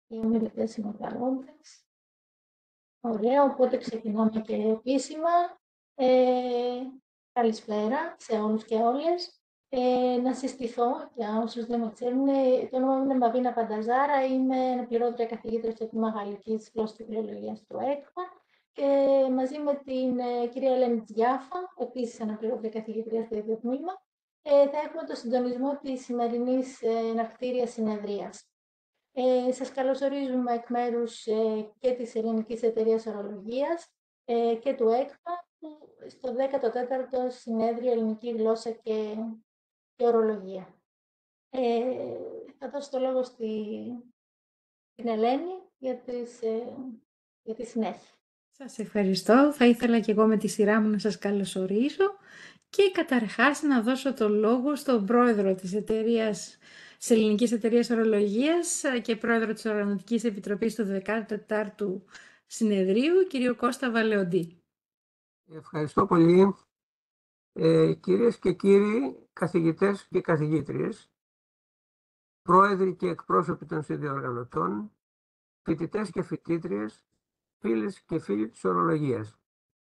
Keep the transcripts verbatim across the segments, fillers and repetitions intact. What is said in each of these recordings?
Οι ομιλητές είναι παρόντες. Ωραία, οπότε ξεκινάμε και επίσημα. Ε, καλησπέρα σε όλους και όλες. Ε, να συστηθώ για όσους δεν με ξέρουν. Ε, το όνομα μου είναι Μπαβίνα Πανταζάρα. Είμαι αναπληρώτρια καθηγήτρια στο τμήμα Γαλλικής Γλώσσας και Φιλολογίας του ΕΚΠΑ και μαζί με την ε, κυρία Ελένη Τζιάφα, επίσης αναπληρώτρια καθηγήτρια στο ίδιο τμήμα, ε, θα έχουμε το συντονισμό της σημερινής ε, εναρκτήριας συνεδρίας. Ε, σας καλωσορίζουμε εκ μέρους ε, και της Ελληνικής Εταιρείας Ορολογίας ε, και του ΕΚΠΑ στο δέκατο τέταρτο Συνέδριο Ελληνική Γλώσσα και, και Ορολογία. Ε, θα δώσω το λόγο στη, στην Ελένη για, τις, ε, για τη συνέχεια. Σας ευχαριστώ. Θα ήθελα και εγώ με τη σειρά μου να σας καλωσορίσω και καταρχάς να δώσω το λόγο στον πρόεδρο της εταιρείας, της Ελληνικής Εταιρείας Ορολογίας και πρόεδρο της Οργανωτικής Επιτροπής του δεκάτου τετάρτου Συνεδρίου, κύριο Κώστα Βαλεοντή. Ευχαριστώ πολύ. Ε, κυρίες και κύριοι καθηγητές και καθηγήτριες, πρόεδροι και εκπρόσωποι των συνδιοργανωτών, φοιτητές και φοιτήτριες, φίλες και φίλοι της ορολογίας.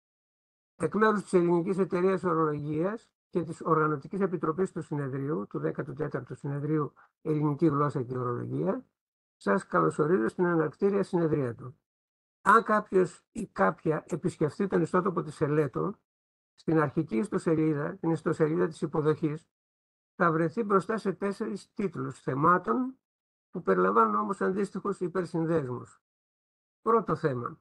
Εκ μέρους της Ελληνικής Εταιρείας Ορολογίας και της Οργανωτικής Επιτροπής του Συνεδρίου, του δέκατου τέταρτου Συνεδρίου Ελληνική Γλώσσα και Ορολογία, σας καλωσορίζω στην αναρκτήρια συνεδρία του. Αν κάποιος ή κάποια επισκεφτεί τον ιστότοπο της Ελέτο, στην αρχική ιστοσελίδα, την ιστοσελίδα της υποδοχής, θα βρεθεί μπροστά σε τέσσερις τίτλους θεμάτων που περιλαμβάνουν όμως αντίστοιχους υπερσυνδέσμους. Πρώτο θέμα.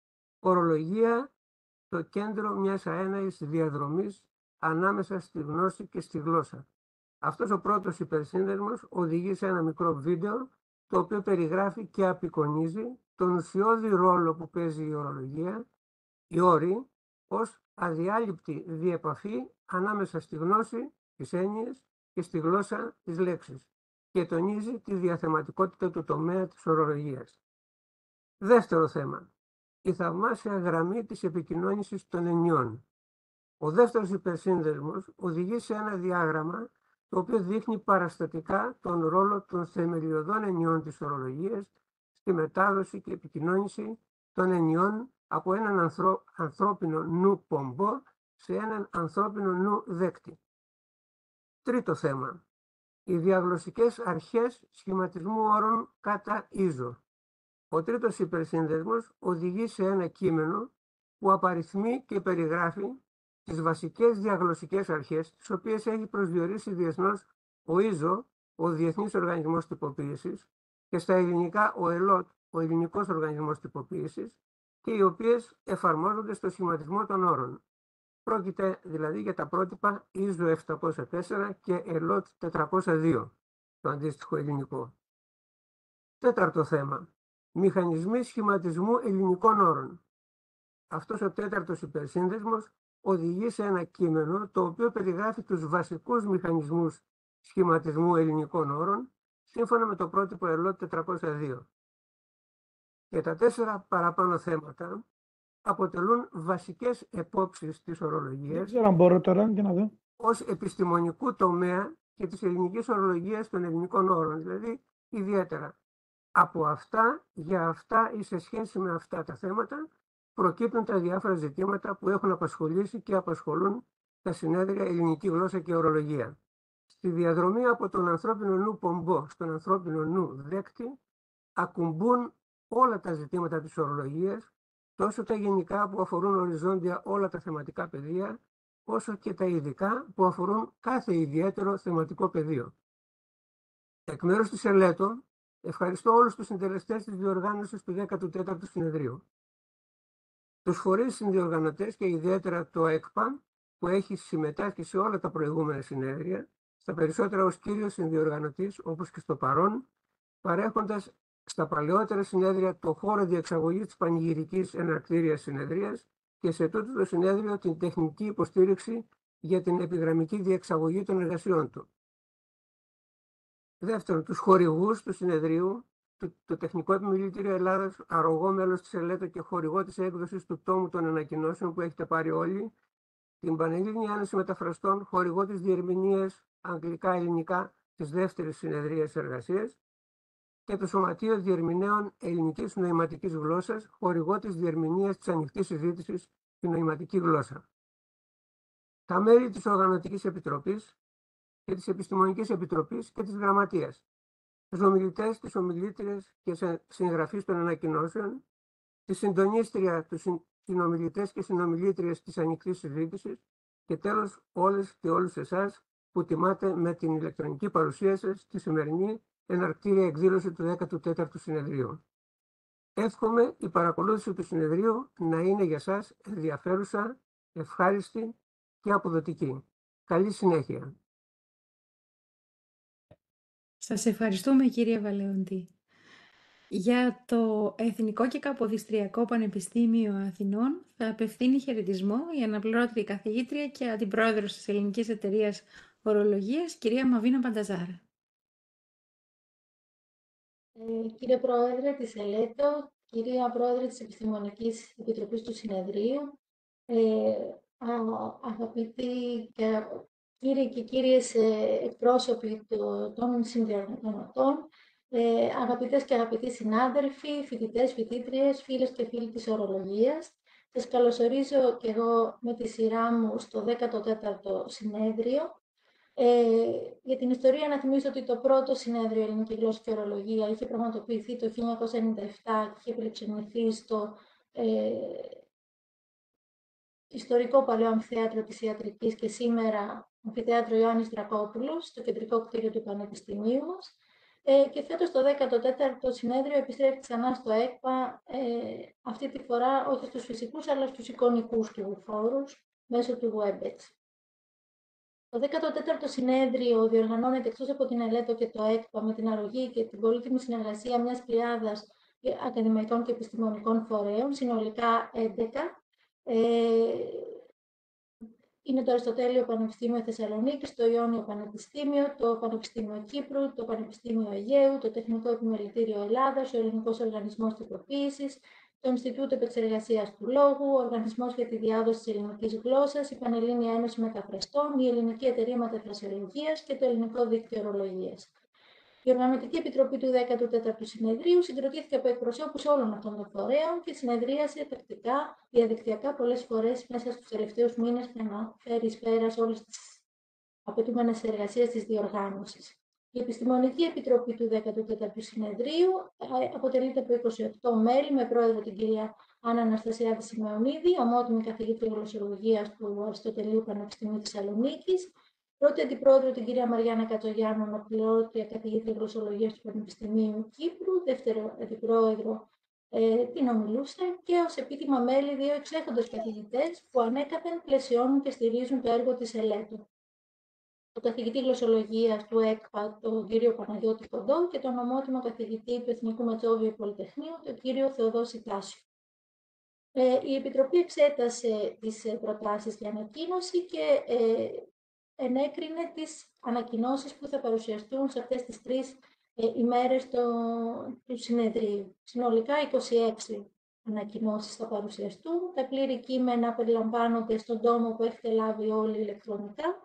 Ορολογία, το κέντρο μιας αέναης διαδρομής ανάμεσα στη γνώση και στη γλώσσα. Αυτός ο πρώτος υπερσύνδεσμος οδηγεί σε ένα μικρό βίντεο, το οποίο περιγράφει και απεικονίζει τον ουσιώδη ρόλο που παίζει η ορολογία, οι όροι, ως αδιάλειπτη διεπαφή ανάμεσα στη γνώση, τις έννοιες και στη γλώσσα της λέξης και τονίζει τη διαθεματικότητα του τομέα της ορολογίας. Δεύτερο θέμα. Η θαυμάσια γραμμή της επικοινώνησης των εννοιών. Ο δεύτερος υπερσύνδεσμος οδηγεί σε ένα διάγραμμα το οποίο δείχνει παραστατικά τον ρόλο των θεμελιωδών εννοιών της ορολογίας στη μετάδοση και επικοινώνηση των εννοιών από έναν ανθρω... ανθρώπινο νου πομπό σε έναν ανθρώπινο νου δέκτη. Τρίτο θέμα. Οι διαγλωσσικές αρχές σχηματισμού όρων κατά ίζο. Ο τρίτος υπερσύνδεσμος οδηγεί σε ένα κείμενο που απαριθμεί και περιγράφει τις βασικές διαγλωσσικές αρχές, τις οποίες έχει προσδιορίσει διεθνώς ο ίζο, ο Διεθνής Οργανισμός Τυποποίησης, και στα ελληνικά ο ΕΛΟΤ, ο Ελληνικός Οργανισμός Τυποποίησης, και οι οποίες εφαρμόζονται στο σχηματισμό των όρων. Πρόκειται δηλαδή για τα πρότυπα ίζο επτακόσια τέσσερα και ΕΛΟΤ τετρακόσια δύο, το αντίστοιχο ελληνικό. Τέταρτο θέμα. Μηχανισμοί σχηματισμού ελληνικών όρων. Αυτός ο τέταρτος υπερσύνδεσμος οδηγεί σε ένα κείμενο το οποίο περιγράφει τους βασικούς μηχανισμούς σχηματισμού ελληνικών όρων σύμφωνα με το πρότυπο ΕΛΟΤ τετρακόσια δύο. Και τα τέσσερα παραπάνω θέματα αποτελούν βασικές επόψεις της ορολογίας. Δεν ξέρω αν μπορώ τώρα για να δω. Ως επιστημονικού τομέα και της ελληνικής ορολογίας των ελληνικών όρων. Δηλαδή, ιδιαίτερα από αυτά, για αυτά ή σε σχέση με αυτά τα θέματα, προκύπτουν τα διάφορα ζητήματα που έχουν απασχολήσει και απασχολούν τα συνέδρια ελληνική γλώσσα και ορολογία. Στη διαδρομή από τον ανθρώπινο νου πομπό στον ανθρώπινο νου δέκτη, ακουμπούν όλα τα ζητήματα της ορολογίας, τόσο τα γενικά που αφορούν οριζόντια όλα τα θεματικά πεδία, όσο και τα ειδικά που αφορούν κάθε ιδιαίτερο θεματικό πεδίο. Εκ μέρους της Ελέτο, ευχαριστώ όλους τους συντελεστές της διοργάνωσης του δέκατου τέταρτου Συνεδρίου. Τους φορείς συνδιοργανωτές και ιδιαίτερα το ΕΚΠΑ, που έχει συμμετάσχει σε όλα τα προηγούμενα συνέδρια, στα περισσότερα ως κύριος συνδιοργανωτής, όπως και στο παρόν, παρέχοντας στα παλαιότερα συνέδρια το χώρο διεξαγωγής της πανηγυρικής εναρκτήριας συνεδρίας και σε τούτο το συνέδριο την τεχνική υποστήριξη για την επιγραμμική διεξαγωγή των εργασιών του. Δεύτερον, τους χορηγούς του συνεδρίου, το, το Τεχνικό Επιμελητήριο Ελλάδας, αρρωγό μέλος της Ελέτο και χορηγό της έκδοσης του τόμου των ανακοινώσεων που έχετε πάρει όλοι, την Πανελλήνια Ένωση Μεταφραστών, χορηγό της διερμηνίας αγγλικά-ελληνικά της δεύτερης συνεδρίας εργασίας, και το Σωματείο Διερμηνέων Ελληνικής Νοηματικής Γλώσσας, χορηγό της διερμηνίας της ανοιχτής συζήτησης στη νοηματική γλώσσα. Τα μέλη της Οργανωτικής Επιτροπής και της Επιστημονικής Επιτροπής και της Γραμματείας, τους ομιλητές, τις ομιλήτριες και συγγραφείς των ανακοινώσεων, τη συντονίστρια, τους συνομιλητές και συνομιλήτριες της ανοιχτής συζήτησης και τέλος όλες και όλους εσάς που τιμάτε με την ηλεκτρονική παρουσία σας στη σημερινή εναρκτήρια εκδήλωση του δέκατου τέταρτου συνεδρίου. Εύχομαι η παρακολούθηση του συνεδρίου να είναι για σας ενδιαφέρουσα, ευχάριστη και αποδοτική. Καλή συνέχεια. Σας ευχαριστούμε, κύριε Βαλεοντή. Για το Εθνικό και Καποδιστριακό Πανεπιστήμιο Αθηνών θα απευθύνει χαιρετισμό η αναπληρώτρια καθηγήτρια και αντιπρόεδρος της Ελληνικής Εταιρείας Ορολογίας, κυρία Μαβίνα Πανταζάρα. Ε, κύριε Πρόεδρε της ΕΛΕΤΟ, κυρία Πρόεδρε της Επιστημονικής Επιτροπής του Συνεδρίου, ε, α, αγαπητοί και, κύριοι και κύριες ε, εκπρόσωποι το, των συνδιοργανωτών, ε, αγαπητές και αγαπητοί συνάδελφοι, φοιτητές, φοιτήτριες, φίλες και φίλοι της ορολογίας, σας καλωσορίζω και εγώ με τη σειρά μου στο δέκατο τέταρτο συνέδριο. Ε, για την ιστορία να θυμίσω ότι το πρώτο συνέδριο Ελληνική Γλώσσα και Ορολογία είχε πραγματοποιηθεί το χίλια εννιακόσια ενενήντα επτά και είχε φιλοξενηθεί στο ε, ιστορικό παλαιό αμφιθέατρο της Ιατρικής και σήμερα αμφιθέατρο Ιωάννης Δρακόπουλος, στο κεντρικό κτίριο του Πανεπιστημίου μας. Ε, και φέτος το δέκατο τέταρτο συνέδριο επιστρέφει ξανά στο ΕΚΠΑ, ε, αυτή τη φορά όχι στους φυσικούς αλλά στους εικονικούς του φόρους μέσω του WebEx. Το δέκατο τέταρτο συνέδριο διοργανώνεται εκτός από την ΕΛΕΤΟ και το ΕΚΠΑ με την αρρωγή και την πολύτιμη συνεργασία μιας πλειάδας ακαδημαϊκών και επιστημονικών φορέων, συνολικά έντεκα. Ε, είναι το Αριστοτέλειο Πανεπιστήμιο Θεσσαλονίκης, το Ιόνιο Πανεπιστήμιο, το Πανεπιστήμιο Κύπρου, το Πανεπιστήμιο Αιγαίου, το Τεχνικό Επιμελητήριο Ελλάδας, ο Ελληνικός Οργανισμός Τυποποίησης, το Ινστιτούτο Επεξεργασίας του Λόγου, ο Οργανισμός για τη Διάδοση της Ελληνικής Γλώσσας, η Πανελλήνια Ένωση Μεταφραστών, η Ελληνική Εταιρεία Μεταφρασιολογίας και το Ελληνικό Δίκτυο Ορολογίας. Η Οργανωτική Επιτροπή του δέκατου τέταρτου Συνεδρίου συγκροτήθηκε από εκπροσώπους όλων αυτών των φορέων και συνεδρίασε τακτικά, διαδικτυακά πολλές φορές μέσα στους τελευταίους μήνες για να φέρει εις πέρας όλες τις απαιτούμενες εργασίες της διοργάνωσης. Η Επιστημονική Επιτροπή του δέκατου τέταρτου Συνεδρίου αποτελείται από είκοσι οκτώ μέλη, με πρόεδρο την κυρία Άννα Αναστασιάδη Σιμεωνίδη, ομότιμη καθηγήτρια γλωσσολογίας του Αριστοτελείου Πανεπιστημίου Θεσσαλονίκης, πρώτη αντιπρόεδρο την κυρία Μαριάννα Κατσογιάννου, αναπληρώτρια καθηγήτρια γλωσσολογίας του Πανεπιστημίου Κύπρου, δεύτερο αντιπρόεδρο ε, την ομιλούσα, και ως επίτιμα μέλη δύο εξέχοντες καθηγητές που ανέκαθεν πλαισιώνουν και στηρίζουν το έργο της ΕΛΕΤΟ. Το καθηγητή γλωσσολογίας του ΕΚΠΑ, τον κύριο Παναγιώτη Κοντό, και τον ομότιμο καθηγητή του Εθνικού Μετσόβιου Πολυτεχνείου, τον κύριο Θεοδόση Τάσιο. Ε, η Επιτροπή εξέτασε τις προτάσεις για ανακοίνωση και ε, ενέκρινε τις ανακοινώσεις που θα παρουσιαστούν σε αυτές τις τρεις ε, ημέρες το, του συνεδρίου. Συνολικά είκοσι έξι ανακοινώσεις θα παρουσιαστούν. Τα πλήρη κείμενα περιλαμβάνονται στον τόμο που έχετε λάβει όλοι ηλεκτρονικά.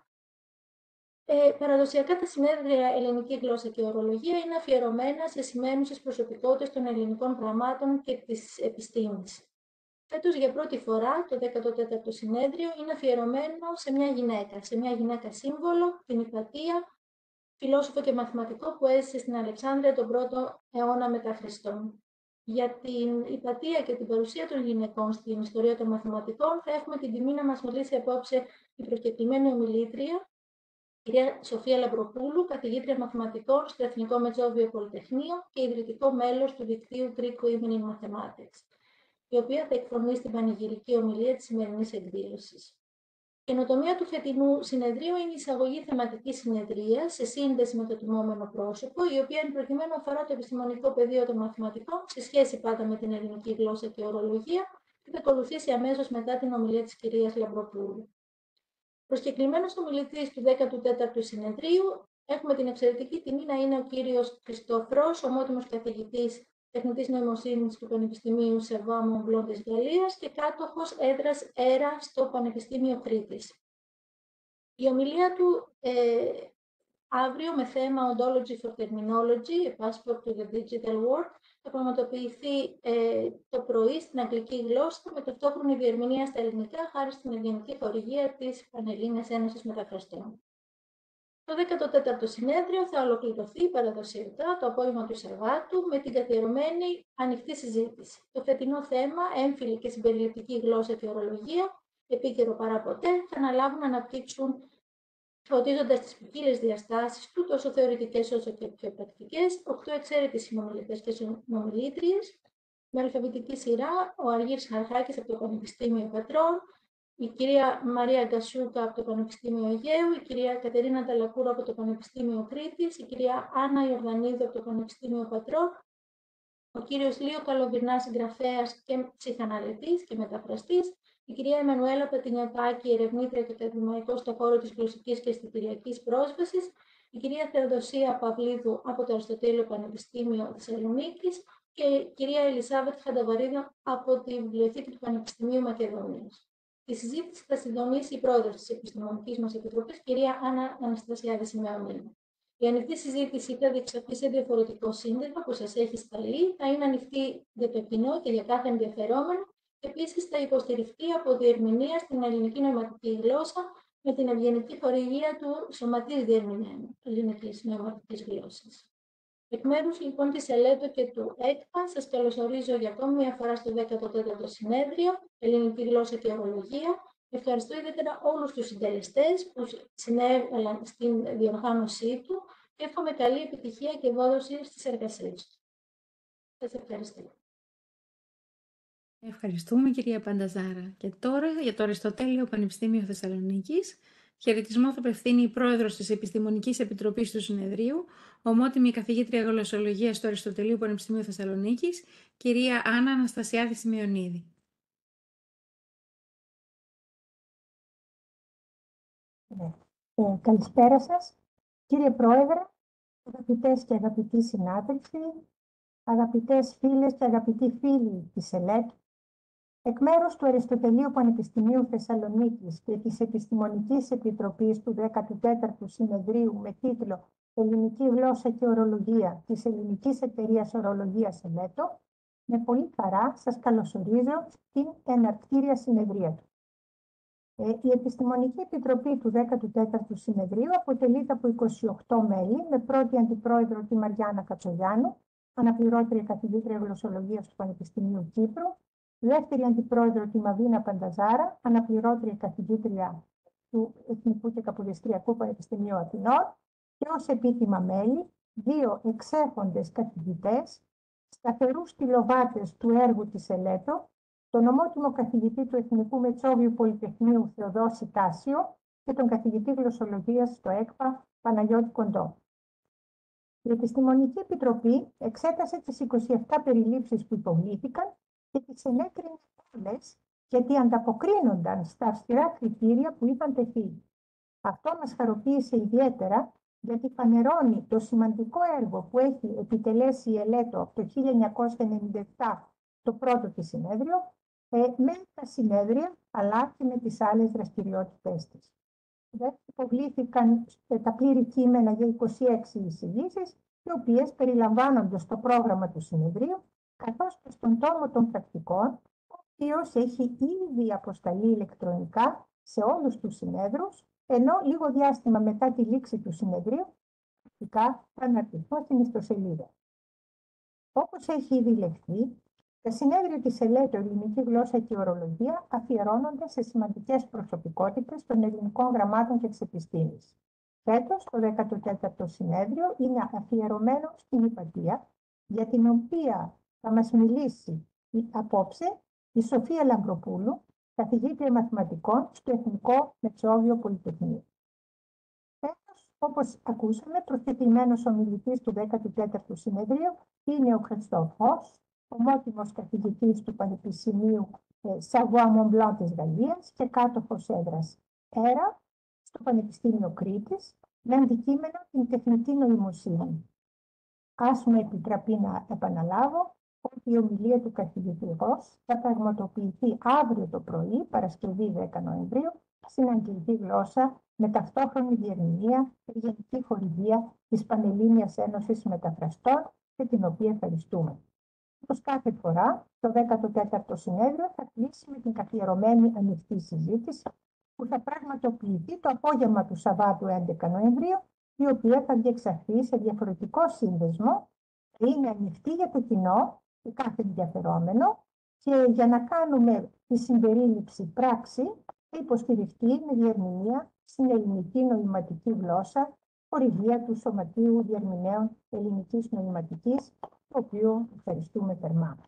Ε, παραδοσιακά τα συνέδρια Ελληνική Γλώσσα και Ορολογία είναι αφιερωμένα σε σημαίνουσες προσωπικότητες των ελληνικών γραμμάτων και της επιστήμης. Φέτος για πρώτη φορά το δέκατο τέταρτο συνέδριο είναι αφιερωμένο σε μια γυναίκα, σε μια γυναίκα σύμβολο, την Ιπατία, φιλόσοφο και μαθηματικό που έζησε στην Αλεξάνδρεια τον πρώτο αιώνα μετά Χριστόν. Για την Ιπατία και την παρουσία των γυναικών στην ιστορία των μαθηματικών θα έχουμε την τιμή να μας μιλήσει απόψε η προσκεκλημένη ομιλήτρια, κυρία Σοφία Λαμπροπούλου, καθηγήτρια μαθηματικών στο Εθνικό Μετσόβιο Πολυτεχνείο και ιδρυτικό μέλος του δικτύου Greek Women in Mathematics, η οποία θα εκφωνεί στην πανηγυρική ομιλία της σημερινής εκδήλωσης. Η καινοτομία του φετινού συνεδρίου είναι η εισαγωγή θεματικής συνεδρίας σε σύνδεση με το τιμόμενο πρόσωπο, η οποία εν προκειμένου αφορά το επιστημονικό πεδίο των μαθηματικών, σε σχέση πάντα με την ελληνική γλώσσα και ορολογία, και θα ακολουθήσει αμέσως μετά την ομιλία της κυρίας Λαμπροπούλου. Προσκεκλημένος ομιλητής του δέκατου τέταρτου συνεδρίου έχουμε την εξαιρετική τιμή να είναι ο κύριος Χριστόφρος, ομότιμος καθηγητής τεχνητής νοημοσύνης του Πανεπιστημίου Σερβά Μονμπλόν της Γαλλίας και κάτοχος έδρας ΕΡΑ στο Πανεπιστήμιο Κρήτης. Η ομιλία του ε, αύριο με θέμα Ontology for Terminology, A Passport to the Digital World, θα πραγματοποιηθεί ε, το πρωί στην αγγλική γλώσσα με ταυτόχρονη διερμηνία στα ελληνικά, χάρη στην ευγενική χορηγία της Πανελλήνιας Ένωσης Μεταφραστών. Το δέκατο τέταρτο συνέδριο θα ολοκληρωθεί παραδοσιακά το απόγευμα του Σαββάτου με την καθιερωμένη ανοιχτή συζήτηση. Το φετινό θέμα, έμφυλη και συμπεριληπτική γλώσσα και ορολογία, επίκαιρο παρά ποτέ, θα αναλάβουν να αναπτύξουν, φωτίζοντας τις ποικίλες διαστάσεις του, τόσο θεωρητικές όσο και πιο πρακτικές, οκτώ εξαίρετοι συνομιλητές και συνομιλήτριες, με αλφαβητική σειρά, ο Αργύρης Χαρχάκης από το Πανεπιστήμιο Πατρών, η κυρία Μαρία Γκασιούκα από το Πανεπιστήμιο Αιγαίου, η κυρία Κατερίνα Ταλακούρα από το Πανεπιστήμιο Κρήτης, η κυρία Άννα Ιορδανίδου από το Πανεπιστήμιο Πατρών, ο κύριος Λίο Καλοβυρνάς, συγγραφέας και ψυχαναλυτής και μεταφραστής, η κυρία Εμμανουέλα Πατινιωτάκη, ερευνήτρια και ακαδημαϊκός στον χώρο της γλωσσικής και αισθητηριακής πρόσβασης, η κυρία Θεοδοσία Παυλίδου από το Αριστοτέλειο Πανεπιστήμιο Θεσσαλονίκης και η κυρία Ελισάβετ Χανταβαρίδου από τη Βιβλιοθήκη του Πανεπιστημίου Μακεδονίας. Τη συζήτηση θα συντονίσει η πρόεδρος της Επιστημονικής μας Επιτροπής, κυρία Άννα Αναστασιάδη Σημεωνίδου. Η ανοιχτή συζήτηση θα διεξαχθεί σε διαφορετικό σύνδεσμο που σας έχει σταλεί, θα είναι ανοιχτή για το κοινό και για κάθε ενδιαφερόμενο. Επίσης, θα υποστηριχθεί από διερμηνία στην ελληνική νοηματική γλώσσα με την ευγενική χορηγία του Σωματείου Διερμηνέων Ελληνικής Νοηματικής Γλώσσας. Εκ μέρους λοιπόν της ΕΛΕΤΟ και του ΕΚΠΑ, σας καλωσορίζω για ακόμη μια φορά στο δέκατο τέταρτο συνέδριο Ελληνική Γλώσσα και Ορολογία. Ευχαριστώ ιδιαίτερα όλους τους συντελεστές που συνέβαλαν στην διοργάνωσή του και εύχομαι καλή επιτυχία και ευόδοση στις εργασίες του. Σας ευχαριστώ. Ευχαριστούμε κυρία Πανταζάρα. Και τώρα για το Αριστοτέλειο Πανεπιστήμιο Θεσσαλονίκης. Χαιρετισμό θα απευθύνει η πρόεδρος της Επιστημονικής Επιτροπής του Συνεδρίου, ομότιμη καθηγήτρια γλωσσολογίας του Αριστοτελείου Πανεπιστημίου Θεσσαλονίκης, κυρία Άννα Αναστασιάδη Σημεωνίδη. Ε, καλησπέρα σας, κύριε Πρόεδρε, αγαπητές και αγαπητοί συνάδελφοι, αγαπητές φίλες και αγαπητοί φίλοι της ΕΛΕΤ. Εκ μέρους του Αριστοτελείου Πανεπιστημίου Θεσσαλονίκης και της Επιστημονικής Επιτροπής του δέκατου τέταρτου Συνεδρίου με τίτλο «Ελληνική γλώσσα και ορολογία» της Ελληνικής Εταιρείας Ορολογίας ΕΛΕΤΟ, με πολύ χαρά σας καλωσορίζω στην εναρκτήρια συνεδρία του. Η Επιστημονική Επιτροπή του δέκατου τέταρτου Συνεδρίου αποτελείται από είκοσι οκτώ μέλη, με πρώτη αντιπρόεδρο τη Μαριάννα Κατσογιάννου, αναπληρώτρια καθηγήτρια γλωσσολογίας του Πανεπιστημίου Κύπρου, δεύτερη αντιπρόεδρο τη Μαβίνα Πανταζάρα, αναπληρώτρια καθηγήτρια του Εθνικού και Καποδιστριακού Πανεπιστημίου Αθηνών, και ως επίτιμα μέλη δύο εξέχοντες καθηγητές, σταθερούς τηλοβάτες του έργου της ΕΛΕΤΟ, τον ομότιμο καθηγητή του Εθνικού Μετσόβιου Πολυτεχνείου Θεοδόση Τάσιο και τον καθηγητή γλωσσολογίας στο ΕΚΠΑ Παναγιώτη Κοντό. Η Επιστημονική Επιτροπή εξέτασε τις είκοσι επτά περιλήψεις που υποβλήθηκαν και τις ενέκρινε όλες γιατί ανταποκρίνονταν στα αυστηρά κριτήρια που είχαν τεθεί. Αυτό μας χαροποίησε ιδιαίτερα γιατί φανερώνει το σημαντικό έργο που έχει επιτελέσει η ΕΛΕΤΟ από το χίλια εννιακόσια ενενήντα επτά το πρώτο της συνέδριο, ε, με τα συνέδρια αλλά και με τις άλλες δραστηριότητες της. Δεν υποβλήθηκαν τα πλήρη κείμενα για είκοσι έξι εισηγήσεις, οι οποίες περιλαμβάνονται στο πρόγραμμα του συνεδρίου, καθώς και στον τόμο των πρακτικών, ο οποίος έχει ήδη αποσταλεί ηλεκτρονικά σε όλους τους συνέδρους, ενώ λίγο διάστημα μετά τη λήξη του συνεδρίου, πρακτικά θα αναρτηθούν στην ιστοσελίδα. Όπως έχει ήδη λεχθεί, τα συνέδρια της ΕΛΕΤΟ Ελληνική Γλώσσα και Ορολογία αφιερώνονται σε σημαντικές προσωπικότητες των ελληνικών γραμμάτων και της επιστήμης. Φέτος, το δέκατο τέταρτο συνέδριο είναι αφιερωμένο στην Ιππατία, για την οποία θα μας μιλήσει απόψε η Σοφία Λαμπροπούλου, καθηγήτρια μαθηματικών στο Εθνικό Μετσόβιο Πολυτεχνείο. Φέτος, όπως ακούσαμε, προσκεκλημένος ομιλητής του δέκατου τέταρτου συνεδρίου είναι ο Χριστόφ Χος, ομότιμος καθηγητής του Πανεπιστημίου Σαβουά Μονμπλάν της Γαλλίας και κάτοχος έδρας ΕΡΑ στο Πανεπιστήμιο Κρήτης, με αντικείμενο την τεχνητή νοημοσύνη. Ας μου επιτραπεί να επαναλάβω ότι η ομιλία του καθηγητή Χος θα πραγματοποιηθεί αύριο το πρωί, Παρασκευή δέκα Νοεμβρίου, στην αγγλική γλώσσα με ταυτόχρονη διερμηνία και γενική χορηγία της Πανελλήνιας Ένωσης Μεταφραστών και την οποία ευχαριστούμε. Όπως κάθε φορά, το δέκατο τέταρτο συνέδριο θα κλείσει με την καθιερωμένη ανοιχτή συζήτηση που θα πραγματοποιηθεί το απόγευμα του Σαββάτου έντεκα Νοεμβρίου, η οποία θα διεξαχθεί σε διαφορετικό σύνδεσμο, είναι ανοιχτή για το κοινό και κάθε ενδιαφερόμενο και για να κάνουμε τη συμπερίληψη πράξη θα υποστηριχτεί με διερμηνία στην ελληνική νοηματική γλώσσα, χορηγία του Σωματείου Διερμηνέων Ελληνικής Νοηματικής, το οποίο ευχαριστούμε θερμά.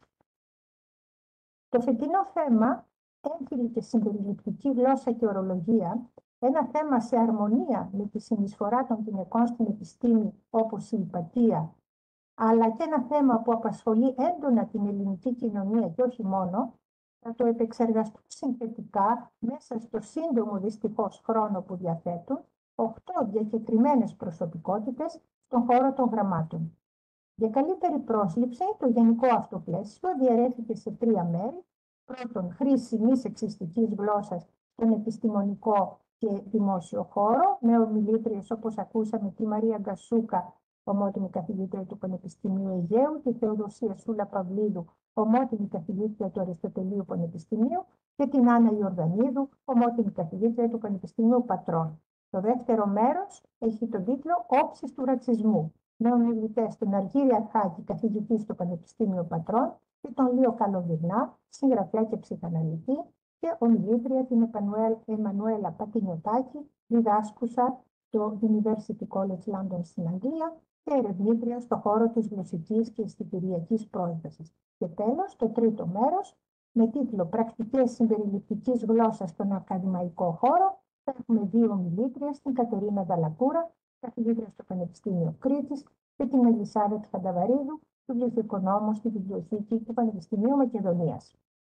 Το φετινό θέμα, έμφυλη και συμπεριληπτική γλώσσα και ορολογία, ένα θέμα σε αρμονία με τη συνεισφορά των γυναικών στην επιστήμη όπως η υπατία, αλλά και ένα θέμα που απασχολεί έντονα την ελληνική κοινωνία και όχι μόνο, θα το επεξεργαστούν συνθετικά μέσα στο σύντομο δυστυχώς χρόνο που διαθέτουν οκτώ διακεκριμένες προσωπικότητες στον χώρο των γραμμάτων. Για καλύτερη πρόσληψη, το γενικό αυτό πλαίσιο διαιρέθηκε σε τρία μέρη. Πρώτον, χρήση μη σεξιστικής γλώσσας στον επιστημονικό και δημόσιο χώρο, με ομιλήτριες όπως ακούσαμε τη Μαρία Γκασούκα, ομότιμη καθηγήτρια του Πανεπιστημίου Αιγαίου, τη Θεοδοσία Σούλα Παυλίδου, ομότιμη καθηγήτρια του Αριστοτελείου Πανεπιστημίου, και την Άννα Ιορδανίδου, ομότιμη καθηγήτρια του Πανεπιστημίου Πατρών. Το δεύτερο μέρος έχει τον τίτλο «Όψεις του ρατσισμού», με ομιλητές τον Αργύρη Αρχάκη, καθηγητή στο Πανεπιστήμιο Πατρών, και τον Λίο Καλοβυρνά, συγγραφέα και ψυχαναλυτή, και ομιλήτρια την Εμμανουέλα Πατινιωτάκη, διδάσκουσα στο University College London στην Αγγλία και ερευνήτρια στο χώρο της γλωσσικής και αισθητηριακής πρόσβασης. Και τέλος, το τρίτο μέρος, με τίτλο «Πρακτικές συμπεριληπτικής γλώσσας στον ακαδημαϊκό χώρο», θα έχουμε δύο ομιλήτριες, την Κατερίνα Δαλακούρα, καθηγήτρια στο Πανεπιστήμιο Κρήτης, και την Ελισάβετ Φανταβαρίδου, βιβλιοθηκονόμο στη Βιβλιοθήκη του Πανεπιστημίου Μακεδονίας.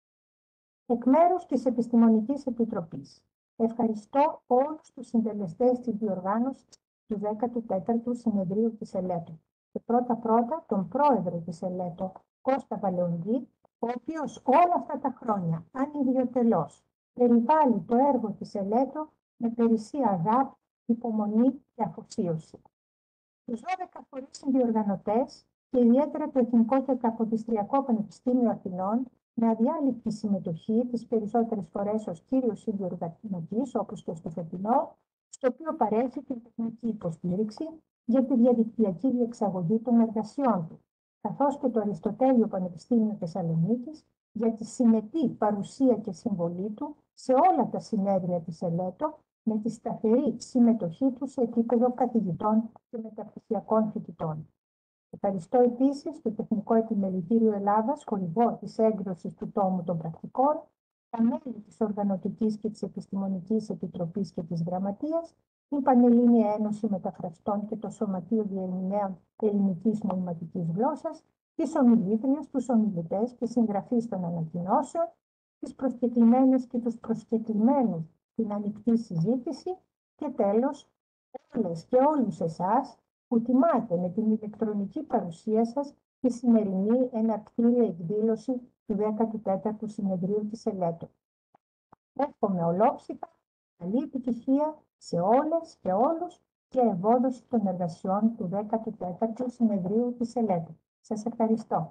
Εκ μέρους της Επιστημονικής Επιτροπής, ευχαριστώ όλους τους συντελεστές της διοργάνωσης του δέκατου τέταρτου Συνεδρίου της ΕΛΕΤΟ. Και πρώτα-πρώτα τον πρόεδρο της ΕΛΕΤΟ, Κώστα Βαλεοντή, ο οποίος όλα αυτά τα χρόνια, ανιδιοτελώς, περιβάλλει το έργο της ΕΛΕΤΟ με περισσία αγάπη, υπομονή και αφοσίωση. Τους δώδεκα φορείς συνδιοργανωτές και ιδιαίτερα το Εθνικό και Καποδιστριακό Πανεπιστήμιο Αθηνών, με αδιάλειπτη συμμετοχή τις περισσότερες φορές ως κύριος συνδιοργανωτής, όπως και στο φετινό, στο οποίο παρέχει την τεχνική υποστήριξη για τη διαδικτυακή διεξαγωγή των εργασιών του, καθώς και το Αριστοτέλειο Πανεπιστήμιο Θεσσαλονίκης για τη συνετή παρουσία και συμβολή του σε όλα τα συνέδρια της ΕΛΕΤΟ, με τη σταθερή συμμετοχή του σε επίπεδο καθηγητών και μεταπτυχιακών φοιτητών. Ευχαριστώ επίσης το Τεχνικό Επιμελητήριο Ελλάδας, χορηγό της έκδοσης του τόμου των πρακτικών, τα μέλη της Οργανωτικής και της Επιστημονικής Επιτροπής και της Γραμματείας, την Πανελλήνια Ένωση Μεταφραστών και το Σωματείο Διερμηνέων Ελληνικής Νοηματικής Γλώσσας, τις ομιλήτριες, τους ομιλητές και συγγραφείς των ανακοινώσεων, τις προσκεκλημένες και τους προσκεκλημένους στην ανοιχτή συζήτηση και τέλος όλες και όλους εσάς που τιμάτε με την ηλεκτρονική παρουσία σας τη σημερινή εναρκτήρια εκδήλωση του δέκατου τέταρτου Συνεδρίου της ΕΛΕΤΟ. Εύχομαι ολόψυχα καλή επιτυχία σε όλες και όλους και ευόδοση των εργασιών του δέκατου τέταρτου Συνεδρίου της ΕΛΕΤΟ. Σας ευχαριστώ.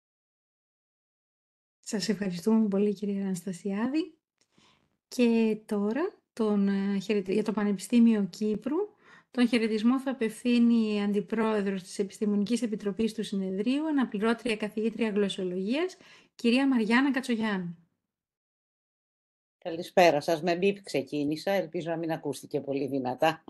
Σας ευχαριστούμε πολύ, κυρία Αναστασιάδη. Και τώρα, τον, για το Πανεπιστήμιο Κύπρου, τον χαιρετισμό θα απευθύνει η Αντιπρόεδρος της Επιστημονικής Επιτροπής του Συνεδρίου, αναπληρώτρια καθηγήτρια γλωσσολογίας, κυρία Μαριάννα Κατσογιάννου. Καλησπέρα σας. Με μπιπ ξεκίνησα. Ελπίζω να μην ακούστηκε πολύ δυνατά.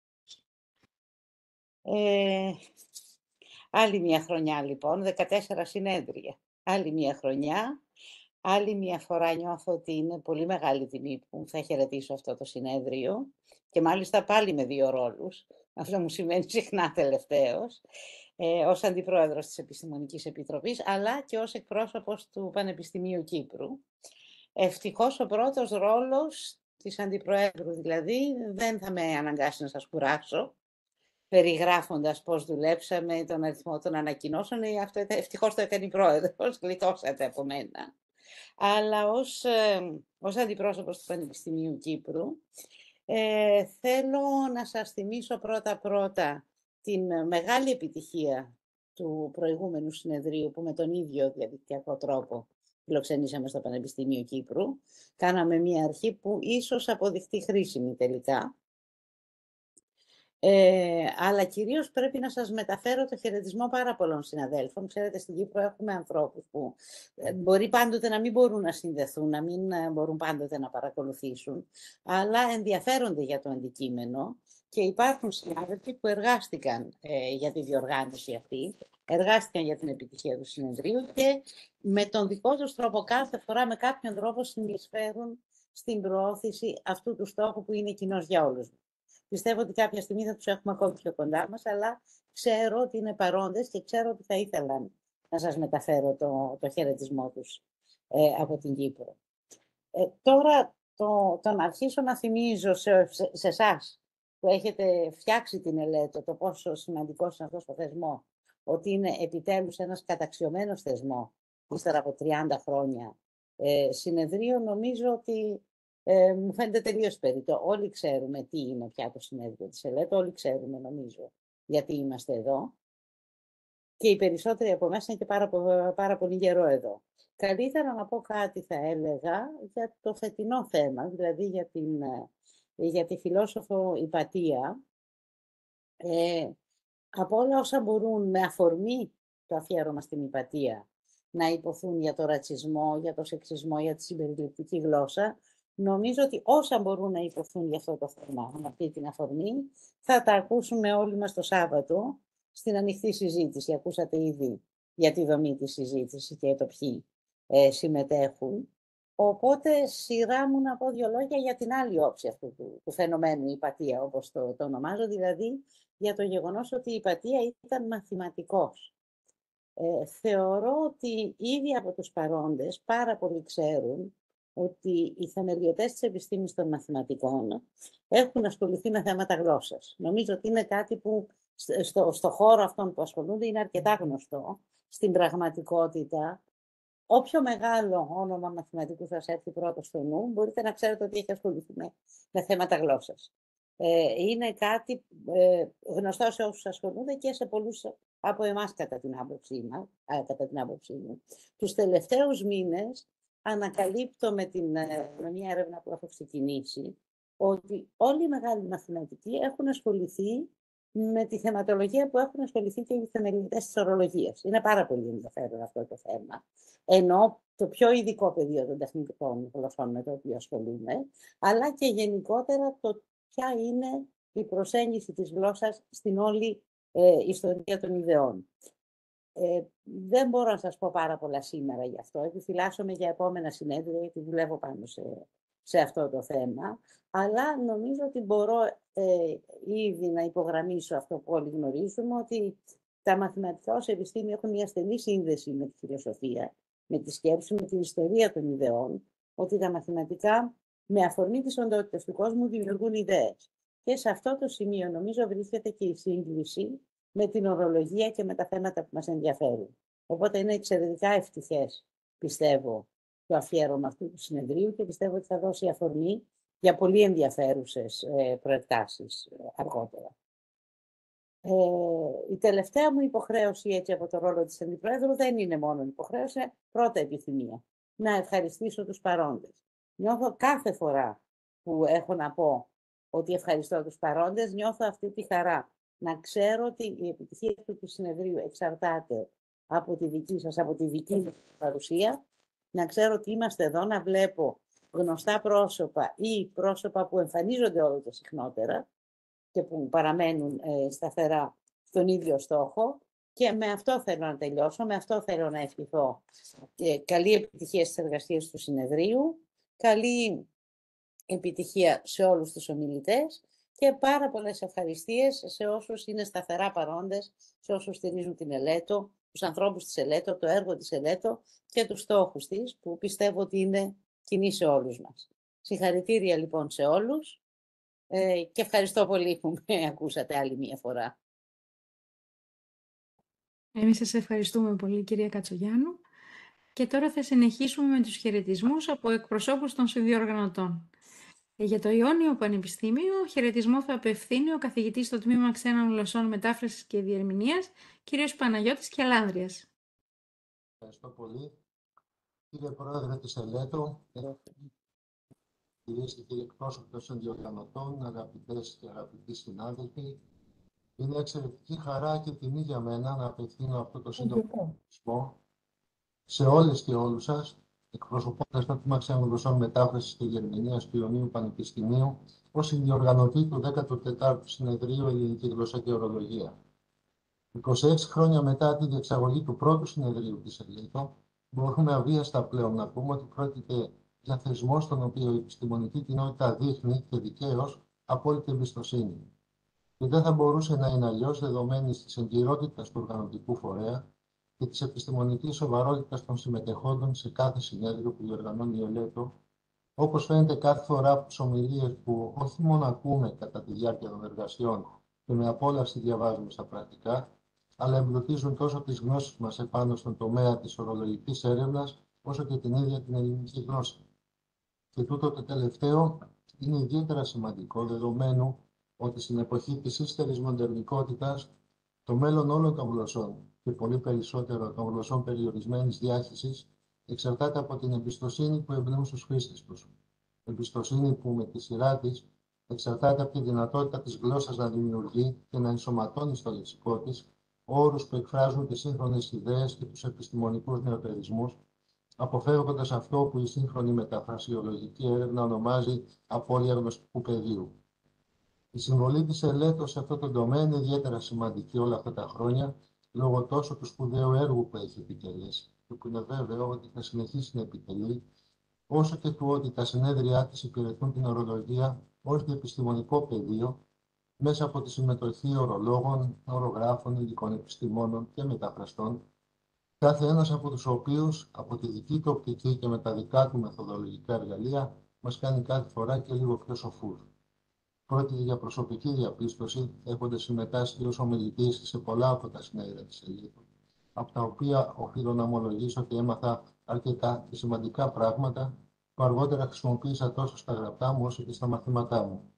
Ε, άλλη μια χρονιά, λοιπόν, δεκατέσσερα συνέδρια. Άλλη μια χρονιά. Άλλη μια φορά νιώθω ότι είναι πολύ μεγάλη τιμή που θα χαιρετήσω αυτό το συνέδριο και μάλιστα πάλι με δύο ρόλους. Αυτό μου σημαίνει συχνά τελευταίος, ε, ως Αντιπρόεδρος της Επιστημονικής Επιτροπής, αλλά και ως εκπρόσωπος του Πανεπιστημίου Κύπρου. Ευτυχώς ο πρώτος ρόλος της Αντιπροέδρου, δηλαδή, δεν θα με αναγκάσει να σας κουράσω, περιγράφοντας πώς δουλέψαμε, τον αριθμό των ανακοινώσεων. Αυτό ευτυχώς το έκανε η Πρόεδρος, γλιτώσατε από μένα. Αλλά ως, ε, ως Αντιπρόσωπος του Πανεπιστημίου Κύπρου, Ε, θέλω να σας θυμίσω πρώτα-πρώτα την μεγάλη επιτυχία του προηγούμενου συνεδρίου που με τον ίδιο διαδικτυακό τρόπο φιλοξενήσαμε στο Πανεπιστήμιο Κύπρου. Κάναμε μια αρχή που ίσως αποδειχτεί χρήσιμη τελικά. Ε, αλλά κυρίως πρέπει να σας μεταφέρω το χαιρετισμό πάρα πολλών συναδέλφων. Ξέρετε, στην Κύπρο έχουμε ανθρώπους που μπορεί πάντοτε να μην μπορούν να συνδεθούν, να μην μπορούν πάντοτε να παρακολουθήσουν, αλλά ενδιαφέρονται για το αντικείμενο και υπάρχουν συνάδελφοι που εργάστηκαν ε, για τη διοργάνωση αυτή, εργάστηκαν για την επιτυχία του συνεδρίου και με τον δικό τους τρόπο κάθε φορά, με κάποιον τρόπο συνεισφέρουν στην προώθηση αυτού του στόχου που είναι κοινός για όλους. Πιστεύω ότι κάποια στιγμή θα τους έχουμε ακόμη πιο κοντά μας, αλλά ξέρω ότι είναι παρόντες και ξέρω ότι θα ήθελαν να σας μεταφέρω το, το χαιρετισμό τους ε, από την Κύπρο. Ε, τώρα, το, το να αρχίσω να θυμίζω σε, σε, σε εσάς που έχετε φτιάξει την Ελέτο, το πόσο σημαντικός είναι αυτός ο θεσμό, ότι είναι επιτέλους ένας καταξιωμένος θεσμό, ύστερα από τριάντα χρόνια ε, συνεδρίο, νομίζω ότι Ε, μου φαίνεται τελείως περίτω. Όλοι ξέρουμε τι είναι πια το συνέδριο της Ελέτο, όλοι ξέρουμε νομίζω γιατί είμαστε εδώ. Και οι περισσότεροι από εμάς είναι και πάρα, πάρα πολύ καιρό εδώ. Καλύτερα να πω κάτι, θα έλεγα, για το φετινό θέμα, δηλαδή για, την, για τη φιλόσοφο Ιπατία. Ε, από όλα όσα μπορούν με αφορμή το αφιέρωμα στην Ιπατία να υποθούν για το ρατσισμό, για το σεξισμό, για τη συμπεριληπτική γλώσσα, νομίζω ότι όσα μπορούν να υποθούν για αυτό το θέμα, με αυτή την αφορμή, θα τα ακούσουμε όλοι μας το Σάββατο στην ανοιχτή συζήτηση. Ακούσατε ήδη για τη δομή της συζήτησης και το ποιοι ε, συμμετέχουν. Οπότε σειρά μου να πω δύο λόγια για την άλλη όψη αυτού του, του φαινομένου, η Ιπατία, όπως το, το ονομάζω, δηλαδή για το γεγονός ότι η Ιπατία ήταν μαθηματικός. Ε, θεωρώ ότι ήδη από τους παρόντες πάρα πολλοί ξέρουν ότι οι θεμελιωτές της επιστήμης των μαθηματικών έχουν ασχοληθεί με θέματα γλώσσας. Νομίζω ότι είναι κάτι που στο, στο χώρο αυτών που ασχολούνται είναι αρκετά γνωστό. Στην πραγματικότητα, όποιο μεγάλο όνομα μαθηματικού σας έρθει πρώτο στο νου, μπορείτε να ξέρετε ότι έχει ασχοληθεί με, με θέματα γλώσσας. Ε, είναι κάτι ε, γνωστό σε όσους ασχολούνται και σε πολλούς από εμάς κατά την άποψή μου. Κατά την άποψή μου. Τους τελευταίους μήνες ανακαλύπτω με, την, με μια έρευνα που έχω ξεκινήσει ότι όλοι οι μεγάλοι μαθηματικοί έχουν ασχοληθεί με τη θεματολογία που έχουν ασχοληθεί και οι θεμελιωτές της ορολογίας. Είναι πάρα πολύ ενδιαφέρον αυτό το θέμα. Ενώ το πιο ειδικό πεδίο των τεχνικών γλωσσών με το οποίο ασχολούμαι, αλλά και γενικότερα το ποια είναι η προσέγγιση της γλώσσας στην όλη ε, ιστορία των ιδεών. Ε, δεν μπορώ να σας πω πάρα πολλά σήμερα γι' αυτό. Επιφυλάσσομαι για επόμενα συνέδρια, γιατί δουλεύω πάνω σε, σε αυτό το θέμα. Αλλά νομίζω ότι μπορώ ε, ήδη να υπογραμμίσω αυτό που όλοι γνωρίζουμε, ότι τα μαθηματικά ως επιστήμη έχουν μια στενή σύνδεση με τη φιλοσοφία, με τη σκέψη, με την ιστορία των ιδεών, ότι τα μαθηματικά με αφορμή της οντότητας του κόσμου δημιουργούν ιδέες. Και σε αυτό το σημείο νομίζω βρίσκεται και η σύγκληση με την ορολογία και με τα θέματα που μας ενδιαφέρουν. Οπότε είναι εξαιρετικά ευτυχές, πιστεύω, το αφιέρωμα αυτού του συνεδρίου και πιστεύω ότι θα δώσει αφορμή για πολύ ενδιαφέρουσες ε, προεκτάσεις ε, αργότερα. Ε, η τελευταία μου υποχρέωση έτσι από το ρόλο της Αντιπρόεδρου δεν είναι μόνο υποχρέωση, είναι πρώτα επιθυμία. Να ευχαριστήσω τους παρόντες. Νιώθω κάθε φορά που έχω να πω ότι ευχαριστώ τους παρόντες, νιώθω αυτή τη χαρά. Να ξέρω ότι η επιτυχία αυτού του συνεδρίου εξαρτάται από τη δική σας, από τη δική μου παρουσία. Να ξέρω ότι είμαστε εδώ, να βλέπω γνωστά πρόσωπα ή πρόσωπα που εμφανίζονται όλο και συχνότερα και που παραμένουν ε, σταθερά στον ίδιο στόχο. Και με αυτό θέλω να τελειώσω, με αυτό θέλω να ευχηθώ. Ε, καλή επιτυχία στις εργασίες του συνεδρίου, καλή επιτυχία σε όλους τους ομιλητές και πάρα πολλές ευχαριστίες σε όσους είναι σταθερά παρόντες, σε όσους στηρίζουν την Ελέτο, τους ανθρώπους της Ελέτο, το έργο της Ελέτο και τους στόχους της, που πιστεύω ότι είναι κοινοί σε όλους μας. Συγχαρητήρια λοιπόν σε όλους ε, και ευχαριστώ πολύ που με ακούσατε άλλη μία φορά. Εμείς σας ευχαριστούμε πολύ, κυρία Κατσογιάννου. Και τώρα θα συνεχίσουμε με τους χαιρετισμούς από εκπροσώπους των συνδιοργανωτών. Ε, Για το Ιόνιο Πανεπιστήμιο, χαιρετισμό θα απευθύνει ο καθηγητής στο Τμήμα Ξένων Γλωσσών Μετάφρασης και Διερμηνίας, κ. Παναγιώτης Κελάνδριας. Ευχαριστώ πολύ. Κύριε Πρόεδρε της ΕΛΕΤΟ, κυρίες και κύριοι εκπρόσωποι των συνδιοργανωτών, αγαπητές και αγαπητοί συνάδελφοι, είναι εξαιρετική χαρά και τιμή για μένα να απευθύνω αυτό το σύντομο χαιρετισμό σε όλες και όλους σας, εκπροσωπώντας το Τμήμα Ξένων Γλωσσών Μετάφρασης και Διερμηνίας του Ιωνίου Πανεπιστημίου, ως συνδιοργανωτή του δέκατου τετάρτου Συνεδρίου Ελληνική Γλώσσα και Ορολογία. είκοσι έξι χρόνια μετά τη διεξαγωγή του πρώτου συνεδρίου της ΕΛΕΤΟ, μπορούμε αβίαστα πλέον να πούμε ότι πρόκειται για θεσμό στον οποίο η επιστημονική κοινότητα δείχνει και δικαίως απόλυτη εμπιστοσύνη. Και δεν θα μπορούσε να είναι αλλιώς δεδομένη τη εγκυρότητα του οργανωτικού φορέα και τη επιστημονική σοβαρότητα των συμμετεχόντων σε κάθε συνέδριο που διοργανώνει η ΕΛΕΤΟ, όπως φαίνεται κάθε φορά από τις ομιλίες που όχι μόνο ακούμε κατά τη διάρκεια των εργασιών και με απόλαυση διαβάζουμε στα πρακτικά, αλλά εμπλουτίζουν τόσο τις γνώσεις μας επάνω στον τομέα της ορολογικής έρευνας, όσο και την ίδια την ελληνική γλώσσα. Και τούτο το τελευταίο είναι ιδιαίτερα σημαντικό, δεδομένου ότι στην εποχή της ύστερης μοντερνικότητας, το μέλλον όλων των γλωσσών και πολύ περισσότερο των γλωσσών περιορισμένης διάχυσης εξαρτάται από την εμπιστοσύνη που εμπνέουν στους χρήστες τους. Εμπιστοσύνη που με τη σειρά της εξαρτάται από τη δυνατότητα της γλώσσας να δημιουργεί και να ενσωματώνει στο λεξικό της όρους που εκφράζουν τις σύγχρονες ιδέες και τους επιστημονικούς νεοτερισμούς, αποφεύγοντας αυτό που η σύγχρονη μεταφρασιολογική έρευνα ονομάζει απώλεια γνωστικού πεδίου. Η συμβολή της ΕΛΕΤΟ σε αυτό το τομέα είναι ιδιαίτερα σημαντική όλα αυτά τα χρόνια, λόγω τόσο του σπουδαίου έργου που έχει επιτελέσει και που είναι βέβαιο ότι θα συνεχίσει να επιτελεί, όσο και του ότι τα συνέδριά της υπηρετούν την ορολογία ως διεπιστημονικό πεδίο, μέσα από τη συμμετοχή ορολόγων, ορογράφων, ειδικών επιστημόνων και μεταφραστών, κάθε ένας από τους οποίους, από τη δική του οπτική και με τα δικά του μεθοδολογικά εργαλεία, μας κάνει κάθε φορά και λίγο πιο σοφούς. Πρόκειται για προσωπική διαπίστωση, έχοντας συμμετάσχει ως ομιλητής σε πολλά από τα συνέδρια της ΕΛΕΤΟ, από τα οποία οφείλω να ομολογήσω ότι έμαθα αρκετά και σημαντικά πράγματα που αργότερα χρησιμοποίησα τόσο στα γραπτά μου όσο και στα μαθήματά μου.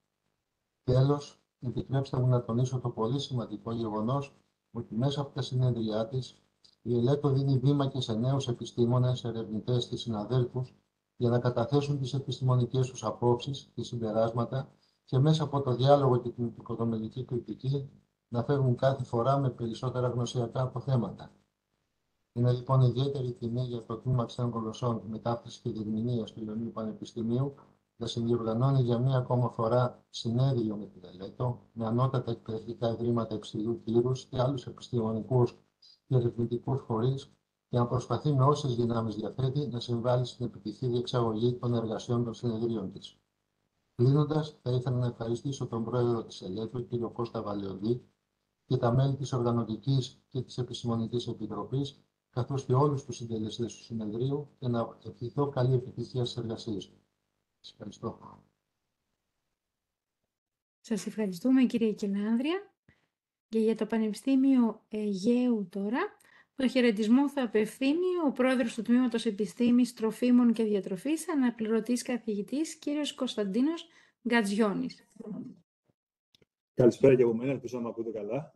Τέλος, επιτρέψτε μου να τονίσω το πολύ σημαντικό γεγονός ότι μέσα από τα συνέδριά της η ΕΛΕΤΟ δίνει βήμα και σε νέους επιστήμονες, ερευνητές και συναδέλφους για να καταθέσουν τις επιστημονικές τους απόψεις και συμπεράσματα και μέσα από το διάλογο και την επικοδομητική κριτική να φεύγουν κάθε φορά με περισσότερα γνωσιακά αποθέματα. Είναι λοιπόν ιδιαίτερη τιμή για το Τμήμα Ξένων Γλωσσών Μετάφρασης και Διερμηνίας του Ιωνίου Πανεπιστημίου να συνδιοργανώνει για μία ακόμα φορά συνέδριο με την ΕΛΕΤΟ, με ανώτατα εκπαιδευτικά ιδρύματα υψηλού κύρους και άλλους επιστημονικούς και ερευνητικούς φορείς, και να προσπαθεί με όσες δυνάμεις διαθέτει να συμβάλλει στην επιτυχή διεξαγωγή των εργασιών των συνεδρίων της. Κλείνοντας, θα ήθελα να ευχαριστήσω τον πρόεδρο της ΕΛΕΤΟ, κ. Κώστα Βαλαιοντή, και τα μέλη της Οργανωτικής και της Επιστημονικής Επιτροπής, καθώς και όλους τους συντελεστές του συνεδρίου, και να ευχηθώ καλή επιτυχία στις εργασίες του. Σας ευχαριστώ. Σας ευχαριστούμε, κύριε Κελάνδρια. Και για το Πανεπιστήμιο Αιγαίου τώρα, το χαιρετισμό θα απευθύνει ο πρόεδρος του Τμήματος Επιστήμης Τροφίμων και Διατροφής, αναπληρωτής καθηγητής, κύριος Κωνσταντίνος Γκατζιώνης. Καλησπέρα και από μένα, ελπίζω να με ακούτε καλά.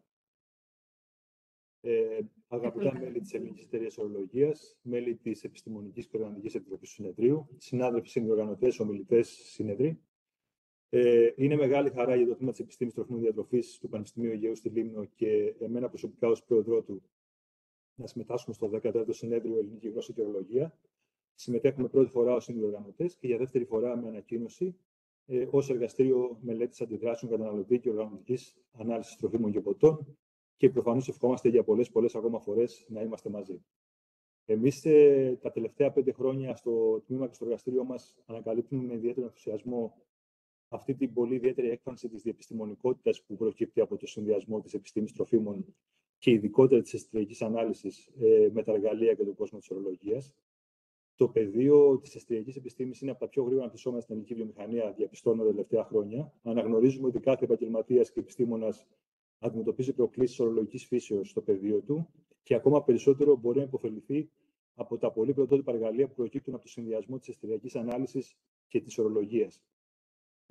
Ε, αγαπητά μέλη της Ελληνικής Εταιρείας Ορολογίας, μέλη της Επιστημονικής και Οργανωτικής Επιτροπής του Συνεδρίου, συνάδελφοι, συνδιοργανωτές, ομιλητές, συνεδροί. Ε, είναι μεγάλη χαρά για το Τμήμα της Επιστήμης Τροφίμων και Διατροφής του Πανεπιστημίου Αιγαίου στη Λίμνο και εμένα προσωπικά ως πρόεδρό του να συμμετάσχουμε στο δέκατο τέταρτο Συνέδριο Ελληνική Γλώσσα και Ορολογία. Συμμετέχουμε πρώτη φορά ως συνδιοργανωτές και για δεύτερη φορά με ανακοίνωση ε, ως εργαστήριο μελέτης αντιδράσεων καταναλωτή και οργανωτικής ανάλυσης τροφίμων και ποτών. Και προφανώς ευχόμαστε για πολλές, πολλές ακόμα φορές να είμαστε μαζί. Εμείς ε, τα τελευταία πέντε χρόνια στο τμήμα και στο εργαστήριο μας ανακαλύπτουμε με ιδιαίτερο ενθουσιασμό αυτή την πολύ ιδιαίτερη έκφανση της διεπιστημονικότητας που προκύπτει από το συνδυασμό της επιστήμης τροφίμων και ειδικότερα της αισθητικής ανάλυσης ε, με τα εργαλεία και τον κόσμο της ορολογίας. Το πεδίο της αισθητικής επιστήμης είναι από τα πιο γρήγορα αναπτυσσόμενα στην ελληνική βιομηχανία, διαπιστώνω τα τελευταία χρόνια. Αναγνωρίζουμε ότι κάθε επαγγελματίας και επιστήμονας αντιμετωπίζει προκλήσεις ορολογικής φύσεως στο πεδίο του και ακόμα περισσότερο μπορεί να υποφεληθεί από τα πολύ πρωτότυπα εργαλεία που προκύπτουν από το συνδυασμό της αισθητικής ανάλυσης και της ορολογίας.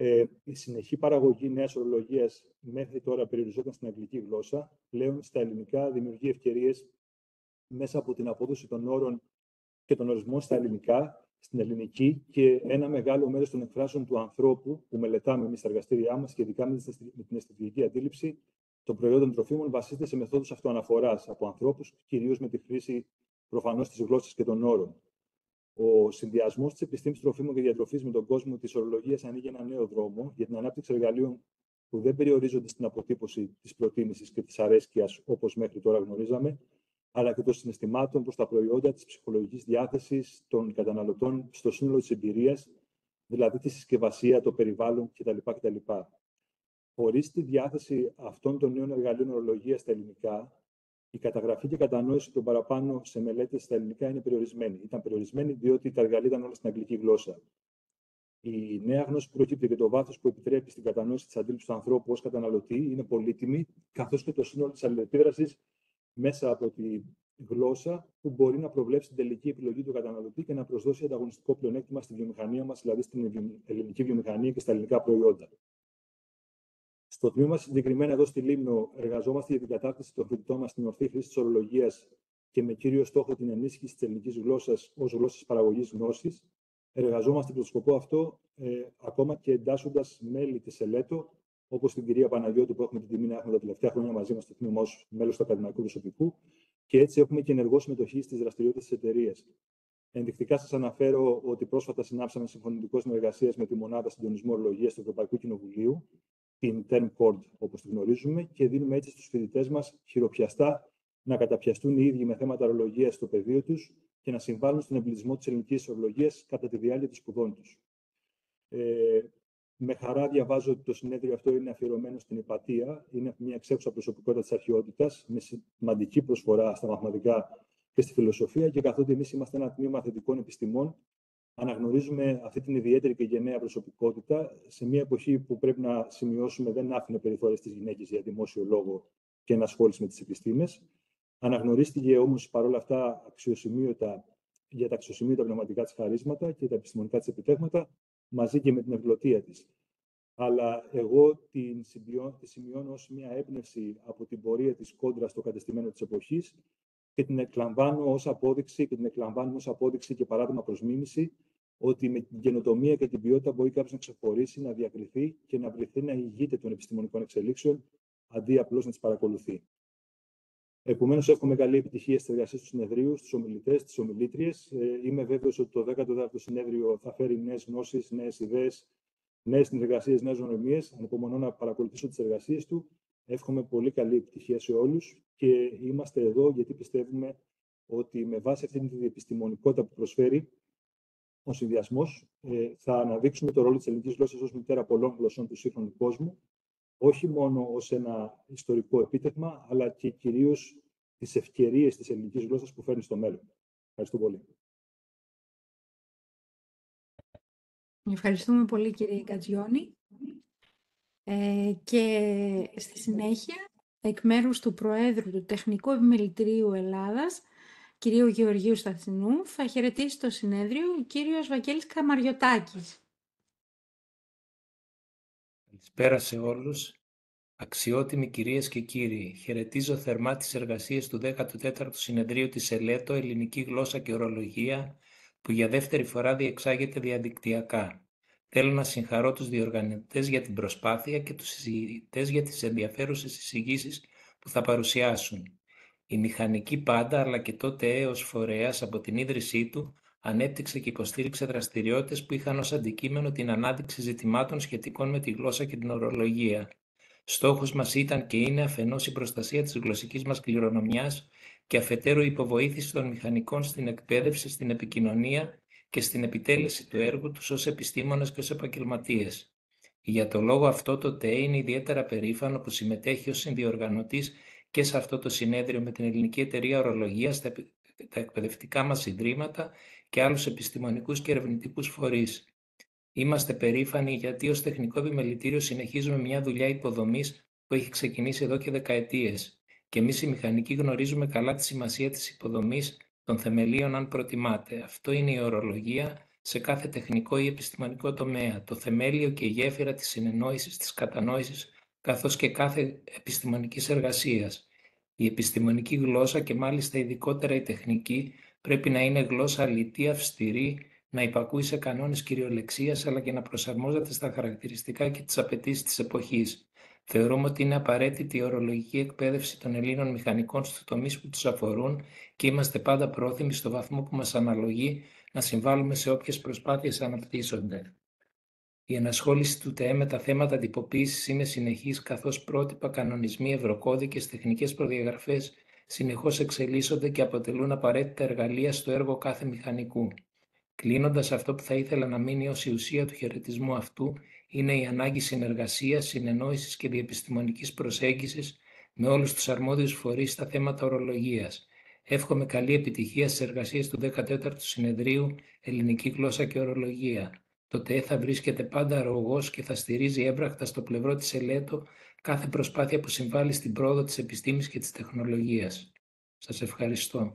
Ε, η συνεχή παραγωγή νέας ορολογίας μέχρι τώρα περιοριζόταν στην αγγλική γλώσσα. Πλέον στα ελληνικά δημιουργεί ευκαιρίες μέσα από την απόδοση των όρων και των ορισμών στα ελληνικά, στην ελληνική, και ένα μεγάλο μέρος των εκφράσεων του ανθρώπου που μελετάμε εμείς στα εργαστήριά μας, σχετικά με την αισθητική αντίληψη των προϊόντων τροφίμων, βασίζεται σε μεθόδους αυτοαναφοράς από ανθρώπους, κυρίως με τη χρήση προφανώς της γλώσσας και των όρων. Ο συνδυασμός της επιστήμης τροφίμων και διατροφής με τον κόσμο της ορολογίας ανοίγει ένα νέο δρόμο για την ανάπτυξη εργαλείων που δεν περιορίζονται στην αποτύπωση της προτίμησης και της αρέσκειας, όπως μέχρι τώρα γνωρίζαμε, αλλά και των συναισθημάτων προς τα προϊόντα, της ψυχολογικής διάθεσης των καταναλωτών στο σύνολο της εμπειρίας, δηλαδή τη συσκευασία, το περιβάλλον κτλ. κτλ. Χωρίς τη διάθεση αυτών των νέων εργαλείων ορολογίας στα ελληνικά, η καταγραφή και κατανόηση των παραπάνω σε μελέτες στα ελληνικά είναι περιορισμένη. Ήταν περιορισμένη διότι τα εργαλεία ήταν όλα στην αγγλική γλώσσα. Η νέα γνώση που προκύπτει και το βάθος που επιτρέπει στην κατανόηση της αντίληψης του ανθρώπου ως καταναλωτή είναι πολύτιμη, καθώς και το σύνολο της αλληλεπίδρασης μέσα από τη γλώσσα που μπορεί να προβλέψει την τελική επιλογή του καταναλωτή και να προσδώσει ανταγωνιστικό πλεονέκτημα στη βιομηχανία μας, δηλαδή στην ελληνική βιομηχανία και στα ελληνικά προϊόντα. Στο τμήμα συγκεκριμένα εδώ στη Λίμνο, εργαζόμαστε για την κατάρτιση των φοιτητών μας στην ορθή χρήση της ορολογίας και με κύριο στόχο την ενίσχυση της ελληνικής γλώσσας ως γλώσσας παραγωγής γνώσης. Εργαζόμαστε προς το σκοπό αυτό, ε, ακόμα και εντάσσοντας μέλη της ΕΛΕΤΟ, όπως την κυρία Παναγιώτου, που έχουμε την τιμή να έχουμε τα τελευταία χρόνια μαζί μας στο τμήμα ως μέλος του ακαδημαϊκού προσωπικού, και έτσι έχουμε και ενεργό συμμετοχή στις δραστηριότητες της εταιρείας. Ενδεικτικά σας αναφέρω ότι πρόσφατα συνάψαμε συμφωνητικό συνεργασίας με τη Μονάδα Συντονισμού Ορολογίας του Ευρωπαϊκού Κοινοβουλίου, την TermCord, όπως τη γνωρίζουμε, και δίνουμε έτσι στους φοιτητές μας χειροπιαστά να καταπιαστούν οι ίδιοι με θέματα ορολογίας στο πεδίο τους και να συμβάλλουν στον εμπλουτισμό της ελληνικής ορολογίας κατά τη διάρκεια των σπουδών τους. Ε, με χαρά διαβάζω ότι το συνέδριο αυτό είναι αφιερωμένο στην Ιπατία. Είναι μια εξέχουσα προσωπικότητα της αρχαιότητας, με σημαντική προσφορά στα μαθηματικά και στη φιλοσοφία, και καθότι εμείς είμαστε ένα τμήμα θετικών επιστημών, αναγνωρίζουμε αυτή την ιδιαίτερη και γενναία προσωπικότητα σε μια εποχή που πρέπει να σημειώσουμε δεν άφηνε περιθώρια στις γυναίκες για δημόσιο λόγο και ενασχόληση με τις επιστήμες. Αναγνωρίστηκε όμως παρόλα αυτά αξιοσημείωτα για τα αξιοσημείωτα πνευματικά της χαρίσματα και τα επιστημονικά της επιτεύγματα, μαζί και με την ευγλωτία της. Αλλά εγώ την σημειώνω ως μια έμπνευση από την πορεία της κόντρα στο κατεστημένο της εποχής και την εκλαμβάνω ως απόδειξη και την εκλαμβάνω ως απόδειξη και παράδειγμα προς μίμηση ότι με την καινοτομία και την ποιότητα μπορεί κάποιος να ξεχωρίσει, να διακριθεί και να βρεθεί να ηγείται των επιστημονικών εξελίξεων, αντί απλώς να τις παρακολουθεί. Επομένως, εύχομαι καλή επιτυχία στις εργασίες του συνεδρίου, στους ομιλητές, στις ομιλήτριες. Ε, είμαι βέβαιος ότι το δέκατο τέταρτο συνέδριο θα φέρει νέες γνώσεις, νέες ιδέες, νέες συνεργασίες, νέες γνωριμίες. Ανυπομονώ να παρακολουθήσω τις εργασίες του. Εύχομαι πολύ καλή επιτυχία σε όλους και είμαστε εδώ γιατί πιστεύουμε ότι με βάση αυτή την επιστημονικότητα που προσφέρει ο συνδυασμός ε, θα αναδείξουμε το ρόλο της ελληνικής γλώσσας ως μητέρα πολλών γλωσσών του σύγχρονου κόσμου, όχι μόνο ως ένα ιστορικό επίτευγμα, αλλά και κυρίως τις ευκαιρίες της ελληνικής γλώσσας που φέρνει στο μέλλον. Ευχαριστώ πολύ. Ευχαριστούμε πολύ, κύριε Κατζιόνη. Ε, και στη συνέχεια, εκ μέρους του Προέδρου του Τεχνικού Επιμελητηρίου Ελλάδας, κυρίου Γεωργίου Σταθινού, θα χαιρετήσει το συνέδριο ο κύριος Βαγγέλης Καμαριωτάκης. Καλησπέρα σε όλους. Αξιότιμοι κυρίες και κύριοι, χαιρετίζω θερμά τις εργασίες του δέκατου τέταρτου Συνεδρίου της ΕΛΕΤΟ Ελληνική Γλώσσα και Ορολογία, που για δεύτερη φορά διεξάγεται διαδικτυακά. Θέλω να συγχαρώ τους διοργανωτές για την προσπάθεια και τους συζητητές για τις ενδιαφέρουσες εισηγήσεις που θα παρουσιάσουν. Η μηχανική πάντα, αλλά και τότε έως φορέας από την ίδρυσή του, ανέπτυξε και υποστήριξε δραστηριότητες που είχαν ως αντικείμενο την ανάδειξη ζητημάτων σχετικών με τη γλώσσα και την ορολογία. Στόχος μας ήταν και είναι αφενός η προστασία της γλωσσικής μας κληρονομιάς και αφετέρου η υποβοήθηση των μηχανικών στην εκπαίδευση, στην επικοινωνία και στην επιτέλεση του έργου τους ως επιστήμονες και ως επαγγελματίες. Για το λόγο αυτό το ΤΕ είναι ιδιαίτερα περήφανο που συμμετέχει ως συνδιοργανωτής και σε αυτό το συνέδριο με την Ελληνική Εταιρεία Ορολογίας, τα εκπαιδευτικά μας ιδρύματα και άλλους επιστημονικούς και ερευνητικούς φορείς. Είμαστε περήφανοι γιατί ως Τεχνικό Επιμελητήριο συνεχίζουμε μια δουλειά υποδομής που έχει ξεκινήσει εδώ και δεκαετίες. Και εμείς οι μηχανικοί γνωρίζουμε καλά τη σημασία της υποδομής των θεμελίων, αν προτιμάτε. Αυτό είναι η ορολογία, σε κάθε τεχνικό ή επιστημονικό τομέα, το θεμέλιο και η γέφυρα της συνεννόησης, της κατανόησης, καθώς και κάθε επιστημονικής εργασίας. Η επιστημονική γλώσσα και μάλιστα ειδικότερα η τεχνική πρέπει να είναι γλώσσα αλητή, αυστηρή, να υπακούει σε κανόνες κυριολεξίας αλλά και να προσαρμόζεται στα χαρακτηριστικά και τις απαιτήσεις της εποχής. Θεωρούμε ότι είναι απαραίτητη η ορολογική εκπαίδευση των Ελλήνων μηχανικών στους τομείς που τους αφορούν και είμαστε πάντα πρόθυμοι στο βαθμό που μας αναλογεί να συμβάλλουμε σε όποιες προσπάθειες αναπτύσσονται. Η ενασχόληση του ΤΕΕ με τα θέματα τυποποίησης είναι συνεχής, καθώς πρότυπα, κανονισμοί, ευρωκώδικες, τεχνικές προδιαγραφές συνεχώς εξελίσσονται και αποτελούν απαραίτητα εργαλεία στο έργο κάθε μηχανικού. Κλείνοντας, αυτό που θα ήθελα να μείνει ως η ουσία του χαιρετισμού αυτού είναι η ανάγκη συνεργασίας, συνεννόησης και διεπιστημονικής προσέγγισης με όλους τους αρμόδιους φορείς στα θέματα ορολογίας. Εύχομαι καλή επιτυχία στις εργασίες του δέκατου τέταρτου Συνεδρίου Ελληνική Γλώσσα και Ορολογία. Το ΤΕΕ θα βρίσκεται πάντα αρρωγός και θα στηρίζει έμπρακτα στο πλευρό της ΕΛΕΤΟ κάθε προσπάθεια που συμβάλλει στην πρόοδο της επιστήμης και της τεχνολογίας. Σας ευχαριστώ.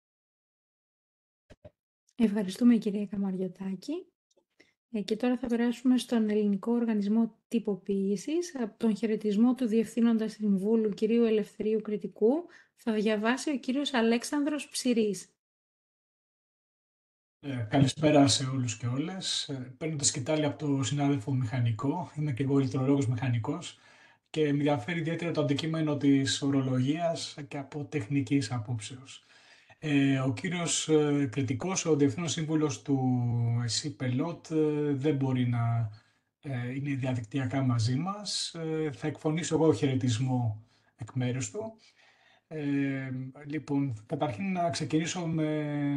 Ευχαριστούμε κυρία Καμαριωτάκη. Ε, και τώρα θα περάσουμε στον Ελληνικό Οργανισμό Τυποποίησης. Από τον χαιρετισμό του Διευθύνοντα Συμβούλου κυρίου Ελευθερίου Κρητικού θα διαβάσει ο κύριος Αλέξανδρος Ψηρής. Ε, καλησπέρα σε όλους και όλες. Ε, παίρνω τη σκητάλη από το συνάδελφο μηχανικό. Είμαι και εγώ ηλεκτρολόγος μηχανικός και με ενδιαφέρει ιδιαίτερα το αντικείμενο της ορολογίας και από τεχνικής απόψεως. Ε, ο κύριος ε, Κρητικός, ο Διευθύνων Σύμβουλος του ΕΣΥ-ΠΕΛΟΤ, ε, δεν μπορεί να ε, είναι διαδικτυακά μαζί μας. Ε, θα εκφωνήσω εγώ χαιρετισμό εκ μέρους του. Ε, λοιπόν, καταρχήν να ξεκινήσω με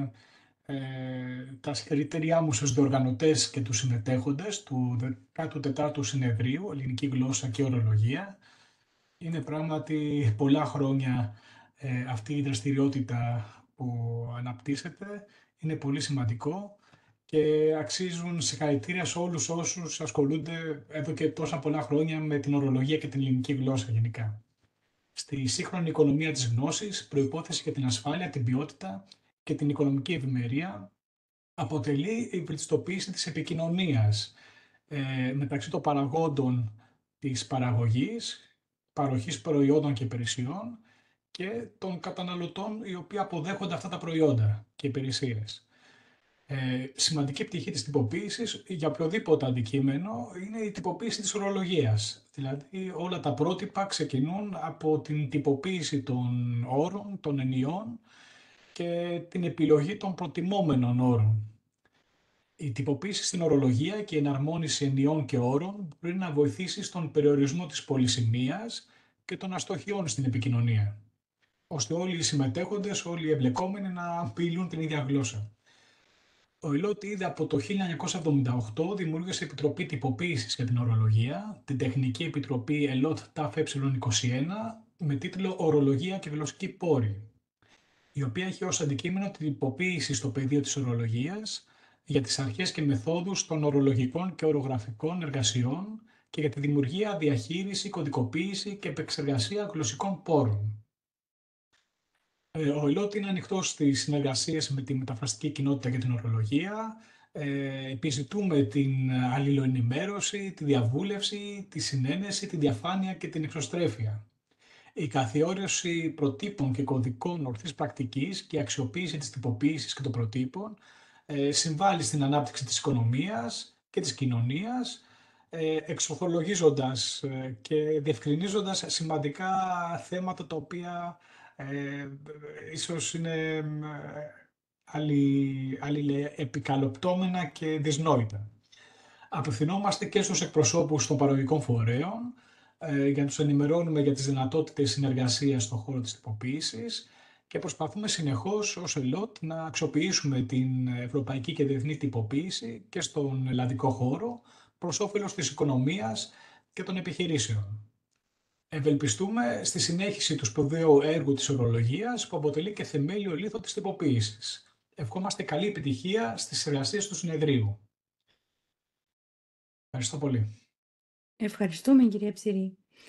ε, τα συγχαρητήριά μου στους διοργανωτές και τους συμμετέχοντες του δέκατου τετάρτου Συνεδρίου Ελληνική Γλώσσα και Ορολογία. Είναι πράγματι πολλά χρόνια ε, αυτή η δραστηριότητα που αναπτύσσεται. Είναι πολύ σημαντικό και αξίζουν συγχαρητήρια σε όλους όσους ασχολούνται εδώ και τόσα πολλά χρόνια με την ορολογία και την ελληνική γλώσσα γενικά. Στη σύγχρονη οικονομία της γνώσης, προϋπόθεση για την ασφάλεια, την ποιότητα και την οικονομική ευημερία αποτελεί η βελτιστοποίηση της επικοινωνίας ε, μεταξύ των παραγόντων της παραγωγής, παροχής προϊόντων και υπηρεσιών και των καταναλωτών οι οποίοι αποδέχονται αυτά τα προϊόντα και υπηρεσίες. Ε, σημαντική πτυχή της τυποποίησης για οποιοδήποτε αντικείμενο είναι η τυποποίηση της ορολογίας. Δηλαδή όλα τα πρότυπα ξεκινούν από την τυποποίηση των όρων, των ενιών και την επιλογή των προτιμόμενων όρων. Η τυποποίηση στην ορολογία και η εναρμόνιση ενιών και όρων μπορεί να βοηθήσει στον περιορισμό της πολυσημείας και των αστοχιών στην επικοινωνία, ώστε όλοι οι συμμετέχοντες, όλοι οι εμπλεκόμενοι να απειλούν την ίδια γλώσσα. Ο ΕΛΟΤ ήδη από το χίλια εννιακόσια εβδομήντα οκτώ δημιούργησε Επιτροπή Τυποποίησης για την Ορολογία, την Τεχνική Επιτροπή ΕΛΟΤ ΤΑΦ Ε είκοσι ένα, με τίτλο «Ορολογία και γλωσσική πόρη», η οποία έχει ως αντικείμενο την τυποποίηση στο πεδίο της ορολογίας για τις αρχές και μεθόδους των ορολογικών και ορογραφικών εργασιών και για τη δημιουργία, διαχείριση, κωδικοποίηση και επεξεργασία γλωσσικών πόρων. Ο ΕΛΟΤ είναι ανοιχτός στις συνεργασίες με τη μεταφραστική κοινότητα για την ορολογία. Ε, επιζητούμε την αλληλοενημέρωση, τη διαβούλευση, τη συνένεση, τη διαφάνεια και την εξωστρέφεια. Η καθιέρωση προτύπων και κωδικών ορθής πρακτικής και η αξιοποίηση της τυποποίησης και των προτύπων ε, συμβάλλει στην ανάπτυξη της οικονομίας και της κοινωνίας, ε, εξορθολογίζοντας ε, και διευκρινίζοντας σημαντικά θέματα τα οποία ε, ίσως είναι αλληλεπικαλυπτόμενα και δυσνόητα. Απευθυνόμαστε και στους εκπροσώπους των παραγωγικών φορέων ε, για να τους ενημερώνουμε για τις δυνατότητες συνεργασίας στον χώρο της τυποποίησης και προσπαθούμε συνεχώς ως ΕΛΟΤ να αξιοποιήσουμε την ευρωπαϊκή και διεθνή τυποποίηση και στον ελλαδικό χώρο προς όφελος της οικονομίας και των επιχειρήσεων. Ευελπιστούμε στη συνέχιση του σπουδαίου έργου της ορολογίας που αποτελεί και θεμέλιο λίθο της τυποποίησης. Ευχόμαστε καλή επιτυχία στις εργασίες του Συνεδρίου. Ευχαριστώ πολύ. Ευχαριστούμε κυρία Ψηρή.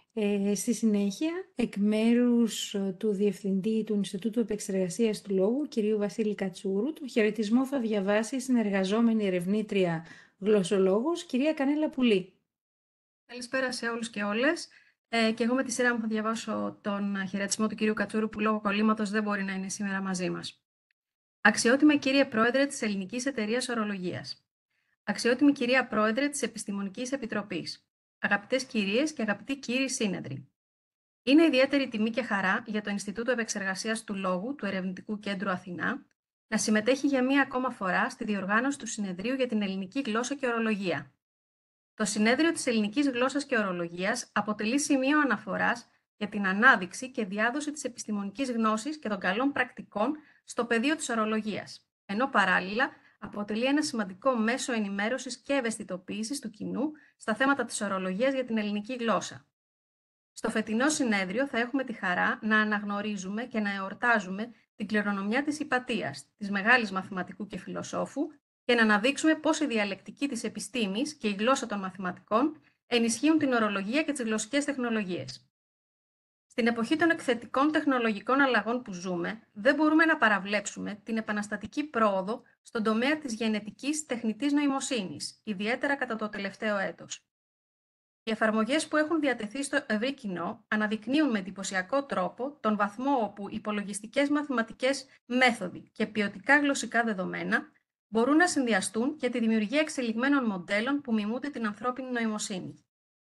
Ε, στη συνέχεια, εκ μέρους ε, του Διευθυντή του Ινστιτούτου Επεξεργασίας του Λόγου, κυρίου Βασίλη Κατσούρου, τον χαιρετισμό θα διαβάσει η συνεργαζόμενη ερευνήτρια γλωσσολόγος, κυρία Κανέλα Πουλή. Καλησπέρα σε όλους και όλες. Ε, και εγώ με τη σειρά μου θα διαβάσω τον χαιρετισμό του κυρίου Κατσούρου που λόγω κολλήματος δεν μπορεί να είναι σήμερα μαζί μας. Αξιότιμε κύριε Πρόεδρε της Ελληνικής Εταιρείας Ορολογίας. Αξιότιμη κυρία Πρόεδρε της Επιστημονικής Επιτροπής. Αγαπητές κυρίες και αγαπητοί κύριοι σύνεδροι. Είναι ιδιαίτερη τιμή και χαρά για το Ινστιτούτο Επεξεργασίας του Λόγου του Ερευνητικού Κέντρου Αθηνά να συμμετέχει για μία ακόμα φορά στη διοργάνωση του Συνεδρίου για την Ελληνική Γλώσσα και Ορολογία. Το Συνέδριο της Ελληνικής Γλώσσας και Ορολογίας αποτελεί σημείο αναφοράς για την ανάδειξη και διάδοση της επιστημονικής γνώσης και των καλών πρακτικών στο πεδίο της ορολογίας, ενώ παράλληλα αποτελεί ένα σημαντικό μέσο ενημέρωσης και ευαισθητοποίησης του κοινού στα θέματα της ορολογίας για την ελληνική γλώσσα. Στο φετινό συνέδριο θα έχουμε τη χαρά να αναγνωρίζουμε και να εορτάζουμε την κληρονομιά της Ιππατίας, της μεγάλης μαθηματικού και φιλοσόφου, και να αναδείξουμε πώς η διαλεκτική της επιστήμης και η γλώσσα των μαθηματικών ενισχύουν την ορολογία και τις γλωσσικές τεχνολογίες. Στην εποχή των εκθετικών τεχνολογικών αλλαγών που ζούμε, δεν μπορούμε να παραβλέψουμε την επαναστατική πρόοδο στον τομέα της γενετικής τεχνητής νοημοσύνης, ιδιαίτερα κατά το τελευταίο έτος. Οι εφαρμογές που έχουν διατεθεί στο ευρύ κοινό αναδεικνύουν με εντυπωσιακό τρόπο τον βαθμό όπου υπολογιστικές μαθηματικές μέθοδοι και ποιοτικά γλωσσικά δεδομένα μπορούν να συνδυαστούν για τη δημιουργία εξελιγμένων μοντέλων που μιμούνται την ανθρώπινη νοημοσύνη.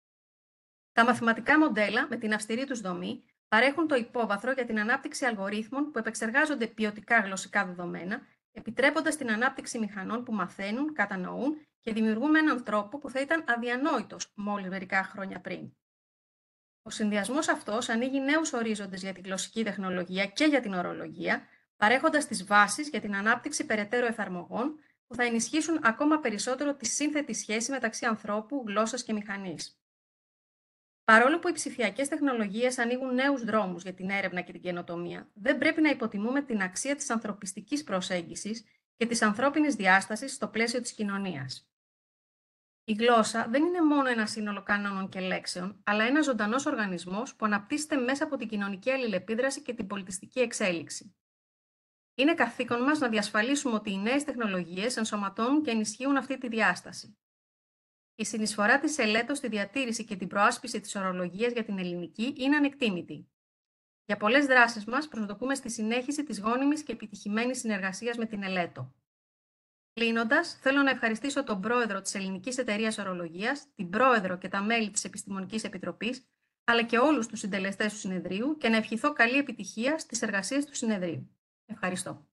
Τα μαθηματικά μοντέλα, με την αυστηρή τους δομή, παρέχουν το υπόβαθρο για την ανάπτυξη αλγορίθμων που επεξεργάζονται ποιοτικά γλωσσικά δεδομένα, επιτρέποντας την ανάπτυξη μηχανών που μαθαίνουν, κατανοούν και δημιουργούν με έναν τρόπο που θα ήταν αδιανόητος μόλις μερικά χρόνια πριν. Ο συνδυασμός αυτός ανοίγει νέους ορίζοντες για τη γλωσσική τεχνολογία και για την ορολογία, παρέχοντας τις βάσεις για την ανάπτυξη περαιτέρω εφαρμογών που θα ενισχύσουν ακόμα περισσότερο τη σύνθετη σχέση μεταξύ ανθρώπου, γλώσσας και μηχανής. Παρόλο που οι ψηφιακές τεχνολογίες ανοίγουν νέους δρόμους για την έρευνα και την καινοτομία, δεν πρέπει να υποτιμούμε την αξία της ανθρωπιστικής προσέγγισης και της ανθρώπινης διάστασης στο πλαίσιο της κοινωνίας. Η γλώσσα δεν είναι μόνο ένα σύνολο κανόνων και λέξεων, αλλά ένας ζωντανός οργανισμός που αναπτύσσεται μέσα από την κοινωνική αλληλεπίδραση και την πολιτιστική εξέλιξη. Είναι καθήκον μας να διασφαλίσουμε ότι οι νέες τεχνολογίες ενσωματώνουν και ενισχύουν αυτή τη διάσταση. Η συνεισφορά της ΕΛΕΤΟ στη διατήρηση και την προάσπιση της ορολογίας για την ελληνική είναι ανεκτήμητη. Για πολλές δράσεις μας προσδοκούμε στη συνέχιση της γόνιμης και επιτυχημένης συνεργασίας με την ΕΛΕΤΟ. Κλείνοντας, θέλω να ευχαριστήσω τον πρόεδρο της Ελληνικής Εταιρείας Ορολογίας, την πρόεδρο και τα μέλη της Επιστημονικής Επιτροπής, αλλά και όλους τους συντελεστές του συνεδρίου και να ευχηθώ καλή επιτυχία στις εργασίες του συνεδρίου. Ευχαριστώ.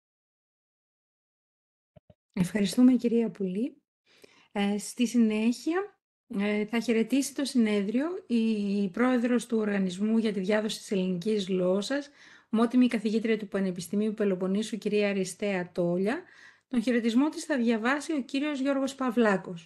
Ευχαριστούμε, κυρία Πουλή. Ε, στη συνέχεια ε, θα χαιρετήσει το συνέδριο η πρόεδρος του Οργανισμού για τη Διάδοση της Ελληνικής Γλώσσας, ομότιμη καθηγήτρια του Πανεπιστημίου Πελοποννήσου, κυρία Αριστέα Τόλια. Τον χαιρετισμό της θα διαβάσει ο κύριος Γιώργος Παυλάκος.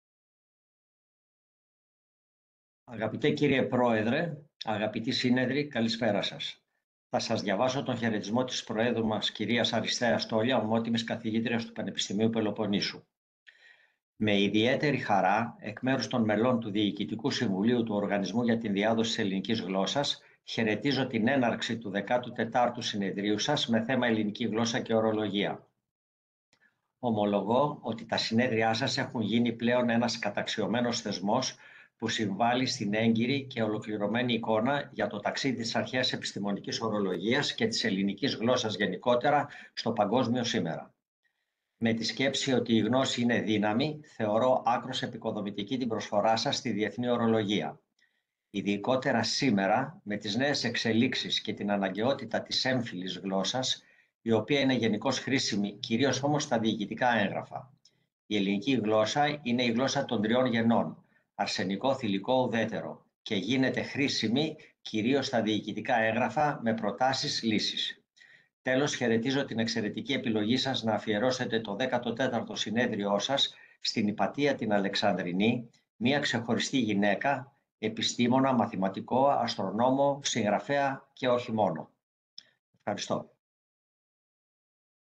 Αγαπητέ κύριε Πρόεδρε, αγαπητοί σύνεδροι, καλησπέρα σας. Θα σας διαβάσω τον χαιρετισμό της Προέδρου μας, κυρίας Αριστέας Τόλια, ομότιμης καθηγήτριας του Πανεπιστημίου Πελοποννήσου. Με ιδιαίτερη χαρά, εκ μέρους των μελών του Διοικητικού Συμβουλίου του Οργανισμού για την Διάδοση της Ελληνικής Γλώσσας, χαιρετίζω την έναρξη του δέκατου τετάρτου συνεδρίου σας με θέμα ελληνική γλώσσα και ορολογία. Ομολογώ ότι τα συνέδριά σας έχουν γίνει πλέον ένας καταξιωμένος θεσμός που συμβάλλει στην έγκυρη και ολοκληρωμένη εικόνα για το ταξίδι της αρχαίας επιστημονικής ορολογίας και της ελληνικής γλώσσας γενικότερα στο παγκόσμιο σήμερα. Με τη σκέψη ότι η γνώση είναι δύναμη, θεωρώ άκρως επικοδομητική την προσφορά σας στη διεθνή ορολογία. Ειδικότερα σήμερα, με τις νέες εξελίξεις και την αναγκαιότητα της έμφυλης γλώσσας, η οποία είναι γενικώς χρήσιμη, κυρίως όμως στα διοικητικά έγγραφα. Η ελληνική γλώσσα είναι η γλώσσα των τριών γενών, αρσενικό, θηλυκό, ουδέτερο, και γίνεται χρήσιμη κυρίως στα διοικητικά έγγραφα με προτάσεις λύσης. Τέλος, χαιρετίζω την εξαιρετική επιλογή σας να αφιερώσετε το δέκατο τέταρτο συνέδριό σας στην Ιππατία την Αλεξανδρινή, μια ξεχωριστή γυναίκα, επιστήμονα, μαθηματικό, αστρονόμο, συγγραφέα και όχι μόνο. Ευχαριστώ.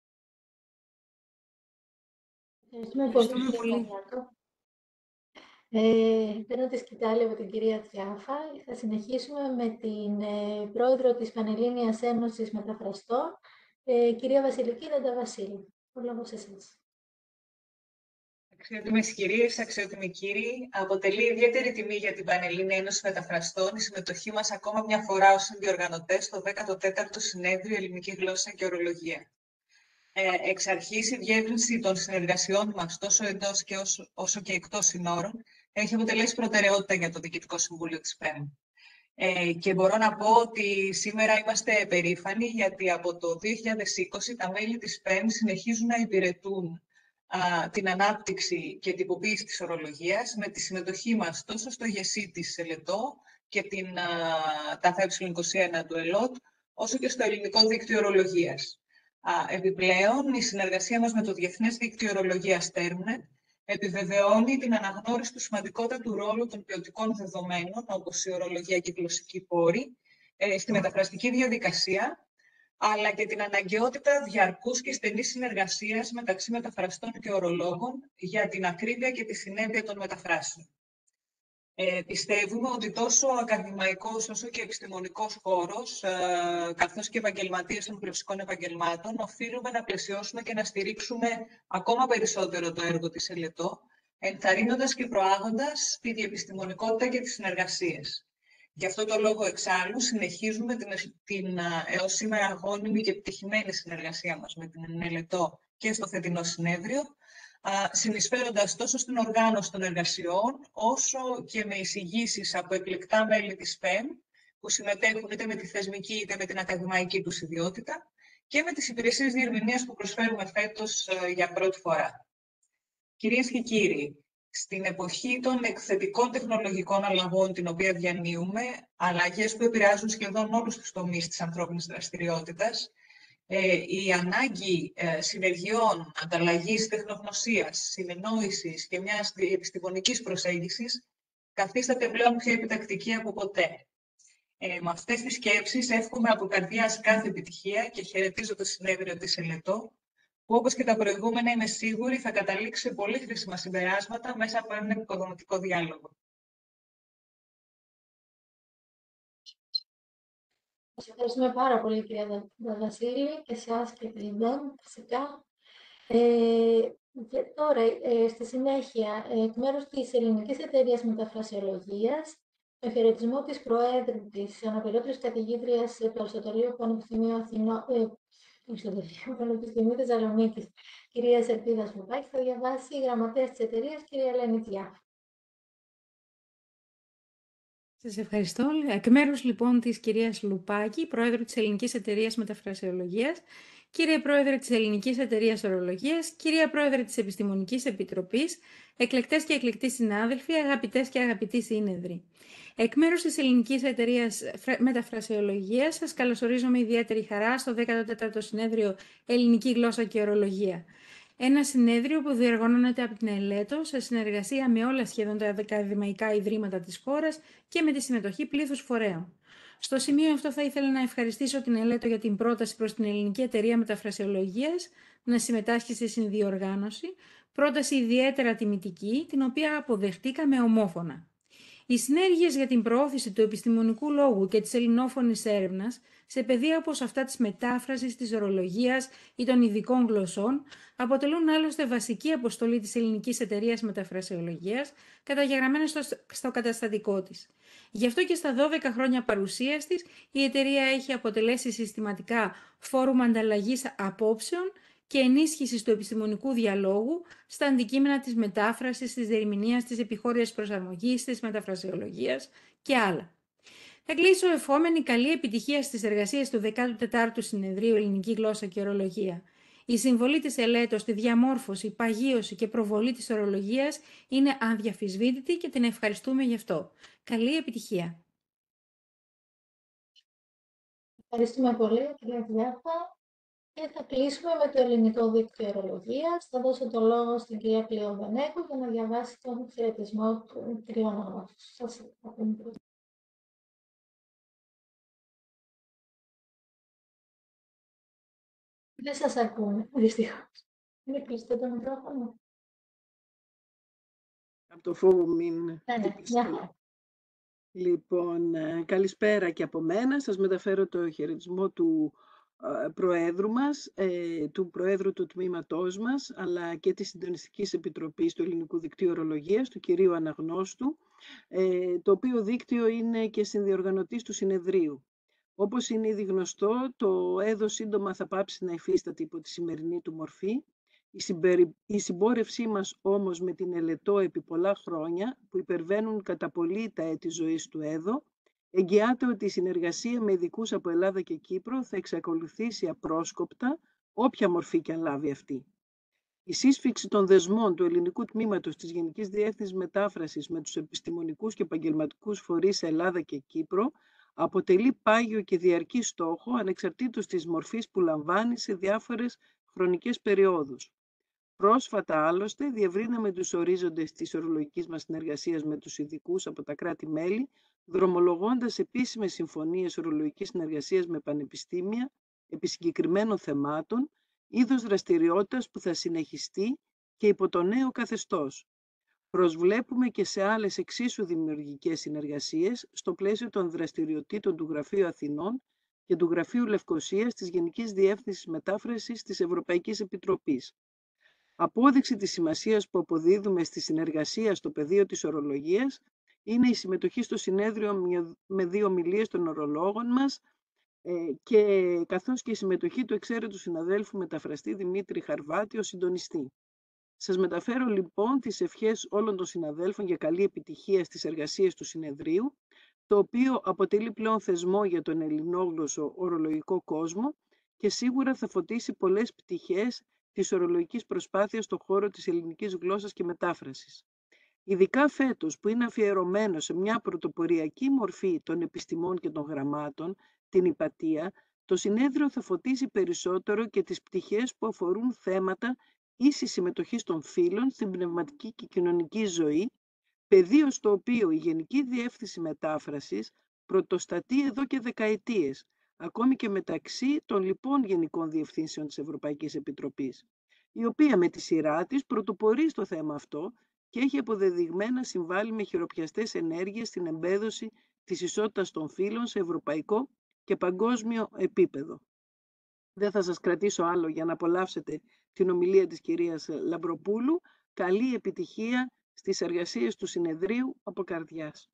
Ευχαριστούμε πολύ. Ε, παίρνω τη σκητάλη από την κυρία Τριάφα. Θα συνεχίσουμε με την ε, πρόεδρο της Πανελλήνιας Ένωσης Μεταφραστών, ε, κυρία Βασιλική Δανταβασίλη. Ο λόγος εσάς. Αξιότιμες κυρίες, αξιότιμοι κύριοι, αποτελεί ιδιαίτερη τιμή για την Πανελλήνια Ένωση Μεταφραστών η συμμετοχή μας ακόμα μια φορά ως συνδιοργανωτές στο δέκατο τέταρτο Συνέδριο Ελληνική Γλώσσα και Ορολογία. Ε, εξ αρχής, η διεύρυνση των συνεργασιών μας, τόσο εντός και όσο, όσο και εκτός συνόρων, έχει αποτελέσει προτεραιότητα για το Διοικητικό Συμβούλιο της ΠΕΜ. Ε, και μπορώ να πω ότι σήμερα είμαστε περήφανοι, γιατί από το δύο χιλιάδες είκοσι τα μέλη της ΠΕΜ συνεχίζουν να υπηρετούν α, την ανάπτυξη και τυποποίηση της ορολογίας με τη συμμετοχή μας τόσο στο ΓΕΣΥ της ΕΛΕΤΟ και την ΤΑΦΕ είκοσι ένα του ΕΛΟΤ, όσο και στο Ελληνικό Δίκτυο Ορολογίας. Α, επιπλέον, η συνεργασία μας με το Διεθνές Δίκτυο Ορολογίας TERMNET επιβεβαιώνει την αναγνώριση του σημαντικότατου ρόλου των ποιοτικών δεδομένων, όπως η ορολογία και η γλωσσική πόρη, ε, στη μεταφραστική διαδικασία, αλλά και την αναγκαιότητα διαρκούς και στενής συνεργασίας μεταξύ μεταφραστών και ορολόγων για την ακρίβεια και τη συνέπεια των μεταφράσεων. Ε, πιστεύουμε ότι τόσο ο ακαδημαϊκός όσο και ο επιστημονικός χώρος, ε, καθώς και επαγγελματίες των γλωσσικών επαγγελμάτων, οφείλουμε να πλαισιώσουμε και να στηρίξουμε ακόμα περισσότερο το έργο της ΕΛΕΤΟ, ενθαρρύνοντας και προάγοντας τη διεπιστημονικότητα και τις συνεργασίες. Γι' αυτό το λόγο, εξάλλου, συνεχίζουμε την, την έως σήμερα αγώνιμη και επιτυχημένη συνεργασία μας με την ΕΛΕΤΟ και στο φετινό συνέδριο, συνεισφέροντας τόσο στην οργάνωση των εργασιών, όσο και με εισηγήσεις από εκλεκτά μέλη της ΠΕΜ, που συμμετέχουν είτε με τη θεσμική είτε με την ακαδημαϊκή τους ιδιότητα, και με τις υπηρεσίες διερμηνίας που προσφέρουμε φέτος για πρώτη φορά. Κυρίες και κύριοι, στην εποχή των εκθετικών τεχνολογικών αλλαγών την οποία διανύουμε, αλλαγές που επηρεάζουν σχεδόν όλους τους τομείς της ανθρώπινης δραστηριότητας, Ε, η ανάγκη ε, συνεργειών, ανταλλαγής τεχνογνωσίας, συνεννόησης και μιας επιστημονικής προσέγγισης καθίσταται πλέον πιο επιτακτική από ποτέ. Ε, με αυτές τις σκέψεις εύχομαι από καρδιάς κάθε επιτυχία και χαιρετίζω το συνέδριο της ΕΛΕΤΟ, που όπως και τα προηγούμενα είμαι σίγουρη θα καταλήξει σε πολύ χρήσιμα συμπεράσματα μέσα από έναν επικοδομητικό διάλογο. Σας ευχαριστούμε πάρα πολύ, κυρία Δαβασίλη, και εσάς και την ΔΕΜ, φυσικά. Ε, και τώρα, ε, στη συνέχεια, εκ μέρους της Ελληνικής Εταιρείας Μεταφρασιολογίας, με χαιρετισμό της Προέδρου της Αναπληρώτριας Καθηγήτριας του Αριστοτελείου Πανεπιστημίου Αθηνών, ε, του Πανεπιστημίου Θεσσαλονίκης, κυρία Ελπίδα Λουπάκη, θα διαβάσει η γραμματέας της εταιρείας, κυρία Ελένη Τριάφα. Σας ευχαριστώ. Εκ μέρους λοιπόν της κυρίας Λουπάκη, Πρόεδρου της Ελληνικής Εταιρείας Μεταφρασιολογίας, κύριε Πρόεδρε της Ελληνικής Εταιρείας Ορολογίας, κυρία Πρόεδρε της Επιστημονικής Επιτροπής, εκλεκτές και εκλεκτοί συνάδελφοι, αγαπητές και αγαπητοί σύνεδροι. Εκ μέρους της Ελληνικής Εταιρείας Μεταφρασιολογίας, σας καλωσορίζω με ιδιαίτερη χαρά στο δέκατο τέταρτο Συνέδριο Ελληνική Γλώσσα και Ορολογία. Ένα συνέδριο που διοργανώνεται από την ΕΛΕΤΟ σε συνεργασία με όλα σχεδόν τα ακαδημαϊκά ιδρύματα της χώρας και με τη συμμετοχή πλήθους φορέων. Στο σημείο αυτό θα ήθελα να ευχαριστήσω την ΕΛΕΤΟ για την πρόταση προς την Ελληνική Εταιρεία Μεταφρασιολογίας να συμμετάσχει στη συνδιοργάνωση, πρόταση ιδιαίτερα τιμητική, την οποία αποδεχτήκαμε ομόφωνα. Οι συνέργειες για την προώθηση του επιστημονικού λόγου και της ελληνόφωνης έρευνας σε πεδία όπως αυτά της μετάφρασης, της ορολογίας ή των ειδικών γλωσσών αποτελούν άλλωστε βασική αποστολή της Ελληνικής Εταιρείας Μεταφρασιολογίας, καταγεγραμμένα στο, στο καταστατικό της. Γι' αυτό και στα δώδεκα χρόνια παρουσίας της, η εταιρεία έχει αποτελέσει συστηματικά φόρουμ ανταλλαγής απόψεων και ενίσχυσης του επιστημονικού διαλόγου στα αντικείμενα της μετάφρασης, της διερμηνίας, της επιχώριας προσαρμογής, της μεταφρασιολογίας και άλλα. Θα κλείσω ευχόμενη καλή επιτυχία στις εργασίες του δέκατου τετάρτου Συνεδρίου Ελληνική Γλώσσα και Ορολογία. Η συμβολή της ΕΛΕΤΟ στη διαμόρφωση, παγίωση και προβολή της ορολογίας είναι αδιαφυσβήτητη και την ευχαριστούμε γι' αυτό. Καλή επιτυχία. Ευχαριστούμε πολύ, κυρία Τριάφα. Και θα κλείσουμε με το Ελληνικό Δίκτυο Ορολογίας. Θα δώσω το λόγο στην κυρία Κλεοβενέκου για να διαβάσει τον χαιρετισμό του τριών ονομάτων. Σας ευχαριστώ. Δεν σας ακούμε, δυστυχώς. Είναι κλειστό το μικρόφωνο. Από το φόβο μην Ναι, ναι, χτυπήσετε. μια χαρά. Λοιπόν, ε, καλησπέρα και από μένα. Σας μεταφέρω το χαιρετισμό του ε, Προέδρου μας, ε, του Προέδρου του Τμήματός μας, αλλά και της Συντονιστικής Επιτροπής του Ελληνικού Δικτύου Ορολογίας, του κυρίου Αναγνώστου, ε, το οποίο δίκτυο είναι και συνδιοργανωτής του συνεδρίου. Όπως είναι ήδη γνωστό, το ΕΔΟ σύντομα θα πάψει να υφίσταται υπό τη σημερινή του μορφή. Η, συμπερι... η συμπόρευσή μας όμως με την Ελετό επί πολλά χρόνια, που υπερβαίνουν κατά πολύ τα έτη ζωής του ΕΔΟ, εγγυάται ότι η συνεργασία με ειδικούς από Ελλάδα και Κύπρο θα εξακολουθήσει απρόσκοπτα, όποια μορφή και αν λάβει αυτή. Η σύσφυξη των δεσμών του ελληνικού τμήματος της Γενικής Διεύθυνσης Μετάφρασης με τους επιστημονικούς και επαγγελματικούς φορείς σε Ελλάδα και Κύπρο αποτελεί πάγιο και διαρκή στόχο ανεξαρτήτως της μορφής που λαμβάνει σε διάφορες χρονικές περιόδους. Πρόσφατα, άλλωστε, διευρύναμε τους ορίζοντες της ορολογικής μας συνεργασίας με τους ειδικούς από τα κράτη-μέλη, δρομολογώντας επίσημες συμφωνίες ορολογικής συνεργασίας με πανεπιστήμια επί συγκεκριμένων θεμάτων, είδος δραστηριότητας που θα συνεχιστεί και υπό το νέο καθεστώς. Προσβλέπουμε και σε άλλες εξίσου δημιουργικές συνεργασίες στο πλαίσιο των δραστηριοτήτων του Γραφείου Αθηνών και του Γραφείου Λευκωσίας της Γενικής Διεύθυνσης Μετάφρασης της Ευρωπαϊκής Επιτροπής. Απόδειξη της σημασίας που αποδίδουμε στη συνεργασία στο πεδίο της ορολογίας είναι η συμμετοχή στο συνέδριο με δύο ομιλίες των ορολόγων μας και καθώς και η συμμετοχή του εξαίρετου συναδέλφου μεταφραστή Δημήτρη Χαρβάτη ως συντονιστή. Σας μεταφέρω λοιπόν τις ευχές όλων των συναδέλφων για καλή επιτυχία στις εργασίες του συνεδρίου, το οποίο αποτελεί πλέον θεσμό για τον ελληνόγλωσσο ορολογικό κόσμο και σίγουρα θα φωτίσει πολλές πτυχές της ορολογικής προσπάθειας στον χώρο της ελληνικής γλώσσας και μετάφρασης. Ειδικά φέτος, που είναι αφιερωμένο σε μια πρωτοποριακή μορφή των επιστημών και των γραμμάτων, την υπατία, το συνέδριο θα φωτίσει περισσότερο και τις πτυχές που αφορούν θέματα ίσης συμμετοχής των φύλων στην πνευματική και κοινωνική ζωή, πεδίο στο οποίο η Γενική Διεύθυνση Μετάφρασης πρωτοστατεί εδώ και δεκαετίες, ακόμη και μεταξύ των λοιπών Γενικών Διευθύνσεων της Ευρωπαϊκής Επιτροπής, η οποία με τη σειρά της πρωτοπορεί στο θέμα αυτό και έχει αποδεδειγμένα συμβάλει με χειροπιαστές ενέργειες στην εμπέδωση της ισότητας των φύλων σε ευρωπαϊκό και παγκόσμιο επίπεδο. Δεν θα σας κρατήσω άλλο για να απολαύσετε την ομιλία της κυρίας Λαμπροπούλου. Καλή επιτυχία στις εργασίες του συνεδρίου από καρδιάς.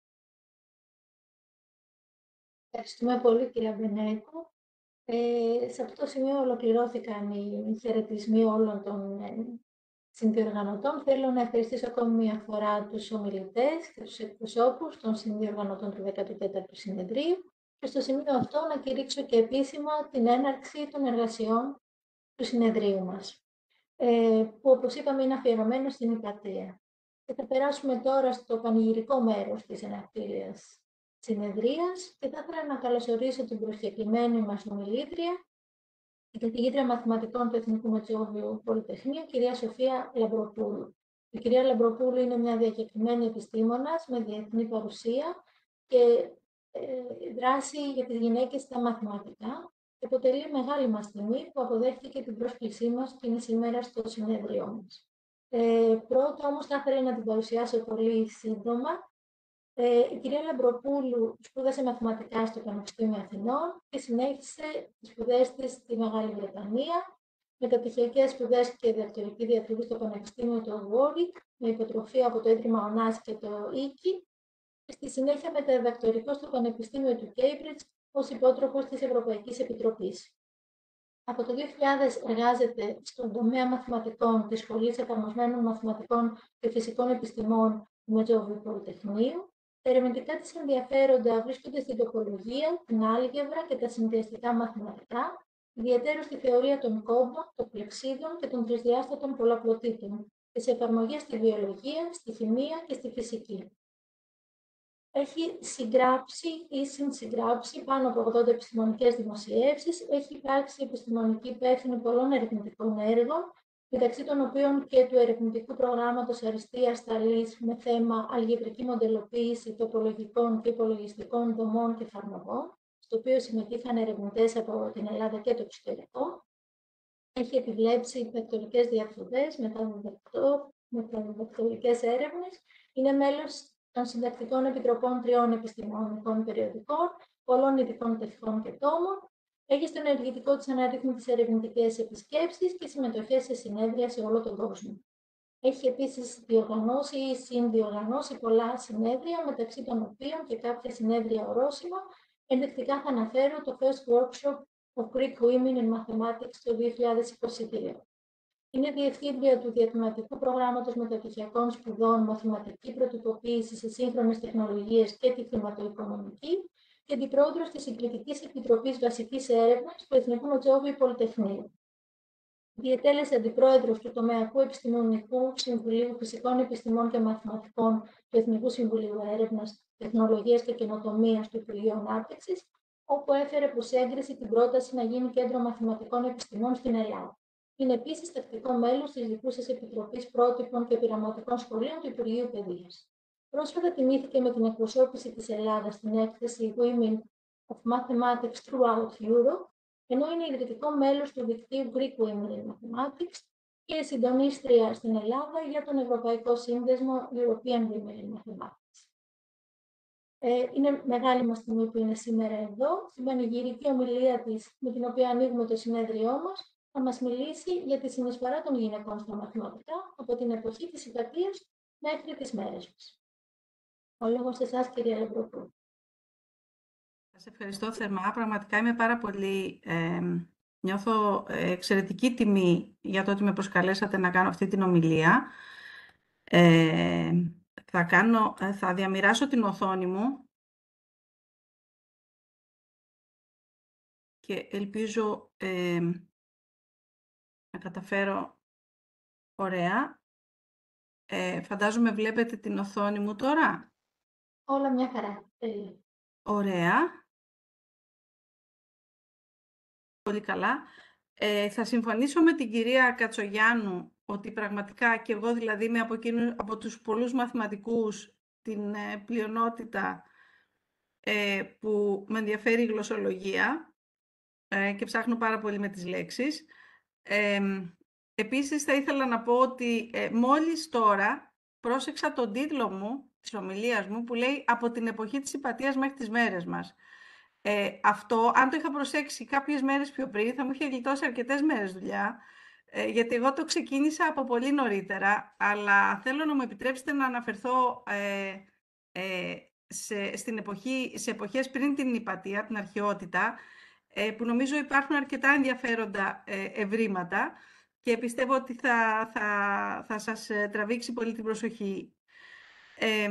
Ευχαριστούμε πολύ, κυρία Μπενέκο. Ε, σε αυτό το σημείο ολοκληρώθηκαν οι χαιρετισμοί όλων των ε, συνδιοργανωτών. Θέλω να ευχαριστήσω ακόμη μια φορά τους ομιλητές και τους εκπροσώπους των συνδιοργανωτών του δέκατου τέταρτου συνεδρίου και στο σημείο αυτό να κηρύξω και επίσημα την έναρξη των εργασιών του συνεδρίου μας, ε, που όπως είπαμε είναι αφιερωμένο στην υπατία. Και θα περάσουμε τώρα στο πανηγυρικό μέρος της ενακτήριας συνεδρίας και θα ήθελα να καλωσορίσω την προσκεκλημένη μας ομιλήτρια, την καθηγήτρια μαθηματικών του Εθνικού Μετσόβιου Πολυτεχνείου, κυρία Σοφία Λαμπροπούλου. Η κυρία Λαμπροπούλου είναι μια διακεκριμένη επιστήμονας με διεθνή παρουσία και ε, δράση για τις γυναίκες στα μαθηματικά και αποτελεί μεγάλη μας τιμή που αποδέχτηκε την πρόσκλησή μας και είναι σήμερα στο συνέδριό μας. Ε, πρώτα όμως θα ήθελα να την παρουσιάσω πολύ σύντομα. Ε, η κυρία Λαμπροπούλου σπούδασε μαθηματικά στο Πανεπιστήμιο Αθηνών και συνέχισε τις σπουδές της στη Μεγάλη Βρετανία, μεταπτυχιακές σπουδές και διδακτορική διατριβή στο Πανεπιστήμιο του Warwick, με υποτροφία από το Ίδρυμα Ωνάση και το ΙΚΙ, και στη συνέχεια μεταδιδακτορικό στο Πανεπιστήμιο του Cambridge ως υπότροφος της Ευρωπαϊκής Επιτροπής. Από το δύο χιλιάδες εργάζεται στον τομέα μαθηματικών της Σχολής Εφαρμοσμένων Μαθηματικών και Φυσικών Επιστημών του Μετσόβιου Πολυτεχνείου. Τα ερευνητικά της ενδιαφέροντα βρίσκονται στην τοπολογία, την άλγευρα και τα συνδυαστικά μαθηματικά, ιδιαίτερα στη θεωρία των κόμπων, των πλεξίδων και των τρισδιάστατων πολλαπλωτήτων και σε εφαρμογές στη βιολογία, στη χημεία και στη φυσική. Έχει συγγράψει ή συνσυγγράψει πάνω από ογδόντα επιστημονικές δημοσιεύσεις, έχει υπάρξει επιστημονική υπεύθυνη πολλών ερευνητικών έργων, μεταξύ των οποίων και του ερευνητικού προγράμματος Αριστείας Ταλής με θέμα αλγεβρική μοντελοποίηση τοπολογικών και υπολογιστικών δομών και εφαρμογών, στο οποίο συμμετείχαν ερευνητές από την Ελλάδα και το εξωτερικό. Έχει επιβλέψει διδακτορικές διαφορές, μεταδιδακτό, μεταδιδακτορικές έρευνες. Είναι μέλος των συντακτικών επιτροπών τριών επιστημονικών περιοδικών, πολλών ειδικών τεχνικών και τόμων. Έχει στο ενεργητικό της αναρρύθμιτες ερευνητικές επισκέψεις και συμμετοχές σε συνέδρια σε όλο τον κόσμο. Έχει επίσης διοργανώσει ή συνδιοργανώσει πολλά συνέδρια, μεταξύ των οποίων και κάποια συνέδρια ορόσημα. Ενδεικτικά θα αναφέρω το First Workshop of Greek Women in Mathematics το δύο χιλιάδες είκοσι δύο. Είναι διευθύντρια του Διατμηματικού Προγράμματος Μεταπτυχιακών Σπουδών Μαθηματική Πρωτοτυποποίηση σε Σύγχρονες Τεχνολογίες και τη Χρηματοοικονομική και αντιπρόεδρος της Συγκριτικής Επιτροπής Βασικής Έρευνας του Εθνικού Ματζόβιου Πολυτεχνείου. Διετέλεσε αντιπρόεδρος του Τομεακού Επιστημονικού Συμβουλίου Φυσικών Επιστημών και Μαθηματικών του Εθνικού Συμβουλίου Έρευνας, Τεχνολογίας και Καινοτομίας του Υπουργείου Ανάπτυξης, όπου έφερε προς έγκριση την πρόταση να γίνει κέντρο μαθηματικών επιστημών στην Ελλάδα. Είναι επίσης τακτικό μέλος της Δικούσας Επιτροπής Πρότυπων και Πειραματικών Σχολείων του Υπουργείου Παιδείας. Πρόσφατα τιμήθηκε με την εκπροσώπηση της Ελλάδας στην έκθεση Women of Mathematics Throughout Europe, ενώ είναι ιδρυτικό μέλος του δικτύου Greek Women in Mathematics και συντονίστρια στην Ελλάδα για τον Ευρωπαϊκό Σύνδεσμο European Women in Mathematics. Ε, είναι μεγάλη μας τιμή που είναι σήμερα εδώ. Στην πανηγυρική ομιλία της, με την οποία ανοίγουμε το συνέδριό μας, θα μας μιλήσει για τη συνεισφορά των γυναικών στα μαθηματικά από την εποχή της Ικατίας μέχρι τις μέρες μας. Ο λόγος σε εσάς, κυρία Λεμπροπούλου. Σας ευχαριστώ θερμά. Πραγματικά είμαι πάρα πολύ... Ε, νιώθω εξαιρετική τιμή για το ότι με προσκαλέσατε να κάνω αυτή την ομιλία. Ε, θα, κάνω, θα διαμοιράσω την οθόνη μου και ελπίζω ε, να καταφέρω ωραία. Ε, φαντάζομαι βλέπετε την οθόνη μου τώρα. Όλα μια χαρά. Ωραία. Πολύ καλά. Ε, θα συμφωνήσω με την κυρία Κατσογιάννου ότι πραγματικά και εγώ δηλαδή είμαι από, εκείνου, από τους πολλούς μαθηματικούς την ε, πλειονότητα ε, που με ενδιαφέρει η γλωσσολογία ε, και ψάχνω πάρα πολύ με τις λέξεις. Ε, επίσης θα ήθελα να πω ότι ε, μόλις τώρα πρόσεξα τον τίτλο μου, της ομιλίας μου, που λέει «Από την εποχή της Ιππατίας μέχρι τις μέρες μας». Ε, αυτό, αν το είχα προσέξει κάποιες μέρες πιο πριν, θα μου είχε γλιτώσει αρκετές μέρες δουλειά, ε, γιατί εγώ το ξεκίνησα από πολύ νωρίτερα, αλλά θέλω να μου επιτρέψετε να αναφερθώ ε, ε, σε, στην εποχή, σε εποχές πριν την Ιππατία, την αρχαιότητα, ε, που νομίζω υπάρχουν αρκετά ενδιαφέροντα ε, ευρήματα και πιστεύω ότι θα, θα, θα σας τραβήξει πολύ την προσοχή. Ε,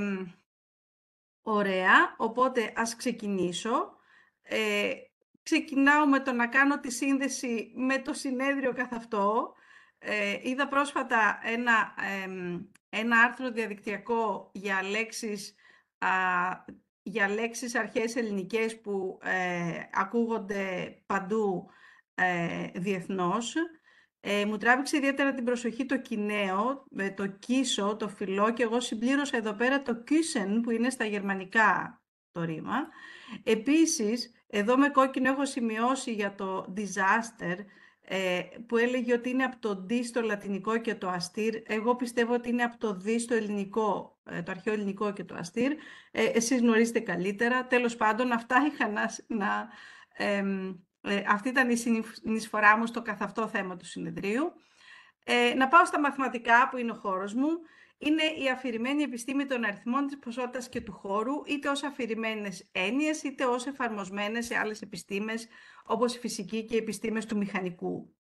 ωραία, οπότε ας ξεκινήσω. Ε, ξεκινάω με το να κάνω τη σύνδεση με το συνέδριο καθ' αυτό. Ε, είδα πρόσφατα ένα, ε, ένα άρθρο διαδικτυακό για λέξεις, α, για λέξεις αρχαίες ελληνικές που ε, ακούγονται παντού ε, διεθνώς. Ε, μου τράβηξε ιδιαίτερα την προσοχή το κοιναίο, το κίσο, το φιλό, και εγώ συμπλήρωσα εδώ πέρα το küssen που είναι στα γερμανικά το ρήμα. Επίσης, εδώ με κόκκινο έχω σημειώσει για το disaster, ε, που έλεγε ότι είναι από το «δι» στο λατινικό και το «αστήρ». Εγώ πιστεύω ότι είναι από το «δι» στο ελληνικό, ε, το αρχαίο ελληνικό και το «αστήρ». Ε, εσείς γνωρίζετε καλύτερα. Τέλος πάντων, αυτά είχα να... να ε, ε, αυτή ήταν η συνεισφορά μου στο καθ' αυτό θέμα του συνεδρίου. Ε, να πάω στα μαθηματικά, που είναι ο χώρος μου. Είναι η αφηρημένη επιστήμη των αριθμών, της ποσότητας και του χώρου, είτε ως αφηρημένες έννοιες, είτε ως εφαρμοσμένες σε άλλες επιστήμες, όπως η φυσική και οι επιστήμες του μηχανικού.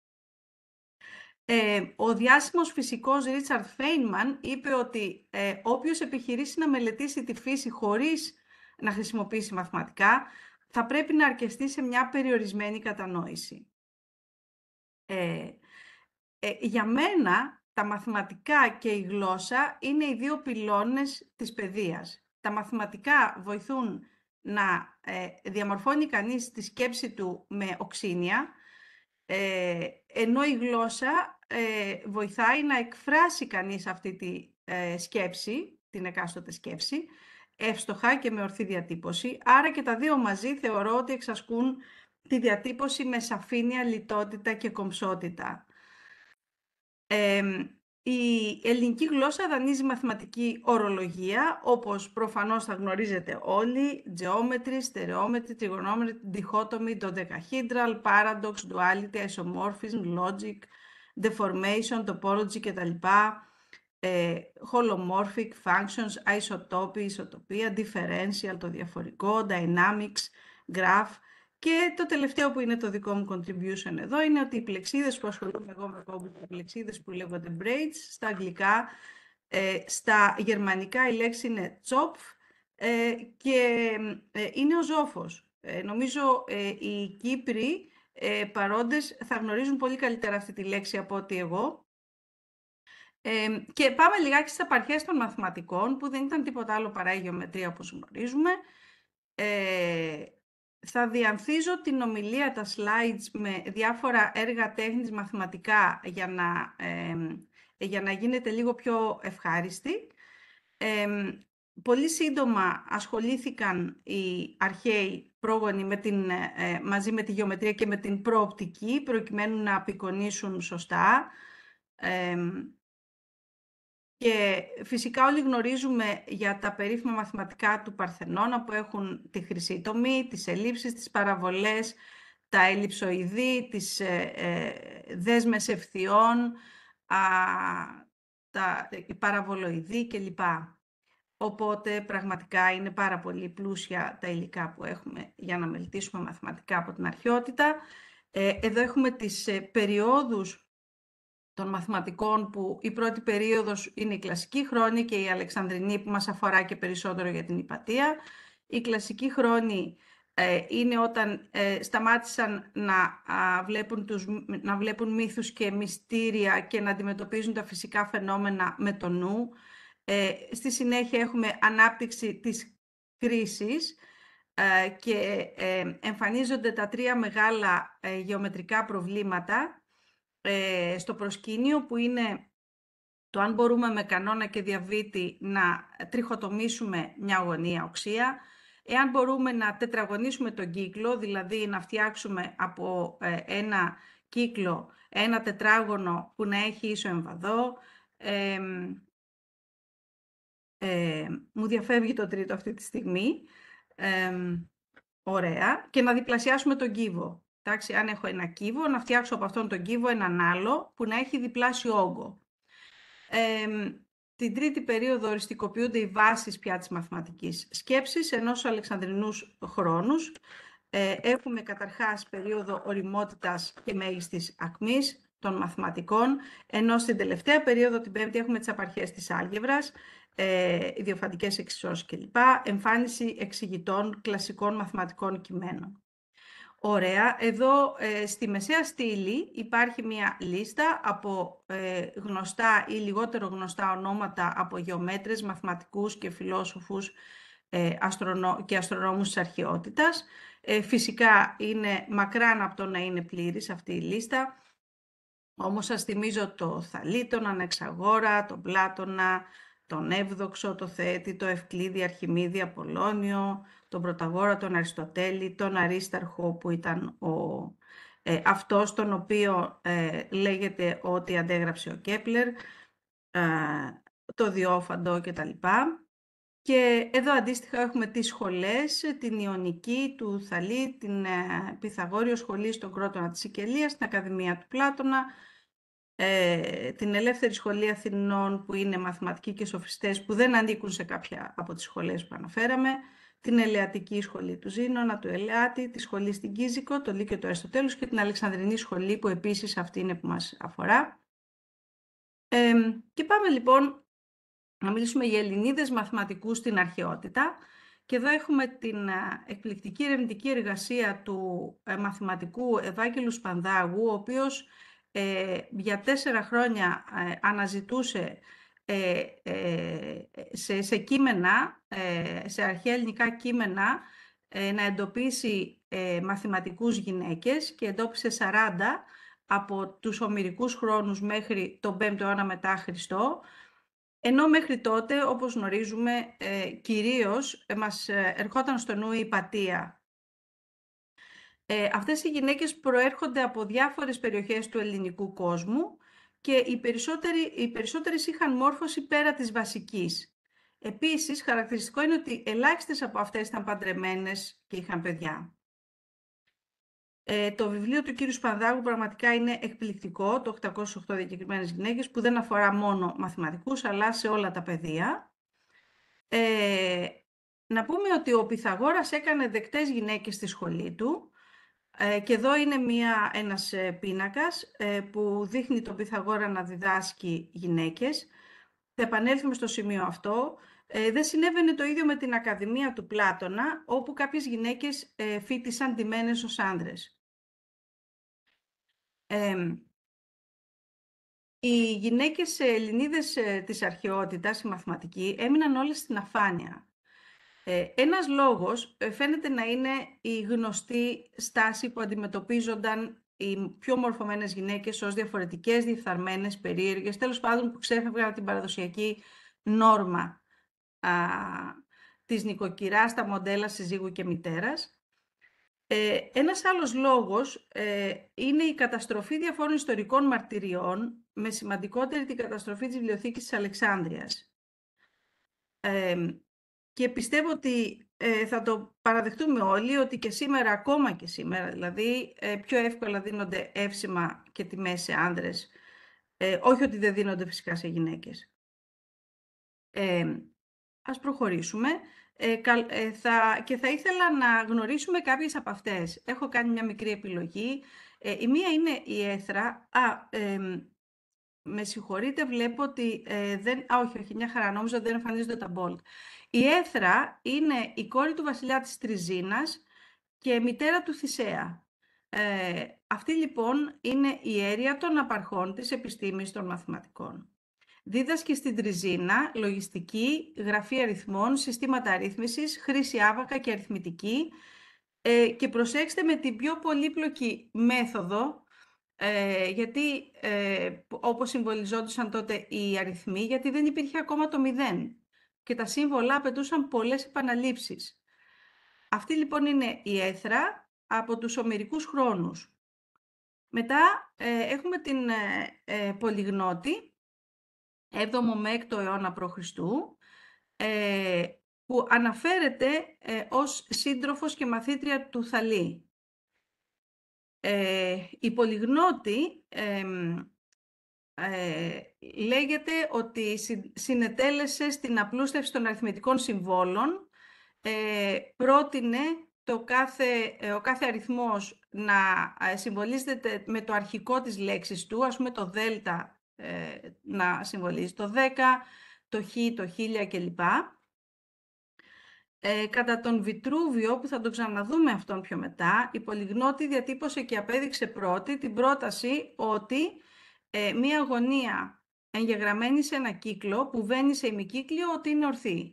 Ε, ο διάσημος φυσικός Ρίτσαρντ Φέινμαν είπε ότι ε, όποιος επιχειρήσει να μελετήσει τη φύση χωρίς να χρησιμοποιήσει μαθηματικά, θα πρέπει να αρκεστεί σε μια περιορισμένη κατανόηση. Ε, ε, για μένα, τα μαθηματικά και η γλώσσα είναι οι δύο πυλώνες της παιδείας. Τα μαθηματικά βοηθούν να ε, διαμορφώνει κανείς τη σκέψη του με οξύνια, ε, ενώ η γλώσσα ε, βοηθάει να εκφράσει κανείς αυτή τη ε, σκέψη, την εκάστοτε σκέψη, εύστοχα και με ορθή διατύπωση. Άρα και τα δύο μαζί θεωρώ ότι εξασκούν τη διατύπωση με σαφήνεια, λιτότητα και κομψότητα. Ε, Η ελληνική γλώσσα δανείζει μαθηματική ορολογία, όπως προφανώς θα γνωρίζετε όλοι, geometry, stereometry, trigonometry, dichotomy, dodecahedral, paradox, duality, isomorphism, logic, deformation, topology κτλ. Ε, holomorphic, functions, isotopy, ισοτοπία, differential, το διαφορικό, dynamics, graph. Και το τελευταίο που είναι το δικό μου contribution εδώ είναι ότι οι πλεξίδες που ασχολούμαι εγώ με κόμπους, οι πλεξίδες που λέγονται braids, στα αγγλικά, ε, στα γερμανικά η λέξη είναι Zopf ε, και ε, είναι ο ζόφος. Ε, νομίζω ε, οι Κύπροι ε, παρόντες θα γνωρίζουν πολύ καλύτερα αυτή τη λέξη από ότι εγώ. Ε, και πάμε λιγάκι στις απαρχές των μαθηματικών, που δεν ήταν τίποτα άλλο παρά η γεωμετρία όπως γνωρίζουμε. Ε, θα διανθίζω την ομιλία, τα slides, με διάφορα έργα τέχνης μαθηματικά για να, ε, για να γίνεται λίγο πιο ευχάριστη. Ε, πολύ σύντομα ασχολήθηκαν οι αρχαίοι πρόγονοι με την, ε, μαζί με τη γεωμετρία και με την προοπτική, προκειμένου να απεικονίσουν σωστά. Ε, Και φυσικά όλοι γνωρίζουμε για τα περίφημα μαθηματικά του Παρθενώνα που έχουν τη χρυσή τομή, τις ελλείψεις, τις παραβολές, τα ελλειψοειδή, τις ε, ε, δέσμες ευθειών, α, τα ε, παραβολοειδή κλπ. Οπότε πραγματικά είναι πάρα πολύ πλούσια τα υλικά που έχουμε για να μελετήσουμε μαθηματικά από την αρχαιότητα. Ε, εδώ έχουμε τις ε, περιόδους των μαθηματικών, που η πρώτη περίοδος είναι η κλασική χρόνη και η αλεξανδρινή που μας αφορά και περισσότερο για την Ιππατία. Η κλασική χρόνη ε, είναι όταν ε, σταμάτησαν να, α, βλέπουν τους, να βλέπουν μύθους και μυστήρια και να αντιμετωπίζουν τα φυσικά φαινόμενα με το νου. Ε, στη συνέχεια έχουμε ανάπτυξη της κρίσης ε, και ε, εμφανίζονται τα τρία μεγάλα ε, γεωμετρικά προβλήματα στο προσκήνιο, που είναι το αν μπορούμε με κανόνα και διαβήτη να τριχοτομήσουμε μια γωνία οξεία, εάν μπορούμε να τετραγωνίσουμε τον κύκλο, δηλαδή να φτιάξουμε από ένα κύκλο ένα τετράγωνο που να έχει ίσο εμβαδό. Ε, ε, μου διαφεύγει το τρίτο αυτή τη στιγμή. Ε, ωραία. Και να διπλασιάσουμε τον κύβο. Εντάξει, αν έχω ένα κύβο, να φτιάξω από αυτόν τον κύβο έναν άλλο που να έχει διπλάσιο όγκο. Ε, την τρίτη περίοδο οριστικοποιούνται οι βάσεις πια της μαθηματικής σκέψης ενός αλεξανδρινούς χρόνους. Ε, έχουμε καταρχάς περίοδο οριμότητας και μέγιστης ακμής των μαθηματικών, ενώ στην τελευταία περίοδο, την πέμπτη, έχουμε τις απαρχές της άλγευρας, ε, ιδιοφαντικές εξισώσεις κλπ. Εμφάνιση εξηγητών κλασικών μαθηματικών κειμένων. Ωραία. Εδώ ε, στη μεσαία στήλη υπάρχει μια λίστα από ε, γνωστά ή λιγότερο γνωστά ονόματα από γεωμέτρες, μαθηματικούς και φιλόσοφους ε, αστρονο... και αστρονόμους της αρχαιότητας. Ε, φυσικά είναι μακράν από το να είναι πλήρης αυτή η λίστα. Όμως σας θυμίζω το Θαλή, τον Ανεξαγόρα, τον Πλάτωνα, τον Εύδοξο, το Θέτη, το Ευκλήδη, Αρχιμίδη, Απολλώνιο, τον Πρωταγόρα, τον Αριστοτέλη, τον Αρίσταρχο που ήταν ο, ε, αυτός τον οποίο ε, λέγεται ότι αντέγραψε ο Κέπλερ, ε, το Διόφαντο κτλ. Και εδώ αντίστοιχα έχουμε τις σχολές, την Ιωνική του Θαλή, την ε, Πυθαγόριο σχολή στον Κρότονα της Σικελίας, την Ακαδημία του Πλάτωνα, ε, την Ελεύθερη Σχολή Αθηνών που είναι μαθηματικοί και σοφιστές που δεν ανήκουν σε κάποια από τις σχολές που αναφέραμε, την Ελεατική Σχολή του Ζήνωνα, του Ελεάτη, τη Σχολή στην Κίζικο, το Λύκειο του Αριστοτέλους και την Αλεξανδρινή Σχολή που επίσης αυτή είναι που μας αφορά. Ε, και πάμε λοιπόν να μιλήσουμε για Ελληνίδες μαθηματικούς στην αρχαιότητα. Και εδώ έχουμε την εκπληκτική ερευνητική εργασία του μαθηματικού Ευάγγελου Σπανδάγου, ο οποίος ε, για τέσσερα χρόνια ε, αναζητούσε ε, ε, σε, σε κείμενα, ε, σε αρχαία ελληνικά κείμενα, ε, να εντοπίσει ε, μαθηματικούς γυναίκες και εντόπισε σαράντα από τους ομηρικούς χρόνους μέχρι τον πέμπτο αιώνα μετά Χριστό. Ενώ μέχρι τότε, όπως γνωρίζουμε, ε, κυρίως ε, μας ε, ερχόταν στο νου η Ιππατία. Ε, αυτές οι γυναίκες προέρχονται από διάφορες περιοχές του ελληνικού κόσμου και οι, περισσότεροι, οι περισσότερες είχαν μόρφωση πέρα της βασικής. Επίσης, χαρακτηριστικό είναι ότι ελάχιστες από αυτές ήταν παντρεμένες και είχαν παιδιά. Ε, το βιβλίο του κύριου Σπανδάγου πραγματικά είναι εκπληκτικό, το οκτακόσιες οκτώ διακεκριμένες γυναίκες, που δεν αφορά μόνο μαθηματικούς, αλλά σε όλα τα πεδία. Ε, να πούμε ότι ο Πυθαγόρας έκανε δεκτές γυναίκες στη σχολή του, ε, και εδώ είναι μία, ένας ε, πίνακας ε, που δείχνει τον Πυθαγόρα να διδάσκει γυναίκες. Θα επανέλθουμε στο σημείο αυτό. Ε, δεν συνέβαινε το ίδιο με την Ακαδημία του Πλάτωνα, όπου κάποιες γυναίκες ε, φοίτησαν ντυμένες ως άνδρες. Ε, οι γυναίκες Ελληνίδες ε, της αρχαιότητας, οι μαθηματικοί, έμειναν όλες στην αφάνεια. Ε, ένας λόγος ε, φαίνεται να είναι η γνωστή στάση που αντιμετωπίζονταν οι πιο μορφωμένες γυναίκες ως διαφορετικές, διεφθαρμένες, περίεργες, τέλος πάντων που ξέφευγαν από την παραδοσιακή νόρμα α, της νοικοκυράς, τα μοντέλα συζύγου και μητέρας. Ε, ένας άλλος λόγος ε, είναι η καταστροφή διαφόρων ιστορικών μαρτυριών, με σημαντικότερη την καταστροφή της Βιβλιοθήκης της Αλεξάνδρειας. Ε, και πιστεύω ότι ε, θα το παραδεχτούμε όλοι, ότι και σήμερα, ακόμα και σήμερα, δηλαδή, ε, πιο εύκολα δίνονται εύσημα και τιμές σε άνδρες, ε, όχι ότι δεν δίνονται φυσικά σε γυναίκες. Ε, ας προχωρήσουμε. Ε, ε, θα, και θα ήθελα να γνωρίσουμε κάποιες από αυτές. Έχω κάνει μια μικρή επιλογή. Ε, η μία είναι η Έθρα. Α, ε, με συγχωρείτε, βλέπω ότι ε, δεν... Α, όχι, όχι, μια χαρά, νόμιζα ότι δεν εμφανίζονται τα bold. Η Έθρα είναι η κόρη του βασιλιά της Τριζίνας και μητέρα του Θησέα. Ε, αυτή λοιπόν είναι η αίρια των απαρχών της επιστήμης των μαθηματικών. Δίδασκε στην Τριζίνα λογιστική, γραφή αριθμών, συστήματα αρρύθμισης, χρήση άβακα και αριθμητική, ε, και προσέξτε, με την πιο πολύπλοκη μέθοδο, ε, γιατί ε, όπως συμβολιζόντουσαν τότε οι αριθμοί, γιατί δεν υπήρχε ακόμα το μηδέν και τα σύμβολα απαιτούσαν πολλές επαναλήψεις. Αυτή λοιπόν είναι η Έθρα από τους ομηρικούς χρόνους. Μετά ε, έχουμε την ε, ε, Πολυγνώτη, έβδομο με έκτο αιώνα π.Χ., ε, που αναφέρεται ε, ως σύντροφος και μαθήτρια του Θαλή. Ε, η Πολυγνώτη ε, ε, λέγεται ότι συνετέλεσε στην απλούστευση των αριθμητικών συμβόλων, ε, πρότεινε το κάθε, ο κάθε αριθμός να συμβολίζεται με το αρχικό της λέξης του, ας πούμε το δέλτα ε, να συμβολίζει το δέκα, το χ, το χίλια κλπ. Ε, κατά τον Βιτρούβιο, που θα τον ξαναδούμε αυτόν πιο μετά, η Πολυγνώτη διατύπωσε και απέδειξε πρώτη την πρόταση ότι ε, μία γωνία εγγεγραμμένη σε ένα κύκλο που βαίνει σε ημικύκλιο ότι είναι ορθή.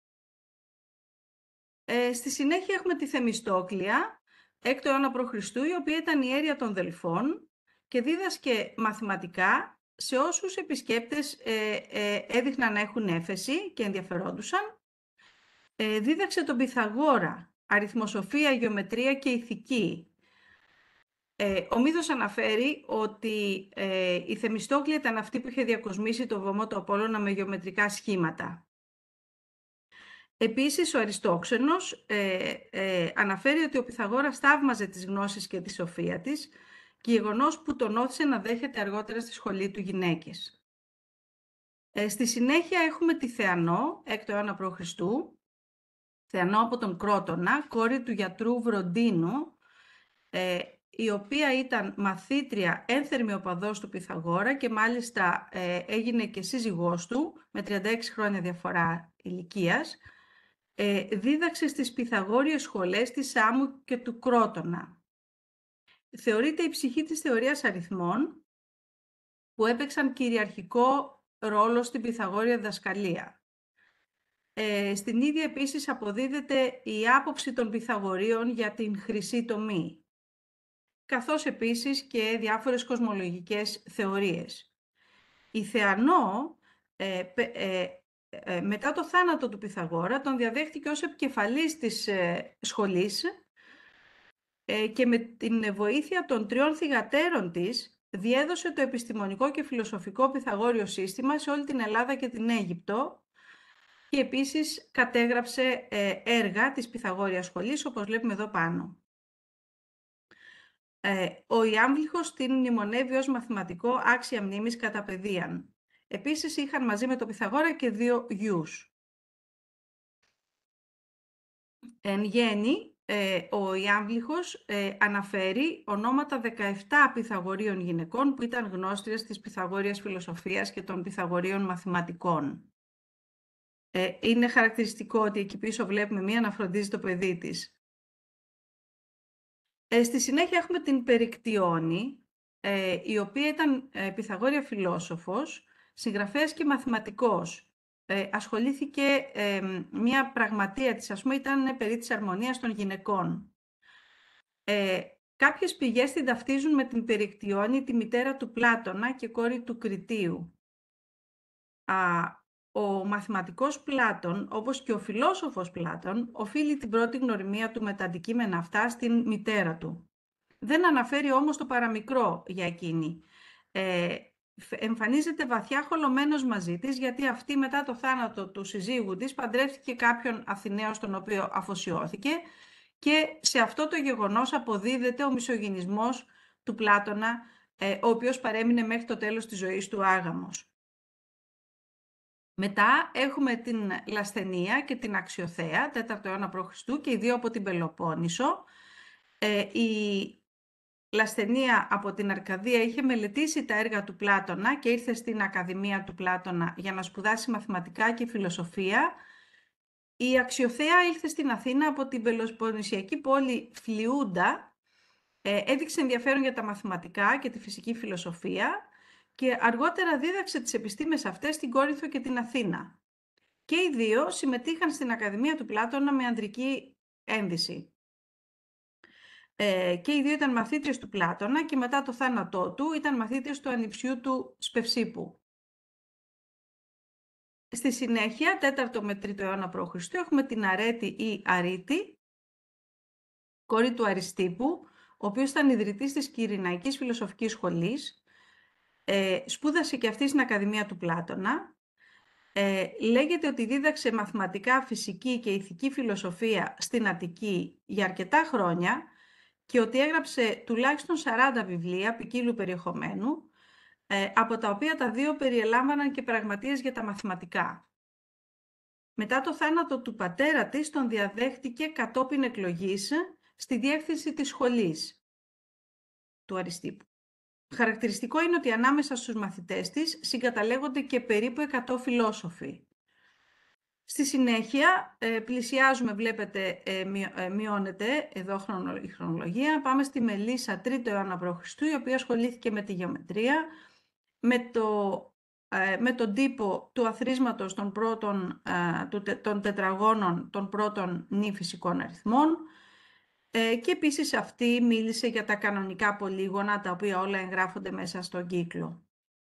Ε, στη συνέχεια έχουμε τη Θεμιστόκλεια, έκτο αιώνα π.Χ., η οποία ήταν η αίρια των Δελφών και δίδασκε μαθηματικά σε όσους επισκέπτες ε, ε, έδειχναν να έχουν έφεση και ενδιαφερόντουσαν. Ε, δίδαξε τον Πυθαγόρα, αριθμοσοφία, γεωμετρία και ηθική. Ε, ο μύθος αναφέρει ότι ε, η Θεμιστόκλεια ήταν αυτή που είχε διακοσμήσει το βωμό του Απόλλωνα με γεωμετρικά σχήματα. Επίσης, ο Αριστόξενος ε, ε, αναφέρει ότι ο Πυθαγόρας θαύμαζε τις γνώσεις και τη σοφία της, και γεγονός που τον όθησε να δέχεται αργότερα στη σχολή του γυναίκες. Ε, στη συνέχεια έχουμε τη Θεανό, έκτο αιώνα π.Χ., Θεανό από τον Κρότονα, κόρη του γιατρού Βροντίνου, ε, η οποία ήταν μαθήτρια, ένθερμη οπαδός του Πυθαγόρα και μάλιστα ε, έγινε και σύζυγός του με τριάντα έξι χρόνια διαφορά ηλικίας. Ε, δίδαξε στις Πυθαγόριες σχολές της Σάμου και του Κρότονα. Θεωρείται η ψυχή της θεωρίας αριθμών, που έπαιξαν κυριαρχικό ρόλο στην Πυθαγόρια διδασκαλία. Ε, στην ίδια επίσης αποδίδεται η άποψη των Πυθαγορίων για την χρυσή τομή, καθώς επίσης και διάφορες κοσμολογικές θεωρίες. Η Θεανό, ε, ε, ε, μετά το θάνατο του Πυθαγόρα, τον διαδέχτηκε ως επικεφαλής της ε, σχολής, ε, και με την βοήθεια των τριών θυγατέρων της διέδωσε το επιστημονικό και φιλοσοφικό Πυθαγόριο σύστημα σε όλη την Ελλάδα και την Αίγυπτο και επίσης κατέγραψε ε, έργα της Πυθαγόριας σχολής, όπως βλέπουμε εδώ πάνω. Ε, ο Ιάμβλυχος την μνημονεύει ως μαθηματικό άξια μνήμης κατά παιδείαν. Επίσης είχαν μαζί με τον Πυθαγόρα και δύο γιους. Εν γέννη, ε, ο Ιάμβλυχος ε, αναφέρει ονόματα δεκαεπτά Πυθαγορίων γυναικών που ήταν γνώστριες της Πυθαγόριας φιλοσοφίας και των Πυθαγορίων μαθηματικών. Ε, είναι χαρακτηριστικό ότι εκεί πίσω βλέπουμε μία να φροντίζει το παιδί της. Ε, στη συνέχεια έχουμε την Περικτιόνη, ε, η οποία ήταν ε, Πυθαγόρια φιλόσοφος, συγγραφέας και μαθηματικός. Ε, ασχολήθηκε, ε, μία πραγματεία της, ας πούμε, ήταν περί της αρμονίας των γυναικών. Ε, κάποιες πηγές την ταυτίζουν με την Περικτιόνη, τη μητέρα του Πλάτωνα και κόρη του Κριτίου. Α, ο μαθηματικός Πλάτων, όπως και ο φιλόσοφος Πλάτων, οφείλει την πρώτη γνωριμία του με τα αντικείμενα αυτά στην μητέρα του. Δεν αναφέρει όμως το παραμικρό για εκείνη. Ε, εμφανίζεται βαθιά χωλωμένος μαζί της, γιατί αυτή μετά το θάνατο του συζύγου της παντρεύτηκε κάποιον Αθηναίο στον οποίο αφοσιώθηκε και σε αυτό το γεγονός αποδίδεται ο μισογυνισμός του Πλάτωνα, ε, ο οποίος παρέμεινε μέχρι το τέλος της ζωής του άγαμος. Μετά έχουμε την Λασθενία και την Αξιοθέα, τέταρτο αιώνα π.Χ. και οι δύο από την Πελοπόννησο. Ε, η Λασθενία από την Αρκαδία είχε μελετήσει τα έργα του Πλάτωνα και ήρθε στην Ακαδημία του Πλάτωνα για να σπουδάσει μαθηματικά και φιλοσοφία. Η Αξιοθέα ήρθε στην Αθήνα από την πελοποννησιακή πόλη Φλιούντα, ε, έδειξε ενδιαφέρον για τα μαθηματικά και τη φυσική φιλοσοφία και αργότερα δίδαξε τις επιστήμες αυτές στην Κόρινθο και την Αθήνα. Και οι δύο συμμετείχαν στην Ακαδημία του Πλάτωνα με ανδρική ένδυση. Ε, και οι δύο ήταν μαθήτριες του Πλάτωνα και μετά το θάνατό του ήταν μαθήτριες του ανιψιού του Σπευσίπου. Στη συνέχεια, τέταρτο με τρίτο αιώνα π.Χ. έχουμε την Αρέτη ή Αρίτη, κόρη του Αριστίππου, ο οποίος ήταν ιδρυτής της Κυρηναϊκής Φιλοσοφικής Σχολής. Ε, σπούδασε και αυτή στην Ακαδημία του Πλάτωνα. Ε, λέγεται ότι δίδαξε μαθηματικά, φυσική και ηθική φιλοσοφία στην Αττική για αρκετά χρόνια και ότι έγραψε τουλάχιστον σαράντα βιβλία ποικίλου περιεχομένου, ε, από τα οποία τα δύο περιελάμβαναν και πραγματείες για τα μαθηματικά. Μετά το θάνατο του πατέρα της, τον διαδέχτηκε κατόπιν εκλογής στη διεύθυνση της σχολής του Αριστίππου. Χαρακτηριστικό είναι ότι ανάμεσα στους μαθητές της συγκαταλέγονται και περίπου εκατό φιλόσοφοι. Στη συνέχεια ε, πλησιάζουμε, βλέπετε, ε, μειω, ε, μειώνεται εδώ η χρονολογία. Πάμε στη Μελίσσα, τρίτο αιώνα π.Χ., η οποία ασχολήθηκε με τη γεωμετρία, με, το, ε, με τον τύπο του αθροίσματος των, πρώτων, ε, του, των τετραγώνων των πρώτων νη φυσικών αριθμών. Ε, και επίσης αυτή μίλησε για τα κανονικά πολύγωνα, τα οποία όλα εγγράφονται μέσα στον κύκλο.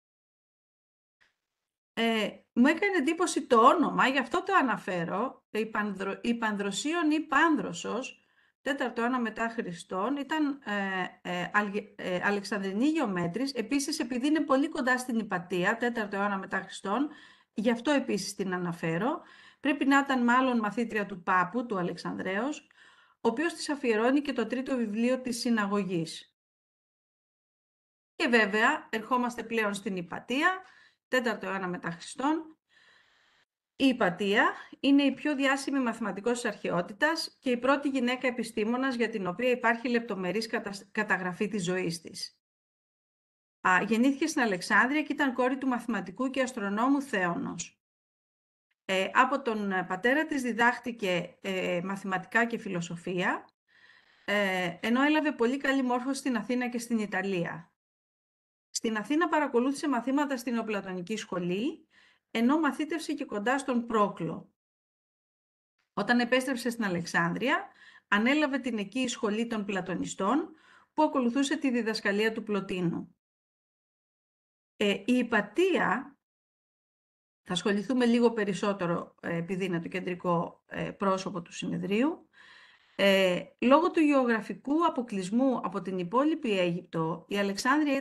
Ε, μου έκανε εντύπωση το όνομα, γι' αυτό το αναφέρω. Η, Πανδρο, η Πανδροσίων ή Πάνδρωσος, τέταρτο αιώνα μετά Χριστόν, ήταν ε, ε, ε, Αλεξανδρινή γεωμέτρης. Επίσης, επειδή είναι πολύ κοντά στην Ιπατία, τέταρτο αιώνα μετά Χριστόν, γι' αυτό επίσης την αναφέρω. Πρέπει να ήταν μάλλον μαθήτρια του Πάπου, του Αλεξανδρέως, ο οποίος της αφιερώνει και το τρίτο βιβλίο της Συναγωγής. Και βέβαια, ερχόμαστε πλέον στην Ιπατία, τέταρτο αιώνα μετά Χριστόν. Η Ιπατία είναι η πιο διάσημη μαθηματικός της αρχαιότητας και η πρώτη γυναίκα επιστήμονας για την οποία υπάρχει λεπτομερής κατα... καταγραφή της ζωής της. Α, γεννήθηκε στην Αλεξάνδρεια και ήταν κόρη του μαθηματικού και αστρονόμου Θέονος. Ε, από τον πατέρα της διδάχτηκε ε, μαθηματικά και φιλοσοφία, ε, ενώ έλαβε πολύ καλή μόρφωση στην Αθήνα και στην Ιταλία. Στην Αθήνα παρακολούθησε μαθήματα στην Νεοπλατωνική Σχολή, ενώ μαθήτευσε και κοντά στον Πρόκλο. Όταν επέστρεψε στην Αλεξάνδρεια, ανέλαβε την εκεί σχολή των Πλατωνιστών, που ακολουθούσε τη διδασκαλία του Πλωτίνου. Ε, η Ιπατία, θα ασχοληθούμε λίγο περισσότερο, επειδή είναι το κεντρικό πρόσωπο του συνεδρίου. Ε, λόγω του γεωγραφικού αποκλεισμού από την υπόλοιπη Αίγυπτο, η Αλεξάνδρεια ήταν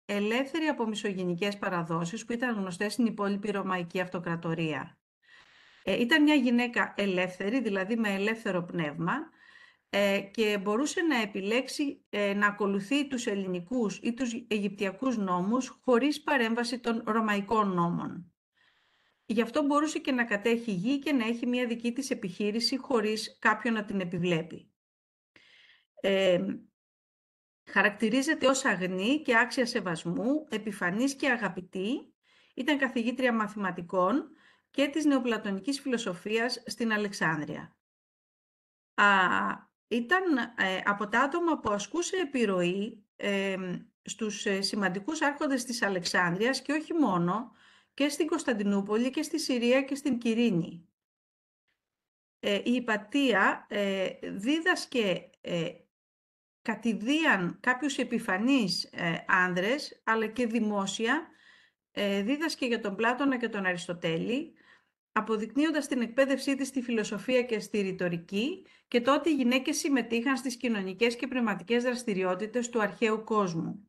ελεύθερη από μισογενικές παραδόσεις που ήταν γνωστές στην υπόλοιπη Ρωμαϊκή Αυτοκρατορία. Ε, ήταν μια γυναίκα ελεύθερη, δηλαδή με ελεύθερο πνεύμα, ε, και μπορούσε να επιλέξει ε, να ακολουθεί τους ελληνικούς ή τους αιγυπτιακούς νόμους χωρίς παρέμβαση των ρωμαϊκών νόμων. Γι' αυτό μπορούσε και να κατέχει γη και να έχει μια δική της επιχείρηση χωρίς κάποιον να την επιβλέπει. Ε, χαρακτηρίζεται ως αγνή και άξια σεβασμού, επιφανής και αγαπητή. Ήταν καθηγήτρια μαθηματικών και της νεοπλατωνικής φιλοσοφίας στην Αλεξάνδρεια. Α, ήταν ε, από τα άτομα που ασκούσε επιρροή ε, στους ε, σημαντικούς άρχοντες της Αλεξάνδρειας και όχι μόνο, και στην Κωνσταντινούπολη και στη Συρία και στην Κυρίνη. Ε, η Ιπατία ε, δίδασκε ε, κατηδίαν κάποιους επιφανείς ε, άνδρες, αλλά και δημόσια, ε, δίδασκε για τον Πλάτωνα και τον Αριστοτέλη, αποδεικνύοντας την εκπαίδευσή της στη φιλοσοφία και στη ρητορική και το ότι οι γυναίκες συμμετείχαν στις κοινωνικές και πνευματικές δραστηριότητες του αρχαίου κόσμου.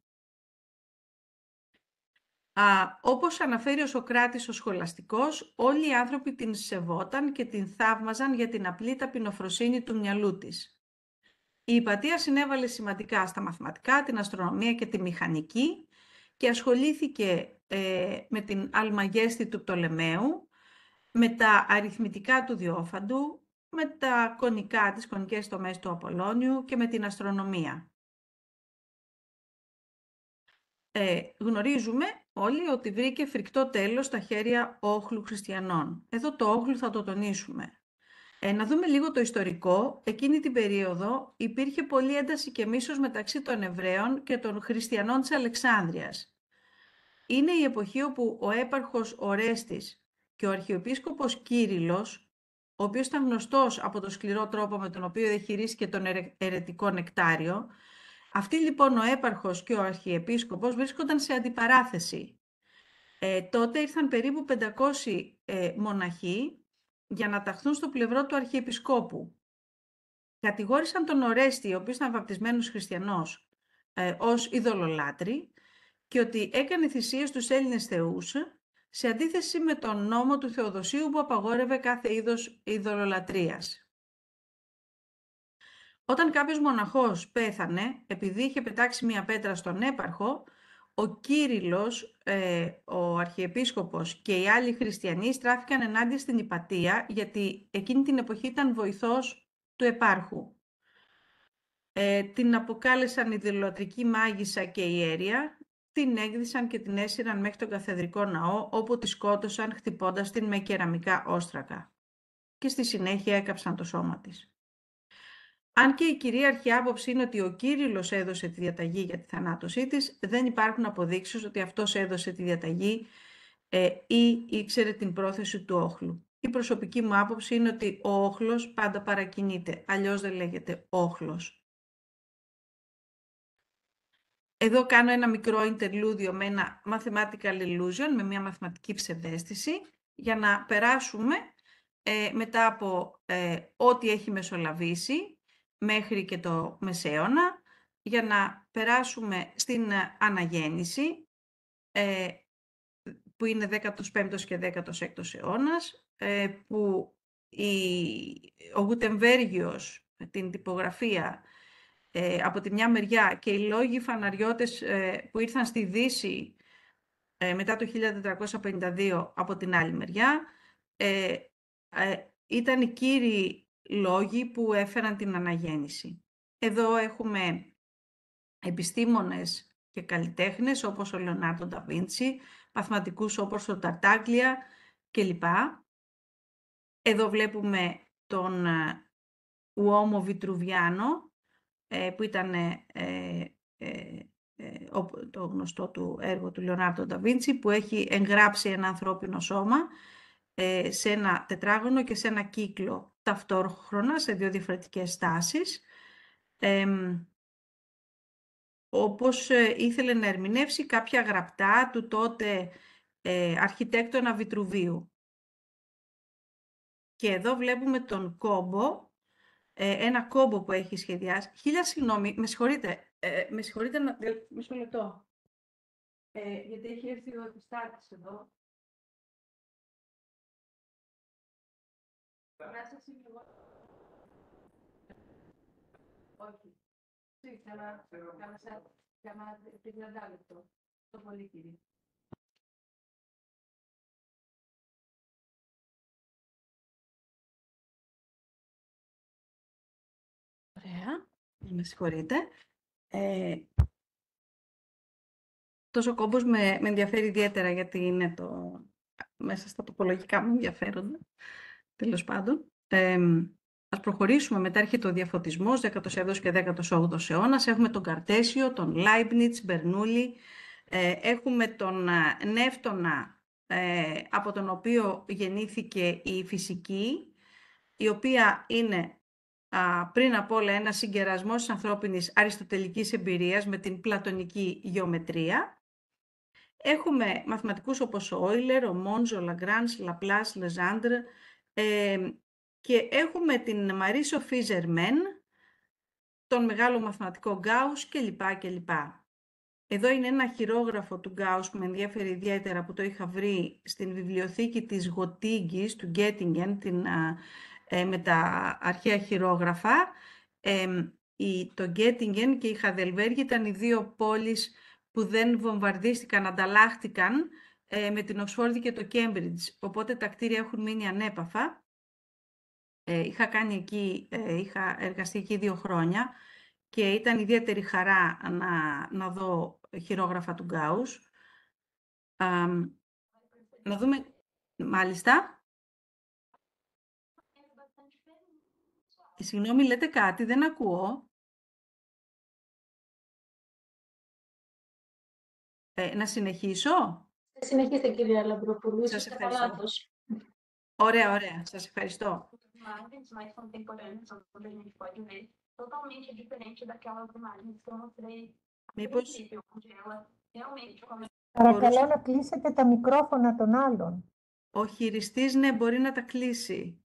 Α, όπως αναφέρει ο Σωκράτης ο Σχολαστικός, όλοι οι άνθρωποι την σεβόταν και την θαύμαζαν για την απλή ταπεινοφροσύνη του μυαλού της. Η Ιπατία συνέβαλε σημαντικά στα μαθηματικά, την αστρονομία και τη μηχανική και ασχολήθηκε ε, με την αλμαγέστη του Πτολεμαίου, με τα αριθμητικά του Διόφαντου, με τα κονικά, τις κονικές τομές του Απολλώνιου και με την αστρονομία. Ε, γνωρίζουμε όλοι ότι βρήκε φρικτό τέλος στα χέρια όχλου χριστιανών. Εδώ το όχλου θα το τονίσουμε. Ε, να δούμε λίγο το ιστορικό. Εκείνη την περίοδο υπήρχε πολλή ένταση και μίσος μεταξύ των Εβραίων και των χριστιανών της Αλεξάνδρειας. Είναι η εποχή όπου ο έπαρχος Ορέστης και ο αρχιεπίσκοπος Κύριλλος, ο οποίος ήταν γνωστός από το σκληρό τρόπο με τον οποίο διαχειρίστηκε τον αιρετικό νεκτάριο, αυτοί λοιπόν ο έπαρχος και ο αρχιεπίσκοπος βρίσκονταν σε αντιπαράθεση. Ε, τότε ήρθαν περίπου πεντακόσιοι ε, μοναχοί για να ταχθούν στο πλευρό του αρχιεπισκόπου. Κατηγόρησαν τον Ορέστη, ο οποίος ήταν βαπτισμένος χριστιανός, ε, ως ειδωλολάτρη και ότι έκανε θυσίες στους Έλληνες θεούς, σε αντίθεση με τον νόμο του Θεοδοσίου που απαγόρευε κάθε είδος ειδωλολατρίας. Όταν κάποιος μοναχός πέθανε, επειδή είχε πετάξει μία πέτρα στον έπαρχο, ο Κύριλλος, ε, ο αρχιεπίσκοπος και οι άλλοι χριστιανοί στράφηκαν ενάντια στην Ιπατία, γιατί εκείνη την εποχή ήταν βοηθός του επάρχου. Ε, την αποκάλεσαν ειδωλολατρική μάγισσα και ιέρια, την έγδισαν και την έσυραν μέχρι τον καθεδρικό ναό, όπου τη σκότωσαν χτυπώντας την με κεραμικά όστρακα. Και στη συνέχεια έκαψαν το σώμα της. Αν και η κυρίαρχη άποψη είναι ότι ο Κύριλλος έδωσε τη διαταγή για τη θανάτωσή της, δεν υπάρχουν αποδείξεις ότι αυτός έδωσε τη διαταγή ε, ή ήξερε την πρόθεση του όχλου. Η προσωπική μου άποψη είναι ότι ο όχλος πάντα παρακινείται, αλλιώς δεν λέγεται όχλος. Εδώ κάνω ένα μικρό interlude με ένα mathematical illusion, με μια μαθηματική ψευδαίσθηση, για να περάσουμε ε, μετά από ε, ό,τι έχει μεσολαβήσει, μέχρι και το Μεσαίωνα, για να περάσουμε στην αναγέννηση, ε, που είναι δέκατος πέμπτος και δέκατος έκτος αιώνας, ε, που η, ο Γουτεμβέργιος, την τυπογραφία, ε, από τη μια μεριά και οι λόγοι φαναριώτες ε, που ήρθαν στη Δύση ε, μετά το χίλια τετρακόσια πενήντα δύο από την άλλη μεριά, ε, ε, ήταν οι κύριοι λόγοι που έφεραν την αναγέννηση. Εδώ έχουμε επιστήμονες και καλλιτέχνες όπως ο Λεωνάρντο ντα Βίντσι, μαθηματικούς όπως ο Ταρτάγκλια κλπ. Εδώ βλέπουμε τον Ουόμο Βιτρουβιάνο, που ήταν ε, ε, ε, το γνωστό του έργο του Λεωνάρντο ντα Βίντσι, που έχει εγγράψει ένα ανθρώπινο σώμα ε, σε ένα τετράγωνο και σε ένα κύκλο ταυτόχρονα, σε δύο διαφορετικές στάσεις, ε, όπως ε, ήθελε να ερμηνεύσει κάποια γραπτά του τότε ε, αρχιτέκτονα Βιτρουβίου. Και εδώ βλέπουμε τον κόμπο, ε, ένα κόμπο που έχει σχεδιάσει. Χίλια συγγνώμη, με συγχωρείτε, ε, με συγχωρείτε να... Μισό λεπτό. Ε, γιατί έχει έρθει ο επιστάτης εδώ. Να σας είμαι εγώ. Όχι. Sí, κάνα τριάντα λεπτό. Το πολύ, κύριε. Ωραία. Με συγχωρείτε. Ε, τόσο κόμπος με, με ενδιαφέρει ιδιαίτερα γιατί είναι το, μέσα στα τοπολογικά μου ενδιαφέροντα. Τέλος πάντων. Ε, ας προχωρήσουμε. Μετά έρχεται ο διαφωτισμός, δέκατος έβδομος και δέκατος όγδοος αιώνας. Έχουμε τον Καρτέσιο, τον Leibniz, Μπερνούλη. Ε, έχουμε τον Νεύτωνα, ε, από τον οποίο γεννήθηκε η φυσική, η οποία είναι α, πριν απ' όλα ένα συγκερασμός της ανθρώπινης αριστοτελικής εμπειρίας με την πλατωνική γεωμετρία. Έχουμε μαθηματικούς όπως ο Όιλερ, ο Μόνζ, ο Λαγκράνς, Λαπλάς, Λεζάντρ, ε, και έχουμε την Μαρί Σοφή Ζερμέν, τον μεγάλο μαθηματικό Γκάους κλπ. κλπ. Εδώ είναι ένα χειρόγραφο του Γκάους που με ενδιαφέρει ιδιαίτερα, που το είχα βρει στην βιβλιοθήκη της Γοτίγκης, του Γκέτιγκεν, την, ε, με τα αρχαία χειρόγραφα. Ε, η, το Γκέτιγκεν και η Χαδελβέργη ήταν οι δύο πόλεις που δεν βομβαρδίστηκαν, ανταλλάχτηκαν ε, με την Οξφόρδη και το Κέμπριτζ. Οπότε τα κτίρια έχουν μείνει ανέπαφα. Ε, είχα κάνει εκεί, ε, είχα εργαστεί εκεί δύο χρόνια και ήταν ιδιαίτερη χαρά να, να δω χειρόγραφα του Γκάους. Α, να δούμε, μάλιστα. Συγγνώμη, λέτε κάτι, δεν ακούω. Ε, να συνεχίσω. Συνεχίστε, κυρία Λαμπροπούλου. Σας ευχαριστώ. Ωραία, ωραία. Σας ευχαριστώ. Imagens mais contemporâneas, onde a gente pode ver totalmente diferente daquelas imagens que eu mostrei a princípio, onde ela realmente começa. Παρακαλώ να κλείσετε τα μικρόφωνα των άλλων. Ο χειριστής, ναι, μπορεί να τα κλείσει.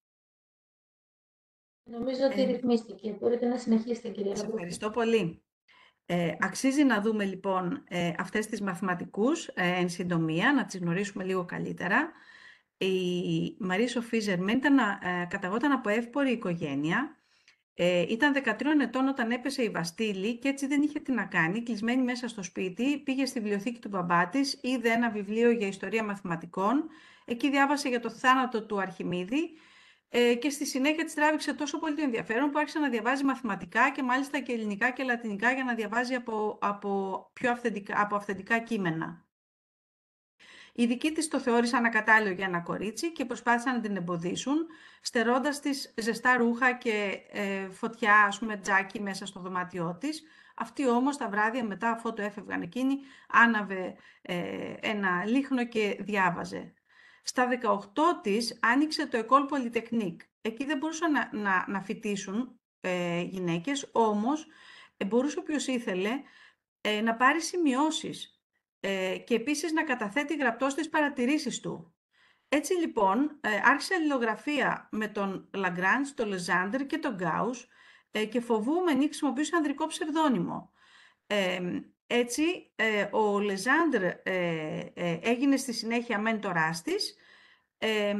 Νομίζω ότι ε, ρυθμίστηκε. Μπορείτε να συνεχίσετε, κυρία Λαμπροπούλου. Σας ευχαριστώ πολύ. Ε, αξίζει να δούμε λοιπόν ε, αυτές τις μαθηματικούς ε, εν συντομία, να τις γνωρίσουμε λίγο καλύτερα. Η Μαρί Σοφή Ζερμέν ήταν, ε, καταγόταν από εύπορη οικογένεια. Ε, ήταν δεκατρών ετών όταν έπεσε η Βαστίλη και έτσι δεν είχε τι να κάνει. Κλεισμένη μέσα στο σπίτι, πήγε στη βιβλιοθήκη του μπαμπά της, είδε ένα βιβλίο για ιστορία μαθηματικών. Εκεί διάβασε για το θάνατο του Αρχιμίδη ε, και στη συνέχεια της τράβηξε τόσο πολύ το ενδιαφέρον που άρχισε να διαβάζει μαθηματικά και μάλιστα και ελληνικά και λατινικά για να διαβάζει από, από πιο αυθεντικά, από αυθεντικά κείμενα. Οι δικοί της το θεώρησαν ακατάλληλο για ένα κορίτσι και προσπάθησαν να την εμποδίσουν, στερώντας της ζεστά ρούχα και ε, φωτιά, ας πούμε, τζάκι μέσα στο δωμάτιό της. Αυτή όμως τα βράδια μετά, αφού το έφευγαν εκείνη, άναβε ε, ένα λίχνο και διάβαζε. Στα δεκαοκτώ της άνοιξε το École Polytechnique. Εκεί δεν μπορούσαν να, να, να φοιτήσουν ε, γυναίκες, όμως ε, μπορούσε όποιος ήθελε ε, να πάρει σημειώσεις. Ε, και επίσης να καταθέτει γραπτός τις παρατηρήσεις του. Έτσι λοιπόν ε, άρχισε αλληλογραφία με τον Λαγκράνς, τον Λεζάντρ και τον Γκάους ε, και φοβούμενοι χρησιμοποιούσε ανδρικό ψευδόνυμο. Ε, έτσι ε, ο Λεζάντρ ε, ε, έγινε στη συνέχεια μέντοράς της ε,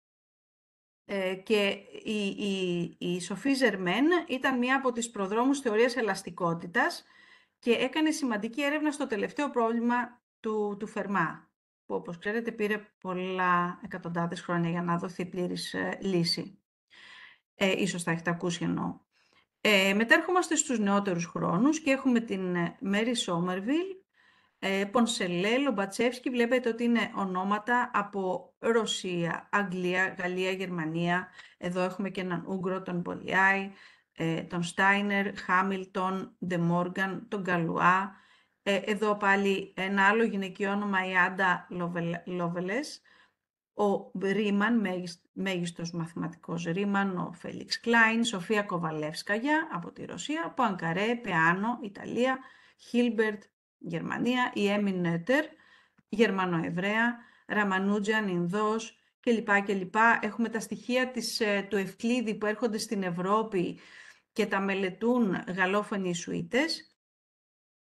ε, και η, η, η Σοφή Ζερμέν ήταν μία από τις προδρόμους θεωρίας ελαστικότητας και έκανε σημαντική έρευνα στο τελευταίο πρόβλημα του, του Φερμά, που όπως ξέρετε πήρε πολλά εκατοντάδες χρόνια για να δοθεί πλήρης ε, λύση. Ε, ίσως θα έχετε ακούσει εννοώ. Ε, μετά ερχόμαστε στους νεότερους χρόνους και έχουμε την Μέρι Σόμερβιλ, ε, Πονσελέ, Λομπατσεύσκι. Βλέπετε ότι είναι ονόματα από Ρωσία, Αγγλία, Γαλλία, Γερμανία. Εδώ έχουμε και έναν Ούγγρο, τον Μπολιάι, τον Στάινερ, Χάμιλτον, Ντε Μόργαν, τον Γκαλουά. Εδώ πάλι ένα άλλο γυναικείο όνομα, η Άντα Λόβελες, ο Ρίμαν, μέγιστος μαθηματικός Ρίμαν, ο Φέλιξ Κλάιν, Σοφία Κοβαλεύσκαγια από τη Ρωσία, Πουανκαρέ, Πεάνο, Ιταλία, Χίλμπερτ, Γερμανία, η Έμιν Νέτερ, Γερμανοεβραία, Ραμανούτζαν, Ινδός κλπ. κλπ. Έχουμε τα στοιχεία της, του Ευκλήδη που έρχονται στην Ευρώπη και τα μελετούν γαλλόφωνοι Σουήτες.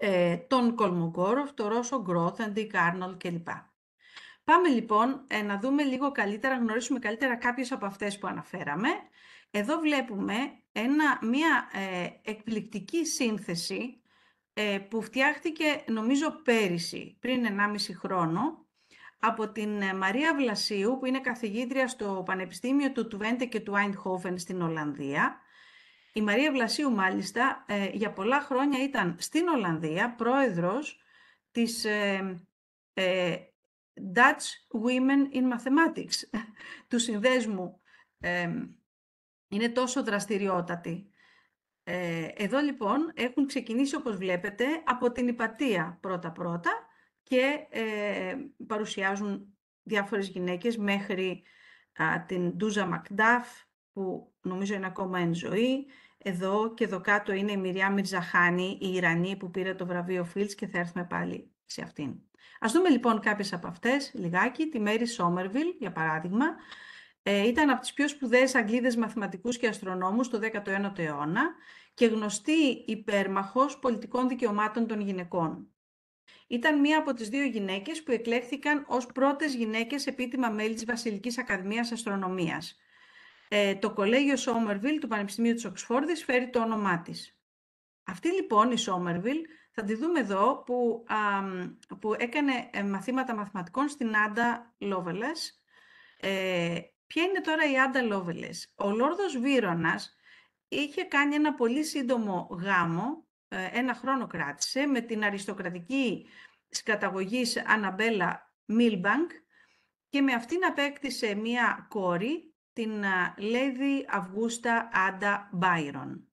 ε, τον Κολμογκόροφ, τον Ρόσο Γκρόθ, τον Ντίκ Άρνολτ κλπ. Πάμε λοιπόν ε, να δούμε λίγο καλύτερα, να γνωρίσουμε καλύτερα κάποιες από αυτές που αναφέραμε. Εδώ βλέπουμε ένα, μια ε, εκπληκτική σύνθεση ε, που φτιάχτηκε νομίζω πέρυσι, πριν ενάμιση χρόνο, από την ε, Μαρία Βλασίου, που είναι καθηγήτρια στο Πανεπιστήμιο του Τουβέντε και του Άιντχόφεν στην Ολλανδία. Η Μαρία Βλασίου μάλιστα ε, για πολλά χρόνια ήταν στην Ολλανδία πρόεδρος της ε, ε, Dutch Women in Mathematics, του συνδέσμου. Ε, είναι τόσο δραστηριότατη. Ε, εδώ λοιπόν έχουν ξεκινήσει, όπως βλέπετε, από την Ιππατία πρώτα-πρώτα και ε, παρουσιάζουν διάφορες γυναίκες μέχρι α, την Ντούζα Μακντάφ, που νομίζω είναι ακόμα εν ζωή. Εδώ και εδώ κάτω είναι η Μιριά Μιρζαχάνη, η Ιρανή που πήρε το βραβείο Fields, και θα έρθουμε πάλι σε αυτήν. Ας δούμε λοιπόν κάποιες από αυτές λιγάκι. Τη Μέρι Σόμερβιλ, για παράδειγμα, ε, ήταν από τις πιο σπουδαίες Αγγλίδες μαθηματικούς και αστρονόμους του δέκατο ένατο αιώνα και γνωστή υπέρμαχος πολιτικών δικαιωμάτων των γυναικών. Ήταν μία από τις δύο γυναίκες που εκλέχθηκαν ως πρώτες γυναίκες επίτιμα μέλη της Βασιλικής Ακαδημίας Αστρονομίας. Ε, το κολέγιο Σόμερβιλ του Πανεπιστημίου της Οξφόρδης φέρει το όνομά της. Αυτή λοιπόν η Σόμερβιλ θα τη δούμε εδώ που, α, που έκανε ε, μαθήματα μαθηματικών στην Άντα Λόβελες. Ε, ποια είναι τώρα η Άντα Λόβελες? Ο Λόρδος Βύρονας είχε κάνει ένα πολύ σύντομο γάμο, ε, ένα χρόνο κράτησε, με την αριστοκρατική καταγωγής Αναμπέλα Μίλμπανκ και με αυτήν απέκτησε μία κόρη, την Lady Αυγούστα Άντα Μπάιρον.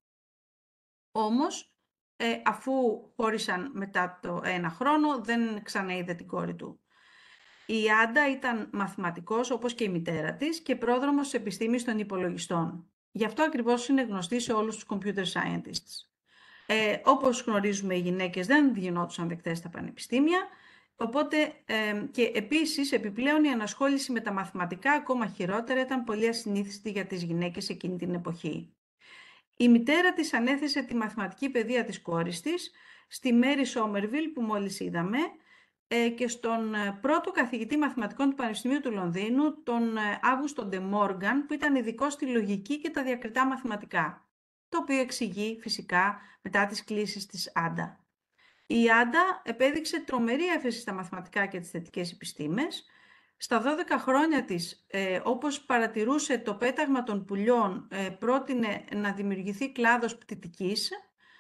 Όμως, ε, αφού χώρισαν μετά το ένα χρόνο, δεν ξαναείδε την κόρη του. Η Άντα ήταν μαθηματικός, όπως και η μητέρα της, και πρόδρομος της επιστήμης των υπολογιστών. Γι' αυτό ακριβώς είναι γνωστή σε όλους τους computer scientists. Ε, όπως γνωρίζουμε, οι γυναίκες δεν γινόντουσαν δεκτές στα πανεπιστήμια, οπότε ε, και επίσης επιπλέον η ανασχόληση με τα μαθηματικά, ακόμα χειρότερα, ήταν πολύ ασυνήθιστη για τις γυναίκες εκείνη την εποχή. Η μητέρα της ανέθεσε τη μαθηματική παιδεία της κόρης της στη Μέρι Σόμερβιλ που μόλις είδαμε ε, και στον πρώτο καθηγητή μαθηματικών του Πανεπιστημίου του Λονδίνου, τον Αύγουστο Ντε Μόργαν, που ήταν ειδικός στη λογική και τα διακριτά μαθηματικά, το οποίο εξηγεί φυσικά μετά τις κλήσεις της Άντα. Η Άντα επέδειξε τρομερή έφεση στα μαθηματικά και τις θετικές επιστήμες. Στα δώδεκα χρόνια της, ε, όπως παρατηρούσε το πέταγμα των πουλιών, ε, πρότεινε να δημιουργηθεί κλάδος πτυτικής.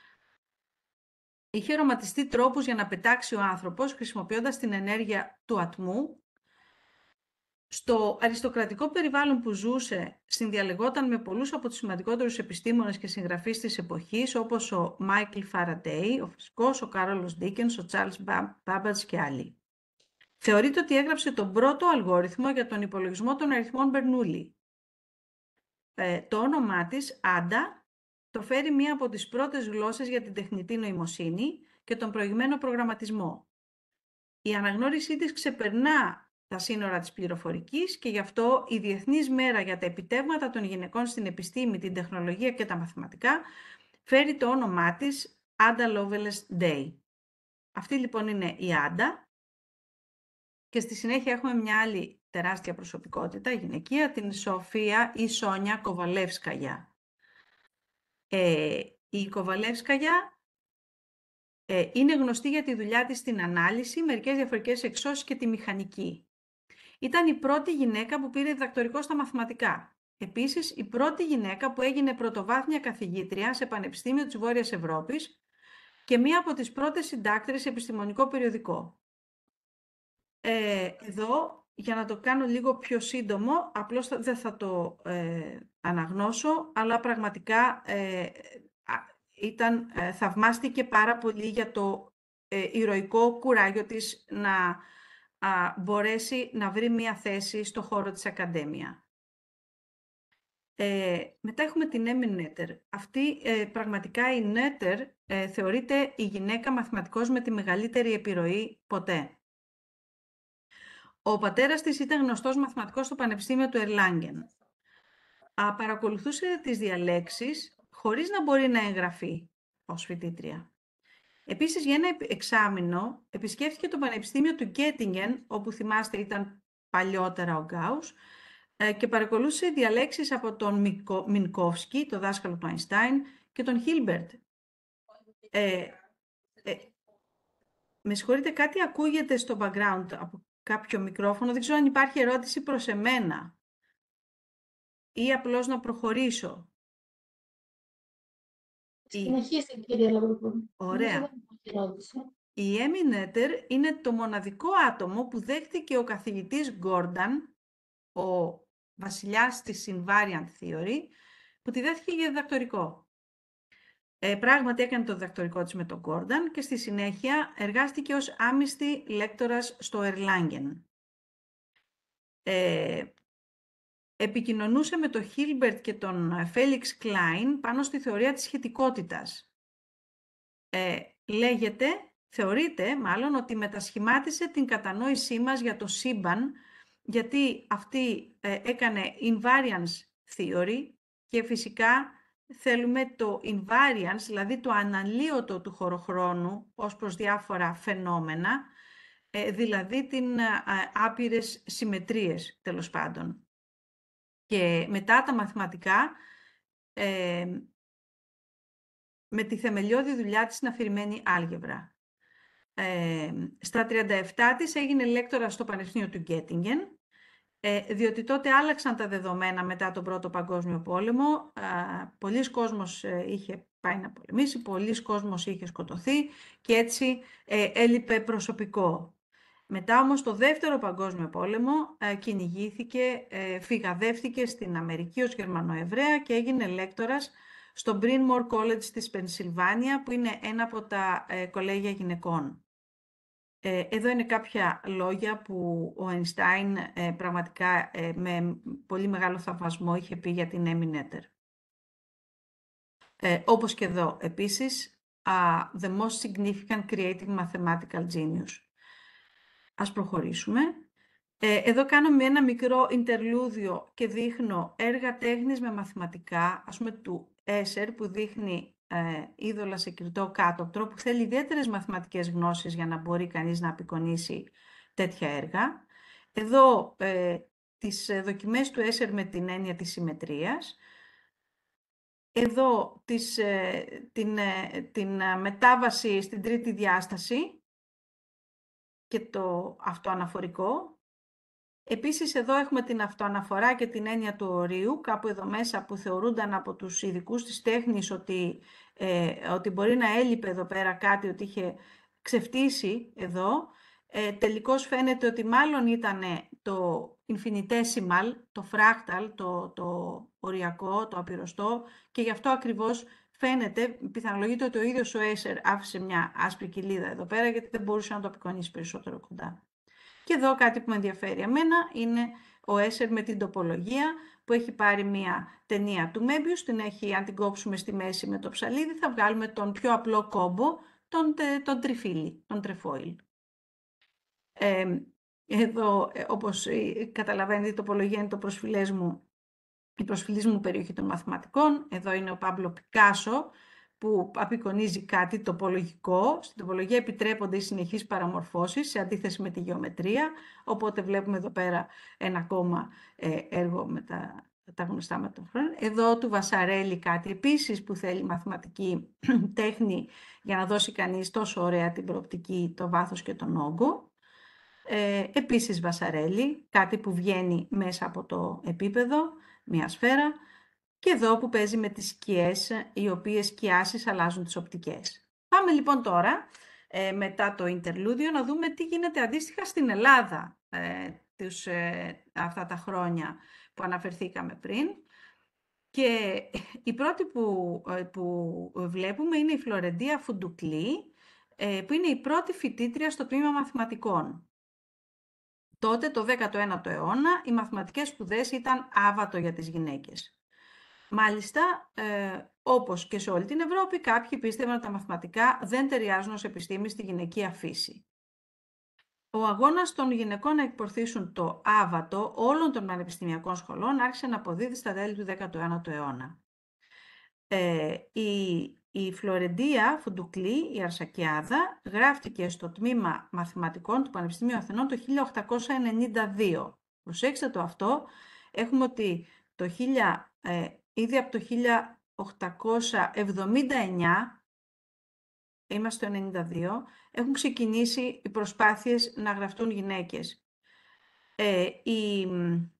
Είχε οραματιστεί τρόπους για να πετάξει ο άνθρωπος, χρησιμοποιώντας την ενέργεια του ατμού. Στο αριστοκρατικό περιβάλλον που ζούσε, συνδιαλεγόταν με πολλούς από τους σημαντικότερους επιστήμονες και συγγραφείς της εποχής, όπως ο Μάικλ Φαραντέι, ο φυσικός, ο Κάρολος Ντίκενς, ο Τσάρλς Μπάμπατς και άλλοι. Θεωρείται ότι έγραψε τον πρώτο αλγόριθμο για τον υπολογισμό των αριθμών Μπερνούλι. Ε, το όνομά της, Άντα, το φέρει μία από τις πρώτες γλώσσες για την τεχνητή νοημοσύνη και τον προηγμένο προγραμματισμό. Η αναγνώρισή της ξεπερνά τα σύνορα της πληροφορικής και γι' αυτό η Διεθνής Μέρα για τα Επιτεύγματα των Γυναικών στην Επιστήμη, την Τεχνολογία και τα Μαθηματικά φέρει το όνομά της Άντα Lovelace Day. Αυτή λοιπόν είναι η Άντα. Και στη συνέχεια έχουμε μια άλλη τεράστια προσωπικότητα, γυναικεία, την Σοφία ή Σόνια Κοβαλεύσκαγια. Ε, η Κοβαλεύσκαγια ε, είναι γνωστή για τη δουλειά της στην ανάλυση, μερικές διαφορετικές εξώσεις και τη μηχανική. Ήταν η πρώτη γυναίκα που πήρε διδακτορικό στα μαθηματικά. Επίσης, η πρώτη γυναίκα που έγινε πρωτοβάθμια καθηγήτρια σε Πανεπιστήμιο της Βόρειας Ευρώπης και μία από τις πρώτες συντάκτρες σε επιστημονικό περιοδικό. Ε, εδώ, για να το κάνω λίγο πιο σύντομο, απλώς δεν θα το ε, αναγνώσω, αλλά πραγματικά ε, ήταν, ε, θαυμάστηκε πάρα πολύ για το ε, ηρωικό κουράγιο της να α, μπορέσει να βρει μία θέση στο χώρο της Ακαδέμια. Ε, μετά έχουμε την Έμι Νέτερ. Αυτή ε, πραγματικά η Νέτερ ε, θεωρείται η γυναίκα μαθηματικός με τη μεγαλύτερη επιρροή ποτέ. Ο πατέρας της ήταν γνωστός μαθηματικός στο Πανεπιστήμιο του Ερλάγγεν. Α, παρακολουθούσε τις διαλέξεις χωρίς να μπορεί να εγγραφεί ως φοιτήτρια. Επίσης, για ένα εξάμηνο επισκέφθηκε το Πανεπιστήμιο του Γκέτιγκεν, όπου θυμάστε ήταν παλιότερα ο Γκάους, και παρακολούθησε διαλέξεις από τον Μινκόφσκι, το δάσκαλο του Αϊνστάιν, και τον Χίλμπερτ. Ε, ε, με συγχωρείτε, κάτι ακούγεται στο background από κάποιο μικρόφωνο. Δεν ξέρω αν υπάρχει ερώτηση προς εμένα ή απλώς να προχωρήσω. Συνεχίστε, κυρία Λαμπροπούλου. Ωραία. Η Έμι Νέτερ είναι το μοναδικό άτομο που δέχτηκε ο καθηγητής Γκόρνταν, ο βασιλιάς της Invariant Theory, που τη δέχτηκε για διδακτορικό. Ε, πράγματι έκανε το διδακτορικό της με τον Γκόρνταν και στη συνέχεια εργάστηκε ως άμυστη λέκτορας στο Ερλάγγεν. Ε, επικοινωνούσε με τον Χίλμπερτ και τον Φέλιξ Κλάιν πάνω στη θεωρία της σχετικότητας. Ε, λέγεται, θεωρείται μάλλον, ότι μετασχημάτισε την κατανόησή μας για το σύμπαν, γιατί αυτή ε, έκανε invariance theory και φυσικά θέλουμε το invariance, δηλαδή το αναλύωτο του χωροχρόνου ως προς διάφορα φαινόμενα, ε, δηλαδή την ε, άπειρες συμμετρίες τέλος πάντων. Και μετά τα μαθηματικά, ε, με τη θεμελιώδη δουλειά της στην αφηρημένη άλγευρα. Ε, στα τριάντα επτά της έγινε λέκτορα στο Πανεπιστήμιο του Γκέτιγκεν, ε, διότι τότε άλλαξαν τα δεδομένα μετά τον Πρώτο Παγκόσμιο Πόλεμο. Ε, πολλοί κόσμος ε, είχε πάει να πολεμήσει, πολλοί κόσμος είχε σκοτωθεί και έτσι ε, έλειπε προσωπικό. Μετά όμως το Δεύτερο Παγκόσμιο Πόλεμο ε, κυνηγήθηκε, ε, φυγαδεύτηκε στην Αμερική ως Γερμανοεβραία και έγινε λέκτορας στο Bryn Mawr College της Πενσιλβάνια, που είναι ένα από τα ε, κολέγια γυναικών. Ε, εδώ είναι κάποια λόγια που ο Αϊνστάιν ε, πραγματικά ε, με πολύ μεγάλο θαυμασμό είχε πει για την Έμι Νέτερ. Ε, όπως και εδώ, επίσης, uh, the most significant creative mathematical genius. Ας προχωρήσουμε. Ε, εδώ κάνω ένα μικρό interlúdio και δείχνω έργα τέχνης με μαθηματικά, ας πούμε του Έσερ, που δείχνει ε, είδωλα σε κριτό κάτωπτρο, που θέλει ιδιαίτερες μαθηματικές γνώσεις για να μπορεί κανείς να απεικονίσει τέτοια έργα. Εδώ ε, τις δοκιμές του Έσερ με την έννοια της συμμετρίας. Εδώ τις, ε, την, ε, την ε, μετάβαση στην τρίτη διάσταση και το αυτοαναφορικό. Επίσης, εδώ έχουμε την αυτοαναφορά και την έννοια του ορίου, κάπου εδώ μέσα, που θεωρούνταν από τους ειδικούς της τέχνης ότι, ε, ότι μπορεί να έλειπε εδώ πέρα κάτι, ότι είχε ξεφτύσει εδώ. Ε, τελικώς φαίνεται ότι μάλλον ήταν το infinitesimal, το fractal, το, το οριακό, το απειροστό, και γι' αυτό ακριβώς φαίνεται, πιθανολογείται ότι ο ίδιος ο Έσερ άφησε μια άσπρη κοιλίδα εδώ πέρα, γιατί δεν μπορούσε να το απεικονίσει περισσότερο κοντά. Και εδώ κάτι που με ενδιαφέρει εμένα είναι ο Έσερ με την τοπολογία, που έχει πάρει μια ταινία του Μέμπιους, την έχει, αν την κόψουμε στη μέση με το ψαλίδι, θα βγάλουμε τον πιο απλό κόμπο, τον, τον τριφύλι, τον τρεφόιλ. Ε, εδώ, όπως καταλαβαίνετε, η τοπολογία είναι το προσφυλές μου, η προσφυλής μου περιοχή των μαθηματικών. Εδώ είναι ο Πάμπλο Πικάσο, που απεικονίζει κάτι τοπολογικό. Στην τοπολογία επιτρέπονται οι συνεχείς παραμορφώσεις σε αντίθεση με τη γεωμετρία, οπότε βλέπουμε εδώ πέρα ένα ακόμα ε, έργο με τα, τα γνωστά με τον χρόνο. Εδώ του Βασαρέλη κάτι επίσης που θέλει μαθηματική τέχνη για να δώσει κανείς τόσο ωραία την προοπτική, το βάθος και τον όγκο. Ε, επίσης Βασαρέλη, κάτι που βγαίνει μέσα από το επίπεδο, μια σφαίρα. Και εδώ που παίζει με τις σκιές, οι οποίες σκιάσεις αλλάζουν τις οπτικές. Πάμε λοιπόν τώρα, ε, μετά το interludio, να δούμε τι γίνεται αντίστοιχα στην Ελλάδα ε, τους, ε, αυτά τα χρόνια που αναφερθήκαμε πριν. Και η πρώτη που, ε, που βλέπουμε είναι η Φλωρεντία Φουντουκλή, ε, που είναι η πρώτη φοιτήτρια στο τμήμα μαθηματικών. Τότε, το δέκατο ένατο αιώνα, οι μαθηματικές σπουδές ήταν άβατο για τις γυναίκες. Μάλιστα, ε, όπως και σε όλη την Ευρώπη, κάποιοι πίστευαν ότι τα μαθηματικά δεν ταιριάζουν ως επιστήμη στη γυναικεία φύση. Ο αγώνας των γυναικών να εκπορθήσουν το άβατο όλων των πανεπιστημιακών σχολών άρχισε να αποδίδει στα τέλη του δέκατου ένατου αιώνα. Ε, η, η Φλωρεντία Φουντουκλή, η Αρσακιάδα, γράφτηκε στο τμήμα μαθηματικών του Πανεπιστημίου Αθηνών το χίλια οκτακόσια ενενήντα δύο. Προσέξτε το αυτό, έχουμε ότι το χίλια, ε, ήδη από το χίλια οκτακόσια εβδομήντα εννιά, είμαστε το ενενήντα δύο, έχουν ξεκινήσει οι προσπάθειες να γραφτούν γυναίκες. Ε, η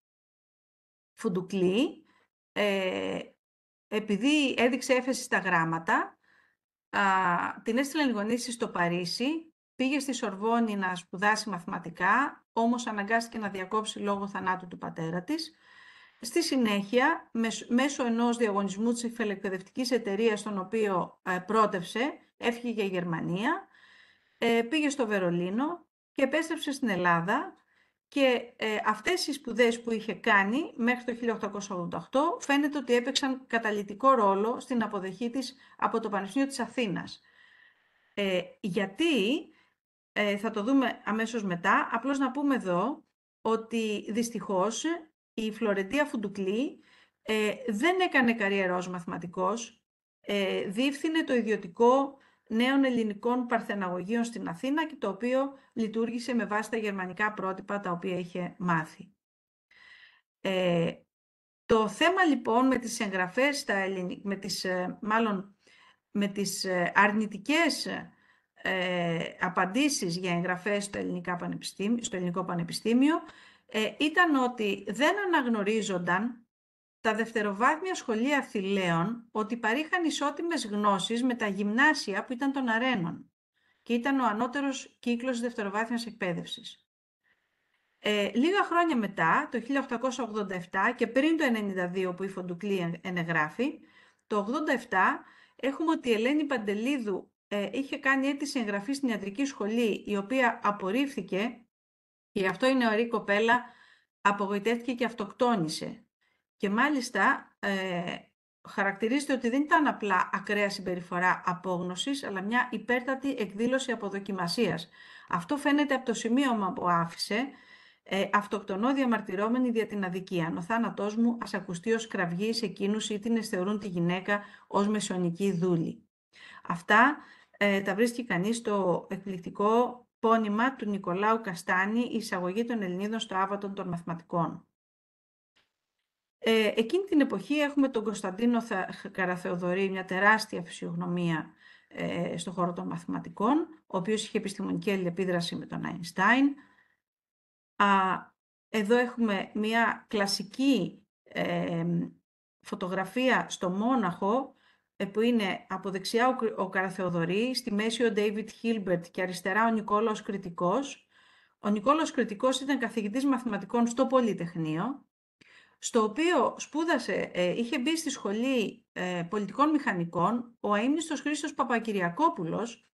Φουντουκλή, ε, επειδή έδειξε έφεση στα γράμματα, α, την έστειλαν οι γονείς της στο Παρίσι, πήγε στη Σορβόνη να σπουδάσει μαθηματικά, όμως αναγκάστηκε να διακόψει λόγω θανάτου του πατέρα της. Στη συνέχεια, μέσω ενός διαγωνισμού της υφελεκπαιδευτικής εταιρείας, τον οποίο ε, πρότευσε, έφυγε για Γερμανία, ε, πήγε στο Βερολίνο και επέστρεψε στην Ελλάδα. Και ε, αυτές οι σπουδές που είχε κάνει μέχρι το χίλια οκτακόσια ογδόντα οκτώ φαίνεται ότι έπαιξαν καταλυτικό ρόλο στην αποδοχή της από το Πανεπιστήμιο της Αθήνας. Ε, γιατί, ε, θα το δούμε αμέσως μετά, απλώς να πούμε εδώ ότι δυστυχώς η Φλωρεντία Φουντουκλή ε, δεν έκανε καριέρα ως μαθηματικός, ε, διεύθυνε το ιδιωτικό νέων ελληνικών παρθεναγωγείων στην Αθήνα και το οποίο λειτουργήσε με βάση τα γερμανικά πρότυπα τα οποία είχε μάθει. Ε, το θέμα λοιπόν με τις εγγραφές, στα ελληνι... με τις, μάλλον με τις αρνητικές ε, απαντήσεις για εγγραφές στο, στο Ελληνικό Πανεπιστήμιο ε, ήταν ότι δεν αναγνωρίζονταν τα δευτεροβάθμια σχολεία θηλαίων ότι παρήχαν ισότιμες γνώσεις με τα γυμνάσια που ήταν των αρένων και ήταν ο ανώτερος κύκλος δευτεροβάθμιας εκπαίδευσης. Ε, λίγα χρόνια μετά, το χίλια οκτακόσια ογδόντα επτά και πριν το ενενήντα δύο που η Φουντουκλή ενεγράφει, το ογδόντα επτά έχουμε ότι η Ελένη Παντελίδου ε, είχε κάνει αίτηση εγγραφή στην ιατρική σχολή, η οποία απορρίφθηκε και γι' αυτό η νεωρή κοπέλα απογοητεύτηκε και αυτοκτόνησε. Και μάλιστα ε, χαρακτηρίζεται ότι δεν ήταν απλά ακραία συμπεριφορά απόγνωσης, αλλά μια υπέρτατη εκδήλωση αποδοκιμασίας. Αυτό φαίνεται από το σημείωμα που άφησε, ε, αυτοκτονώ διαμαρτυρόμενη δια την αδικία. Ο θάνατός μου ας ακουστεί ως κραυγή σε εκείνους ή την θεωρούν τη γυναίκα ως μεσαιωνική δούλη. Αυτά ε, τα βρίσκει κανείς στο εκπληκτικό πόνημα του Νικολάου Καστάνη, η εισαγωγή των Ελληνίδων στο άβατον των μαθηματικών. Ε, εκείνη την εποχή έχουμε τον Κωνσταντίνο Καραθεοδωρή, μια τεράστια φυσιογνωμία ε, στον χώρο των μαθηματικών, ο οποίος είχε επιστημονική αλληλεπίδραση με τον Αϊνστάιν. Εδώ έχουμε μια κλασική ε, φωτογραφία στο Μόναχο, ε, που είναι από δεξιά ο, ο Καραθεοδωρή, στη μέση ο Ντέιβιτ Χίλμπερτ και αριστερά ο Νικόλαος Κρητικός. Ο Νικόλαος Κρητικός ήταν καθηγητής μαθηματικών στο Πολυτεχνείο, στο οποίο σπούδασε, ε, είχε μπει στη σχολή ε, πολιτικών μηχανικών ο αείμνηστος Χρήστος Παπακυριακόπουλος,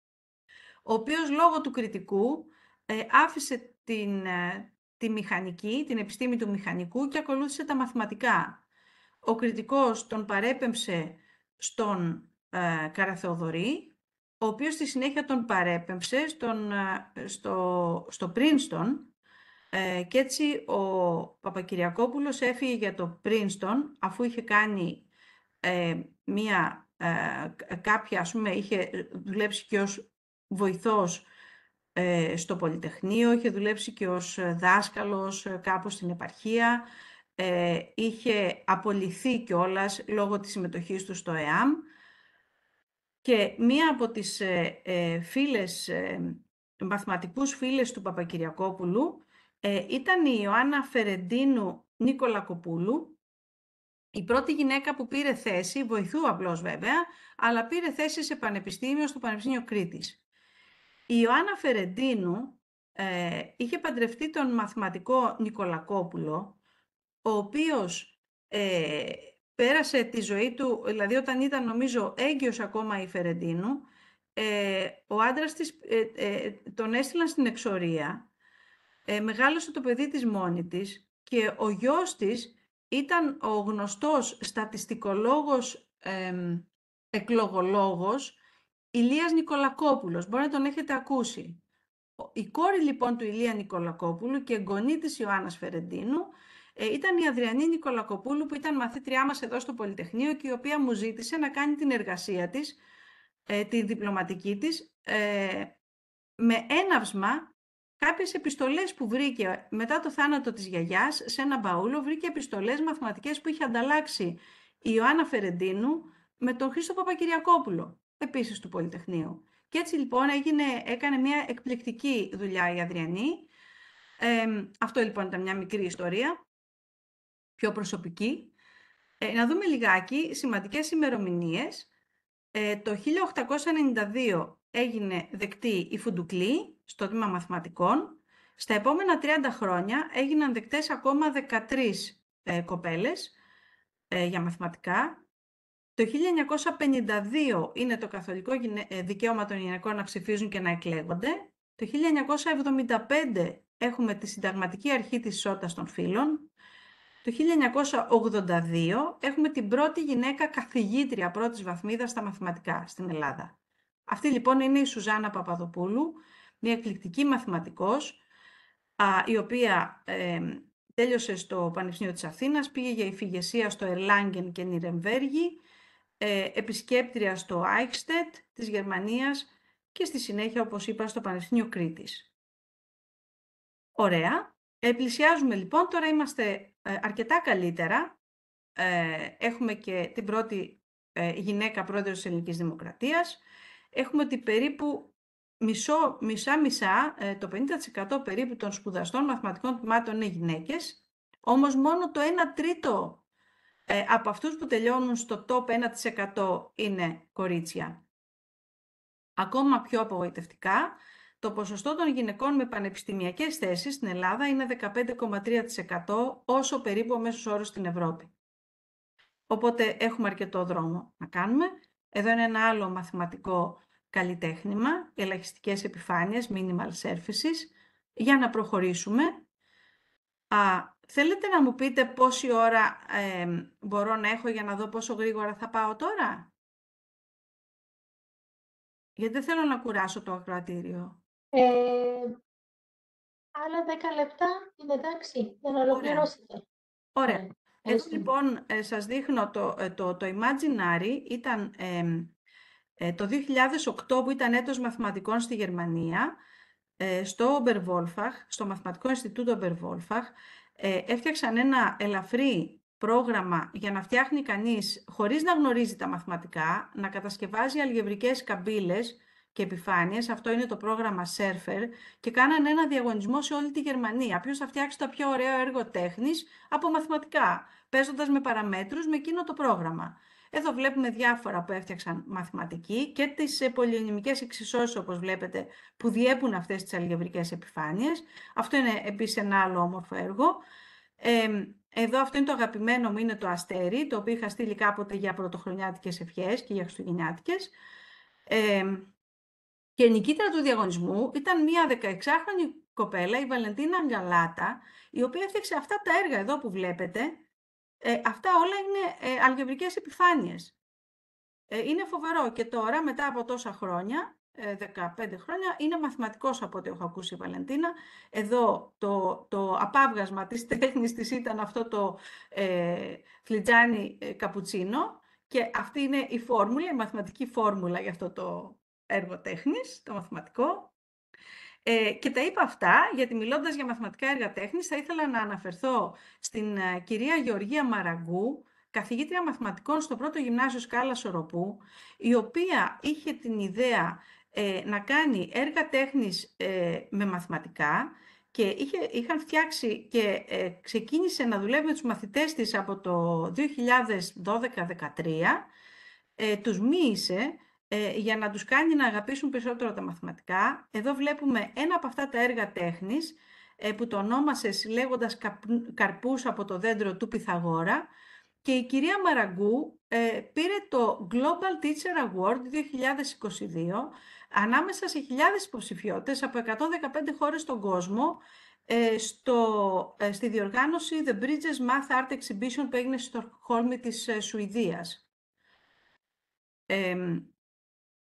ο οποίος λόγω του Κρητικού ε, άφησε την, ε, τη μηχανική, την επιστήμη του μηχανικού και ακολούθησε τα μαθηματικά. Ο Κρητικός τον παρέπεμψε στον ε, Καραθεοδωρή, ο οποίος στη συνέχεια τον παρέπεμψε στον, ε, στο, στο Princeton. Ε, και έτσι ο Παπακυριακόπουλος έφυγε για το Princeton, αφού είχε κάνει ε, μία, ε, κάποια, ας πούμε, είχε δουλέψει και ως βοηθός ε, στο Πολυτεχνείο, είχε δουλέψει και ως δάσκαλος ε, κάπου στην επαρχία, ε, είχε απολυθεί κιόλας λόγω της συμμετοχής του στο ΕΑΜ και μία από τις ε, ε, φίλες, ε, μαθηματικούς φίλες του Παπακυριακόπουλου Ε, ήταν η Ιωάννα Φερεντίνου Νικολακοπούλου, η πρώτη γυναίκα που πήρε θέση, βοηθού απλώς βέβαια, αλλά πήρε θέση σε πανεπιστήμιο στο Πανεπιστήμιο Κρήτης. Η Ιωάννα Φερεντίνου ε, είχε παντρευτεί τον μαθηματικό Νικολακόπουλο, ο οποίος ε, πέρασε τη ζωή του, δηλαδή όταν ήταν νομίζω έγκυος ακόμα η Φερεντίνου, ε, ο άντρας της ε, ε, τον έστειλαν στην εξορία. Ε, μεγάλωσε το παιδί της μόνη της και ο γιος της ήταν ο γνωστός στατιστικολόγος, ε, εκλογολόγος Ηλίας Νικολακόπουλος. Μπορεί να τον έχετε ακούσει. Η κόρη λοιπόν του Ηλία Νικολακόπουλου και εγγονή της Ιωάννας Φερεντίνου ε, ήταν η Αδριανή Νικολακοπούλου, που ήταν μαθήτριά μας εδώ στο Πολυτεχνείο και η οποία μου ζήτησε να κάνει την εργασία της, ε, τη διπλωματική της, ε, με έναυσμα κάποιες επιστολές που βρήκε μετά το θάνατο της γιαγιάς σε ένα μπαούλο. Βρήκε επιστολές μαθηματικές που είχε ανταλλάξει η Ιωάννα Φερεντίνου με τον Χρήστο Παπακυριακόπουλο, επίσης του Πολυτεχνείου. Και έτσι λοιπόν έγινε, έκανε μια εκπληκτική δουλειά η Αδριανή. Ε, αυτό λοιπόν ήταν μια μικρή ιστορία, πιο προσωπική. Ε, να δούμε λιγάκι σημαντικές ημερομηνίες. Ε, το χίλια οκτακόσια ενενήντα δύο έγινε δεκτή η Φουντουκλή στο τμήμα μαθηματικών. Στα επόμενα τριάντα χρόνια έγιναν δεκτές ακόμα δεκατρείς ε, κοπέλες ε, για μαθηματικά. Το χίλια εννιακόσια πενήντα δύο είναι το καθολικό δικαίωμα των γυναικών να ψηφίζουν και να εκλέγονται. Το χίλια εννιακόσια εβδομήντα πέντε έχουμε τη συνταγματική αρχή της ισότητας των φύλων. Το χίλια εννιακόσια ογδόντα δύο έχουμε την πρώτη γυναίκα καθηγήτρια πρώτης βαθμίδας στα μαθηματικά στην Ελλάδα. Αυτή λοιπόν είναι η Σουζάννα Παπαδοπούλου, μια εκπληκτική μαθηματικός, α, η οποία ε, τέλειωσε στο Πανεπιστήμιο της Αθήνας, πήγε για υφηγεσία στο Ερλάγγεν και Νιρεμβέργη, ε, επισκέπτρια στο Άικστετ της Γερμανίας και στη συνέχεια, όπως είπα, στο Πανεπιστήμιο Κρήτης. Ωραία. Ε, πλησιάζουμε λοιπόν, τώρα είμαστε ε, αρκετά καλύτερα. Ε, έχουμε και την πρώτη ε, γυναίκα πρόεδρος της Ελληνικής Δημοκρατίας. Έχουμε ότι περίπου μισό, μισά-μισά, ε, το πενήντα τοις εκατό περίπου των σπουδαστών μαθηματικών τμήματων είναι γυναίκες. Όμως μόνο το ένα τρίτο ε, από αυτούς που τελειώνουν στο top ένα τοις εκατό είναι κορίτσια. Ακόμα πιο απογοητευτικά, το ποσοστό των γυναικών με πανεπιστημιακές θέσεις στην Ελλάδα είναι δεκαπέντε κόμμα τρία τοις εκατό, όσο περίπου ο μέσος όρος στην Ευρώπη. Οπότε έχουμε αρκετό δρόμο να κάνουμε. Εδώ είναι ένα άλλο μαθηματικό καλλιτέχνημα, ελαχιστικές επιφάνειες, minimal surfaces, για να προχωρήσουμε. Α, θέλετε να μου πείτε πόση ώρα ε, μπορώ να έχω για να δω πόσο γρήγορα θα πάω τώρα? Γιατί δεν θέλω να κουράσω το ακροατήριο. Ε, άλλα δέκα λεπτά είναι εντάξει, για να ολοκληρώσετε. Ωραία. Ωραία. Εδώ λοιπόν ε, σας δείχνω το, ε, το, το Imaginary, ήταν ε, ε, το δύο χιλιάδες οκτώ που ήταν έτος μαθηματικών στη Γερμανία, ε, στο Oberwolfach, στο Μαθηματικό Ινστιτούτο Oberwolfach, ε, έφτιαξαν ένα ελαφρύ πρόγραμμα για να φτιάχνει κανείς, χωρίς να γνωρίζει τα μαθηματικά, να κατασκευάζει αλγεβρικές καμπύλες και επιφάνειες. Αυτό είναι το πρόγραμμα Surfer, και κάνανε ένα διαγωνισμό σε όλη τη Γερμανία. Ποιος θα φτιάξει το πιο ωραίο έργο τέχνης από μαθηματικά, παίζοντας με παραμέτρους με εκείνο το πρόγραμμα. Εδώ βλέπουμε διάφορα που έφτιαξαν μαθηματικοί και τις πολυονυμικές εξισώσεις, όπως βλέπετε, που διέπουν αυτές τις αλγεβρικές επιφάνειες. Αυτό είναι επίσης ένα άλλο όμορφο έργο. Ε, εδώ αυτό είναι το αγαπημένο μου, είναι το αστέρι, το οποίο είχα στείλει κάποτε για πρωτοχρονιάτικες ευχές και για χριστουγεννιάτικες. Ε, και η νικήτρια του διαγωνισμού ήταν μια δεκαεξάχρονη κοπέλα, η Βαλεντίνα Γκαλάτα, η οποία έφτιαξε αυτά τα έργα εδώ που βλέπετε. Ε, αυτά όλα είναι ε, αλγεβρικές επιφάνειες. Ε, είναι φοβερό, και τώρα μετά από τόσα χρόνια, ε, δεκαπέντε χρόνια, είναι μαθηματικός από ό,τι έχω ακούσει η Βαλεντίνα. Εδώ το, το απάβγασμα της τέχνης της ήταν αυτό το ε, φλιτζάνι ε, καπουτσίνο, και αυτή είναι η φόρμουλα, η μαθηματική φόρμουλα για αυτό το έργο τέχνης, το μαθηματικό. Ε, και τα είπα αυτά, γιατί μιλώντας για μαθηματικά έργα τέχνης, θα ήθελα να αναφερθώ στην uh, κυρία Γεωργία Μαραγκού, καθηγήτρια μαθηματικών στο πρώτο γυμνάσιο Σκάλα Σοροπού, η οποία είχε την ιδέα ε, να κάνει έργα τέχνης ε, με μαθηματικά, και είχε, είχαν φτιάξει και ε, ξεκίνησε να δουλεύει με τους μαθητές της από το δύο χιλιάδες δώδεκα δεκατρία, ε, τους μοίησε ε, για να τους κάνει να αγαπήσουν περισσότερο τα μαθηματικά. Εδώ βλέπουμε ένα από αυτά τα έργα τέχνης ε, που το ονόμασε συλλέγοντας καρπούς από το δέντρο του Πυθαγόρα, και η κυρία Μαραγκού ε, πήρε το Global Teacher Award δύο χιλιάδες είκοσι δύο ανάμεσα σε χιλιάδες υποψηφιότητες από εκατόν δεκαπέντε χώρες στον κόσμο, ε, στο, ε, στη διοργάνωση The Bridges Math Art Exhibition που έγινε στο Στοκχόλμη της ε, Σουηδίας. Ε,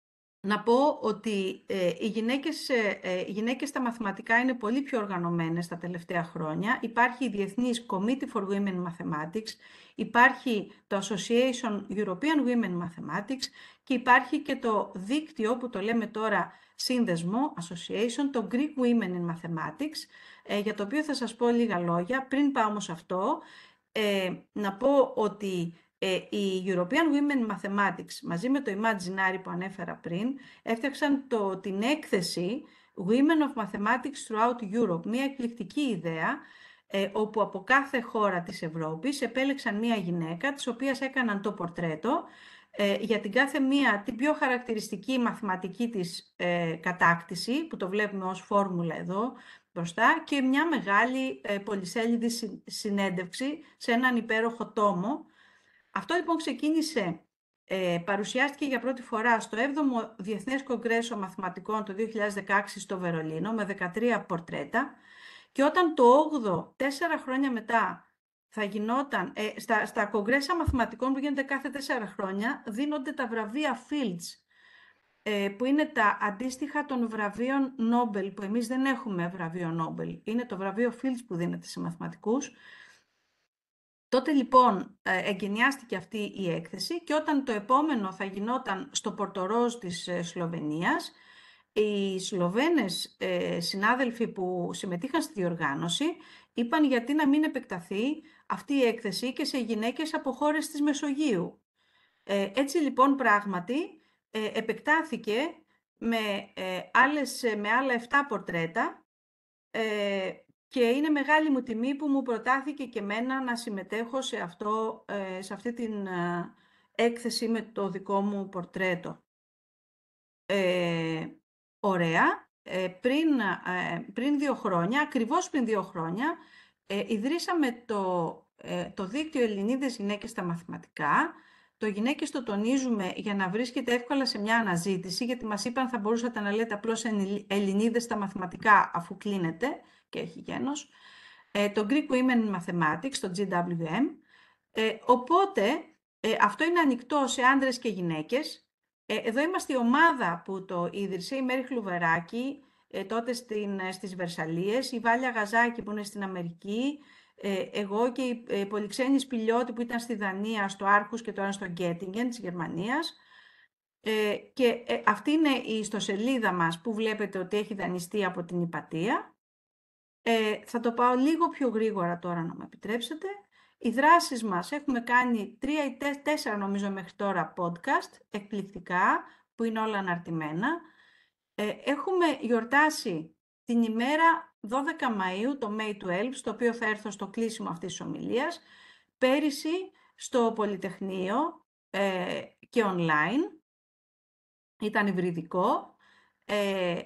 να πω ότι ε, οι, γυναίκες, ε, ε, οι γυναίκες στα μαθηματικά είναι πολύ πιο οργανωμένες τα τελευταία χρόνια. Υπάρχει η Διεθνής Committee for Women in Mathematics, υπάρχει το Association European Women in Mathematics και υπάρχει και το δίκτυο που το λέμε τώρα σύνδεσμο, Association, το Greek Women in Mathematics, ε, για το οποίο θα σας πω λίγα λόγια. Πριν πάω όμως αυτό, ε, να πω ότι Ε, οι European Women in Mathematics μαζί με το Imaginary που ανέφερα πριν έφτιαξαν το, την έκθεση Women of Mathematics Throughout Europe, μια εκπληκτική ιδέα ε, όπου από κάθε χώρα της Ευρώπης επέλεξαν μια γυναίκα της οποίας έκαναν το πορτρέτο ε, για την κάθε μία την πιο χαρακτηριστική μαθηματική της ε, κατάκτηση που το βλέπουμε ως φόρμουλα εδώ μπροστά και μια μεγάλη ε, πολυσέλιδη συ, συνέντευξη σε έναν υπέροχο τόμο. Αυτό λοιπόν ξεκίνησε, ε, παρουσιάστηκε για πρώτη φορά στο έβδομο Διεθνές Κογκρέσο Μαθηματικών το δύο χιλιάδες δεκαέξι στο Βερολίνο με δεκατρία πορτρέτα και όταν το όγδοο, τέσσερα χρόνια μετά, θα γινόταν, ε, στα, στα κογκρέσα μαθηματικών που γίνονται κάθε τέσσερα χρόνια, δίνονται τα βραβεία Fields, ε, που είναι τα αντίστοιχα των βραβείων Νόμπελ, που εμείς δεν έχουμε βραβείο Νόμπελ. Είναι το βραβείο Fields που δίνεται σε μαθηματικούς. Τότε λοιπόν εγκαινιάστηκε αυτή η έκθεση και όταν το επόμενο θα γινόταν στο Πορτορόζ της Σλοβενίας, οι Σλοβαίνες ε, συνάδελφοι που συμμετείχαν στη διοργάνωση είπαν γιατί να μην επεκταθεί αυτή η έκθεση και σε γυναίκες από χώρες της Μεσογείου. Ε, έτσι λοιπόν πράγματι ε, επεκτάθηκε με, ε, άλλες, με άλλα επτά πορτρέτα ε, και είναι μεγάλη μου τιμή που μου προτάθηκε και εμένα να συμμετέχω σε, αυτό, σε αυτή την έκθεση με το δικό μου πορτρέτο. Ε, ωραία. Ε, πριν, ε, πριν δύο χρόνια, ακριβώς πριν δύο χρόνια, ε, ιδρύσαμε το, ε, το δίκτυο Ελληνίδες Γυναίκες στα Μαθηματικά. Το γυναίκες το τονίζουμε για να βρίσκεται εύκολα σε μια αναζήτηση, γιατί μας είπαν θα μπορούσατε να λέτε απλώς Ελληνίδες στα Μαθηματικά αφού κλείνετε και έχει γένος, ε, το Greek Women in Mathematics, το τζι ντάμπλιου εμ. Ε, οπότε, ε, αυτό είναι ανοιχτό σε άντρες και γυναίκες. Ε, εδώ είμαστε η ομάδα που το ίδρυσε, η Μέρη Χλουβεράκη, ε, τότε στην, στις Βερσαλίες, η Βάλια Γαζάκη που είναι στην Αμερική, ε, εγώ και η ε, Πολυξένη Σπηλιώτη που ήταν στη Δανία, στο Άρχους και τώρα στο Γκέτιγκεν της Γερμανίας. Ε, και ε, αυτή είναι η ιστοσελίδα μας που βλέπετε ότι έχει δανειστεί από την Ιπατία. Ε, θα το πάω λίγο πιο γρήγορα τώρα να μου επιτρέψετε. Οι δράσεις μας έχουμε κάνει τρία ή τέσσερα νομίζω μέχρι τώρα podcast, εκπληκτικά, που είναι όλα αναρτημένα. Ε, έχουμε γιορτάσει την ημέρα δώδεκα Μαΐου, το May twelve, στο οποίο θα έρθω στο κλείσιμο αυτής της ομιλίας, πέρυσι στο Πολυτεχνείο ε, και online, ήταν υβριδικό. Ε,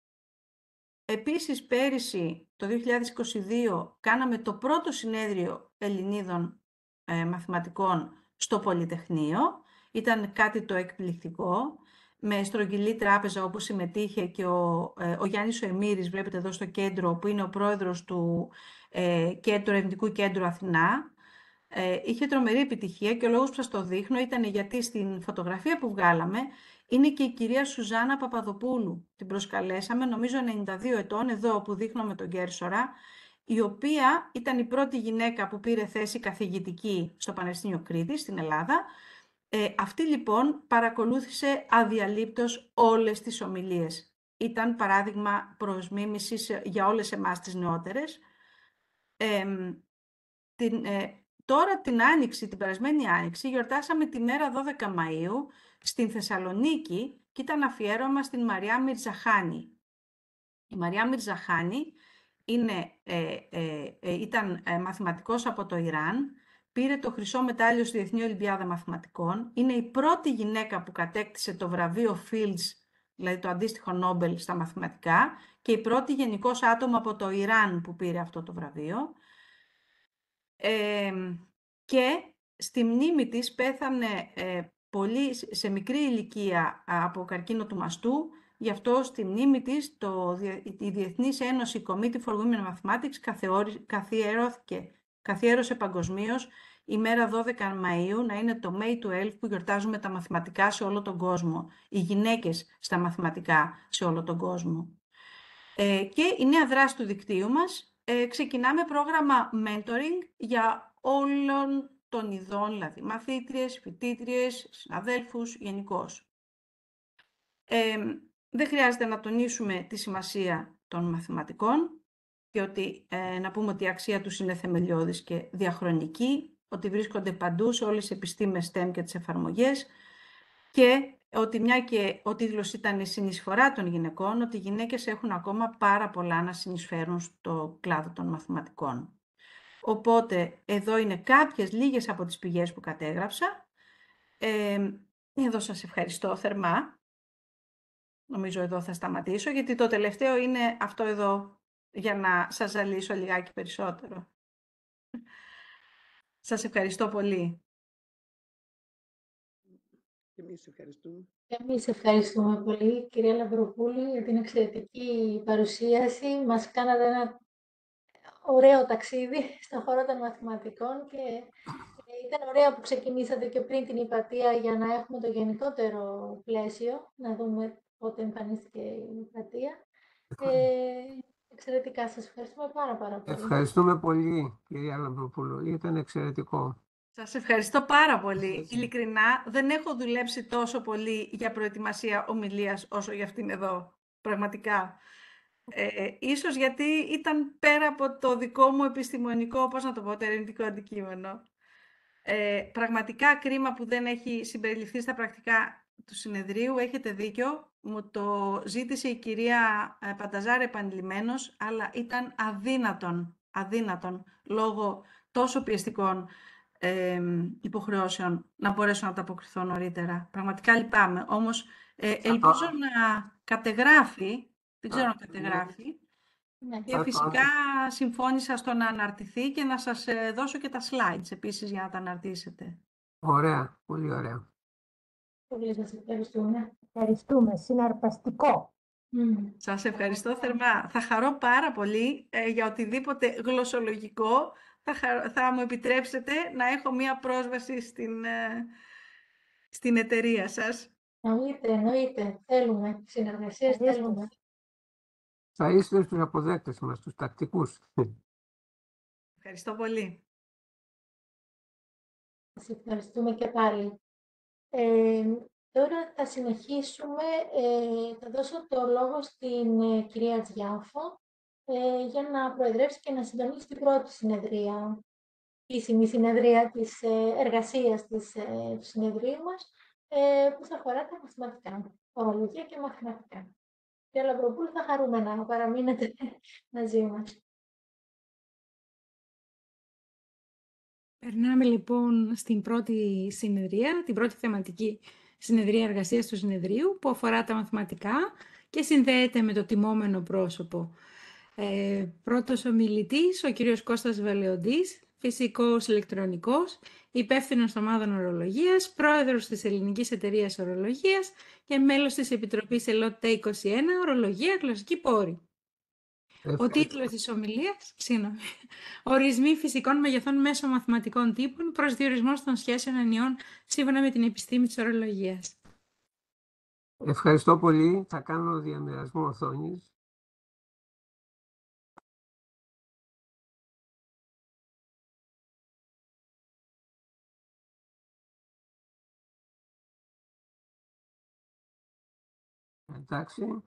Επίσης, πέρυσι, το δύο χιλιάδες είκοσι δύο, κάναμε το πρώτο συνέδριο Ελληνίδων ε, μαθηματικών στο Πολυτεχνείο. Ήταν κάτι το εκπληκτικό, με στρογγυλή τράπεζα όπου συμμετείχε και ο, ε, ο Γιάννης ο Εμμύρης, βλέπετε εδώ στο κέντρο, που είναι ο πρόεδρος του ε, κέντρου, Ερευνητικού Κέντρου Αθηνά. Ε, είχε τρομερή επιτυχία και ο λόγος που σας το δείχνω ήταν γιατί στην φωτογραφία που βγάλαμε είναι και η κυρία Σουζάνα Παπαδοπούλου. Την προσκαλέσαμε, νομίζω ενενήντα δύο ετών, εδώ που δείχνω με τον Κέρσορα, η οποία ήταν η πρώτη γυναίκα που πήρε θέση καθηγητική στο Πανεπιστήμιο Κρήτης, στην Ελλάδα. Ε, αυτή λοιπόν παρακολούθησε αδιαλείπτως όλες τις ομιλίες. Ήταν παράδειγμα προς μίμησης για όλες εμάς τις νεότερες. Ε, την, ε, τώρα την Άνοιξη, την περασμένη Άνοιξη, γιορτάσαμε τη μέρα δώδεκα Μαΐου στην Θεσσαλονίκη και ήταν αφιέρωμα στην Μαριά Μιρζαχάνη. Η Μαριά Μιρζαχάνη είναι, ε, ε, ε, ήταν ε, μαθηματικός από το Ιράν, πήρε το χρυσό μετάλλιο στη Διεθνή Ολυμπιάδα Μαθηματικών, είναι η πρώτη γυναίκα που κατέκτησε το βραβείο Fields, δηλαδή το αντίστοιχο Νόμπελ στα μαθηματικά, και η πρώτη γενικώς άτομο από το Ιράν που πήρε αυτό το βραβείο. Ε, και στη μνήμη της πέθανε ε, πολύ σε μικρή ηλικία από καρκίνο του μαστού, γι' αυτό στη μνήμη της το, η Διεθνής Ένωση Committee for Women in Mathematics καθιερώθηκε καθιέρωσε παγκοσμίως η μέρα δώδεκα Μαΐου να είναι το May twelve που γιορτάζουμε τα μαθηματικά σε όλο τον κόσμο, οι γυναίκες στα μαθηματικά σε όλο τον κόσμο. Ε, και η νέα δράση του δικτύου μας, ε, ξεκινάμε πρόγραμμα mentoring για όλων των ειδών, δηλαδή μαθήτριες, φοιτήτριες, συναδέλφους, γενικώς. Ε, δεν χρειάζεται να τονίσουμε τη σημασία των μαθηματικών και ότι, ε, να πούμε ότι η αξία τους είναι θεμελιώδης και διαχρονική, ότι βρίσκονται παντού σε όλες τις επιστήμες STEM και τις εφαρμογές και ότι μια και ο τίτλος ήταν η συνεισφορά των γυναικών, ότι οι γυναίκες έχουν ακόμα πάρα πολλά να συνεισφέρουν στο κλάδο των μαθηματικών. Οπότε, εδώ είναι κάποιες λίγες από τις πηγές που κατέγραψα. Ε, εδώ σας ευχαριστώ θερμά. Νομίζω εδώ θα σταματήσω, γιατί το τελευταίο είναι αυτό εδώ, για να σας ζαλίσω λιγάκι περισσότερο. Σας ευχαριστώ πολύ. Και εμείς ευχαριστούμε. Εμείς ευχαριστούμε πολύ, κυρία Λαμπροπούλου, για την εξαιρετική παρουσίαση. Μας κάνατε ένα ωραίο ταξίδι στον χώρο των μαθηματικών και ήταν ωραίο που ξεκινήσατε και πριν την υπατία για να έχουμε το γενικότερο πλαίσιο, να δούμε πότε εμφανίστηκε η υπατία. Ε, εξαιρετικά, σας ευχαριστούμε πάρα, πάρα πολύ. Ευχαριστούμε πολύ, κυρία Λαμπροπούλου. Ήταν εξαιρετικό. Σας ευχαριστώ πάρα πολύ. Ειλικρινά, δεν έχω δουλέψει τόσο πολύ για προετοιμασία ομιλίας όσο για αυτήν εδώ. Πραγματικά. Ε, ίσως γιατί ήταν πέρα από το δικό μου επιστημονικό, πώς να το πω, το ερευνητικό αντικείμενο. Ε, πραγματικά κρίμα που δεν έχει συμπεριληφθεί στα πρακτικά του συνεδρίου. Έχετε δίκιο. Μου το ζήτησε η κυρία Πανταζάρη επανειλημμένος, αλλά ήταν αδύνατον, αδύνατον λόγω τόσο πιεστικών ε, υποχρεώσεων να μπορέσω να τα αποκριθώ νωρίτερα. Πραγματικά λυπάμαι. Όμως ε, ελπίζω να κατεγράφει, δεν ξέρω αν κατεγράφει, και φυσικά συμφώνησα στο να αναρτηθεί και να σας δώσω και τα slides επίσης για να τα αναρτήσετε. Ωραία, πολύ ωραία. Πολύ σας ευχαριστούμε. Ευχαριστούμε, συναρπαστικό. Mm. Σας ευχαριστώ θερμά. Θα χαρώ πάρα πολύ ε, για οτιδήποτε γλωσσολογικό θα, χα... θα μου επιτρέψετε να έχω μία πρόσβαση στην, ε, στην εταιρεία σας. Εννοείται, εννοείται. Θέλουμε. Συνεργασίες θέλουμε. Θα είστε στους αποδέκτες μας, τους τακτικούς. Ευχαριστώ πολύ. Σας ευχαριστούμε και πάλι. Ε, τώρα θα συνεχίσουμε. Ε, θα δώσω το λόγο στην ε, κυρία Τζιάφο ε, για να προεδρεύσει και να συντονίσει την πρώτη συνεδρία, επίσημη συνεδρία της ε, εργασίας της, ε, του συνεδρίου μας, ε, που θα αφορά τα μαθηματικά, ορολογία και μαθηματικά. Κύριε Λαμπροπούλου, θα χαρούμε να παραμείνετε μαζί μας. Περνάμε λοιπόν στην πρώτη συνεδρία, την πρώτη θεματική συνεδρία εργασίας του συνεδρίου, που αφορά τα μαθηματικά και συνδέεται με το τιμόμενο πρόσωπο. Ε, πρώτος ομιλητής, ο κύριος Κώστας Βελεοντής, φυσικός ηλεκτρονικός, υπεύθυνος ομάδων ορολογίας, πρόεδρος της Ελληνικής Εταιρείας Ορολογίας και μέλος της Επιτροπής ΕΛΟΤ είκοσι ένα, Ορολογία, Γλωσσική Πόρη. Ο τίτλος της ομιλίας, συγγνώμη, «Ορισμοί φυσικών μεγεθών μέσω μαθηματικών τύπων, προσδιορισμός των σχέσεων ενιών σύμφωνα με την επιστήμη της ορολογίας». Ευχαριστώ πολύ. Θα κάνω διαμοιρασμό οθόνης. Εντάξει.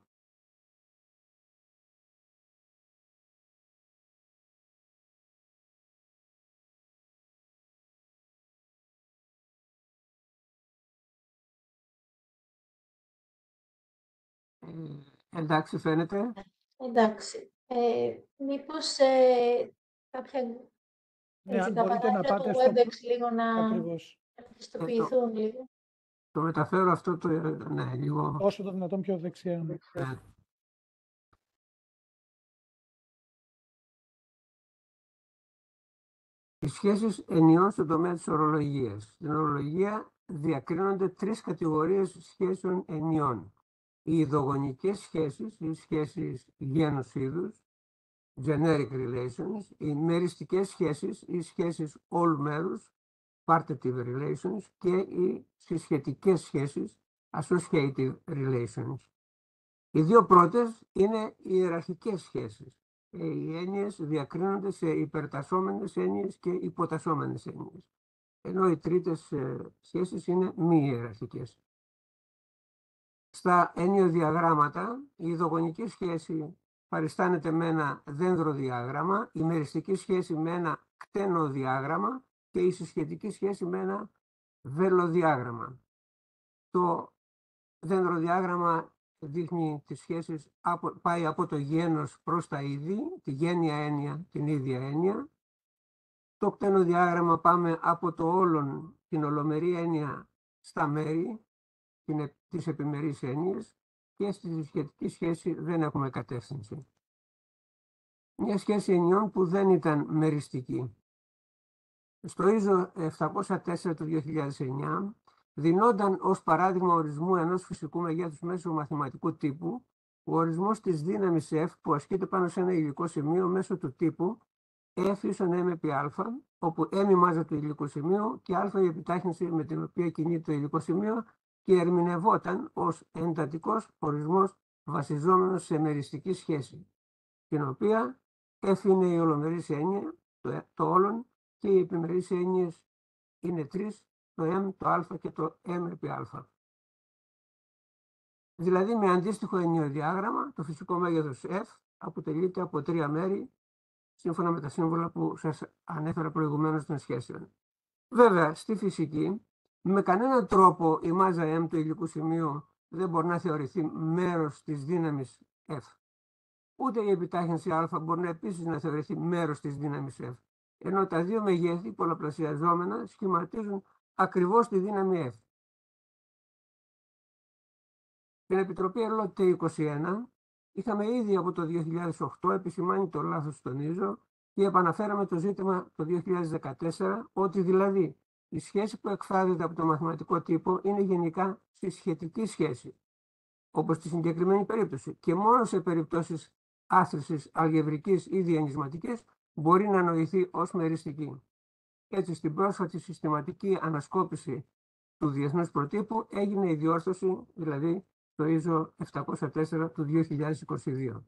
Ε, εντάξει, φαίνεται. Εντάξει. Ε, μήπως ε, κάποια Ναι, έτσι, αν τα μπορείτε να παράθυρα του πάτε στο... WebEx λίγο να Ακριβώς. πιστοποιηθούν λίγο. Το μεταφέρω αυτό το, ναι, λίγο. Όσο το δυνατόν πιο δεξιά. Ναι. Οι σχέσεις ενιών στον τομέα της ορολογίας. Στην ορολογία διακρίνονται τρεις κατηγορίες σχέσεων ενιών. Οι ειδογονικές σχέσεις, οι σχέσεις γένους είδους, generic relations, οι μεριστικές σχέσεις ή σχέσεις όλου μέρους, partitive relations, και οι συσχετικές σχέσεις, associative relations. Οι δύο πρώτες είναι οι ιεραρχικές σχέσεις. Οι έννοιες διακρίνονται σε υπερτασσόμενες έννοιες και υποτασσόμενες έννοιες, ενώ οι τρίτες σχέσεις είναι μη ιεραρχικές. Στα εννοιοδιαγράμματα, η ειδογονική σχέση παριστάνεται με ένα δένδροδιάγραμμα, η μεριστική σχέση με ένα κτένοδιάγραμμα και η συσχετική σχέση με ένα βελοδιάγραμμα. Το δένδροδιάγραμμα δείχνει τις σχέσεις, πάει από το γένος προς τα είδη, τη γένεια έννοια, την ίδια έννοια. Το κτένοδιάγραμμα πάμε από το όλον, την ολομερή έννοια, στα μέρη, την, τις επιμερείς έννοιες, και στη συσχετική σχέση δεν έχουμε κατεύθυνση. Μια σχέση ενιών που δεν ήταν μεριστική. Στο ίζο επτακόσια τέσσερα του δύο χιλιάδες εννιά δινόταν ως παράδειγμα ορισμού ενός φυσικού μεγέθους μέσω μαθηματικού τύπου ο ορισμός της δύναμης F που ασκείται πάνω σε ένα υλικό σημείο μέσω του τύπου F ίσον M επί α, όπου M η μάζα του υλικού σημείου και α η επιτάχυνση με την οποία κινείται το υλικό σημείο, και ερμηνευόταν ως εντατικός ορισμός βασιζόμενος σε μεριστική σχέση, την οποία F είναι η ολομερής έννοια, το, το όλον, και οι επιμερείς έννοιες είναι τρεις, το M, το α και το M επί α. Δηλαδή, με αντίστοιχο εννοιοδιάγραμμα, το φυσικό μέγεθος F αποτελείται από τρία μέρη, σύμφωνα με τα σύμβολα που σας ανέφερα προηγουμένως των σχέσεων. Βέβαια, στη φυσική, με κανέναν τρόπο η μάζα M του υλικού σημείου δεν μπορεί να θεωρηθεί μέρος της δύναμης F. Ούτε η επιτάχυνση α μπορεί να επίσης να θεωρηθεί μέρος της δύναμης F. Ενώ τα δύο μεγέθη πολλαπλασιαζόμενα σχηματίζουν ακριβώς τη δύναμη F. Στην Επιτροπή ΕΡΛΟ είκοσι ένα είχαμε ήδη από το δύο χιλιάδες οκτώ επισημάνει το λάθος στον ίζο και επαναφέραμε το ζήτημα το δύο χιλιάδες δεκατέσσερα, ότι δηλαδή η σχέση που εκφράζεται από το μαθηματικό τύπο είναι γενικά συσχετική σχέση, όπως στη συγκεκριμένη περίπτωση, και μόνο σε περιπτώσεις άθροισης αλγεβρικής ή διενισματικής μπορεί να νοηθεί ως μεριστική. Έτσι, στην πρόσφατη συστηματική ανασκόπηση του διεθνούς προτύπου έγινε η διόρθωση, δηλαδή το ίζο επτακόσια τέσσερα του δύο χιλιάδες είκοσι δύο.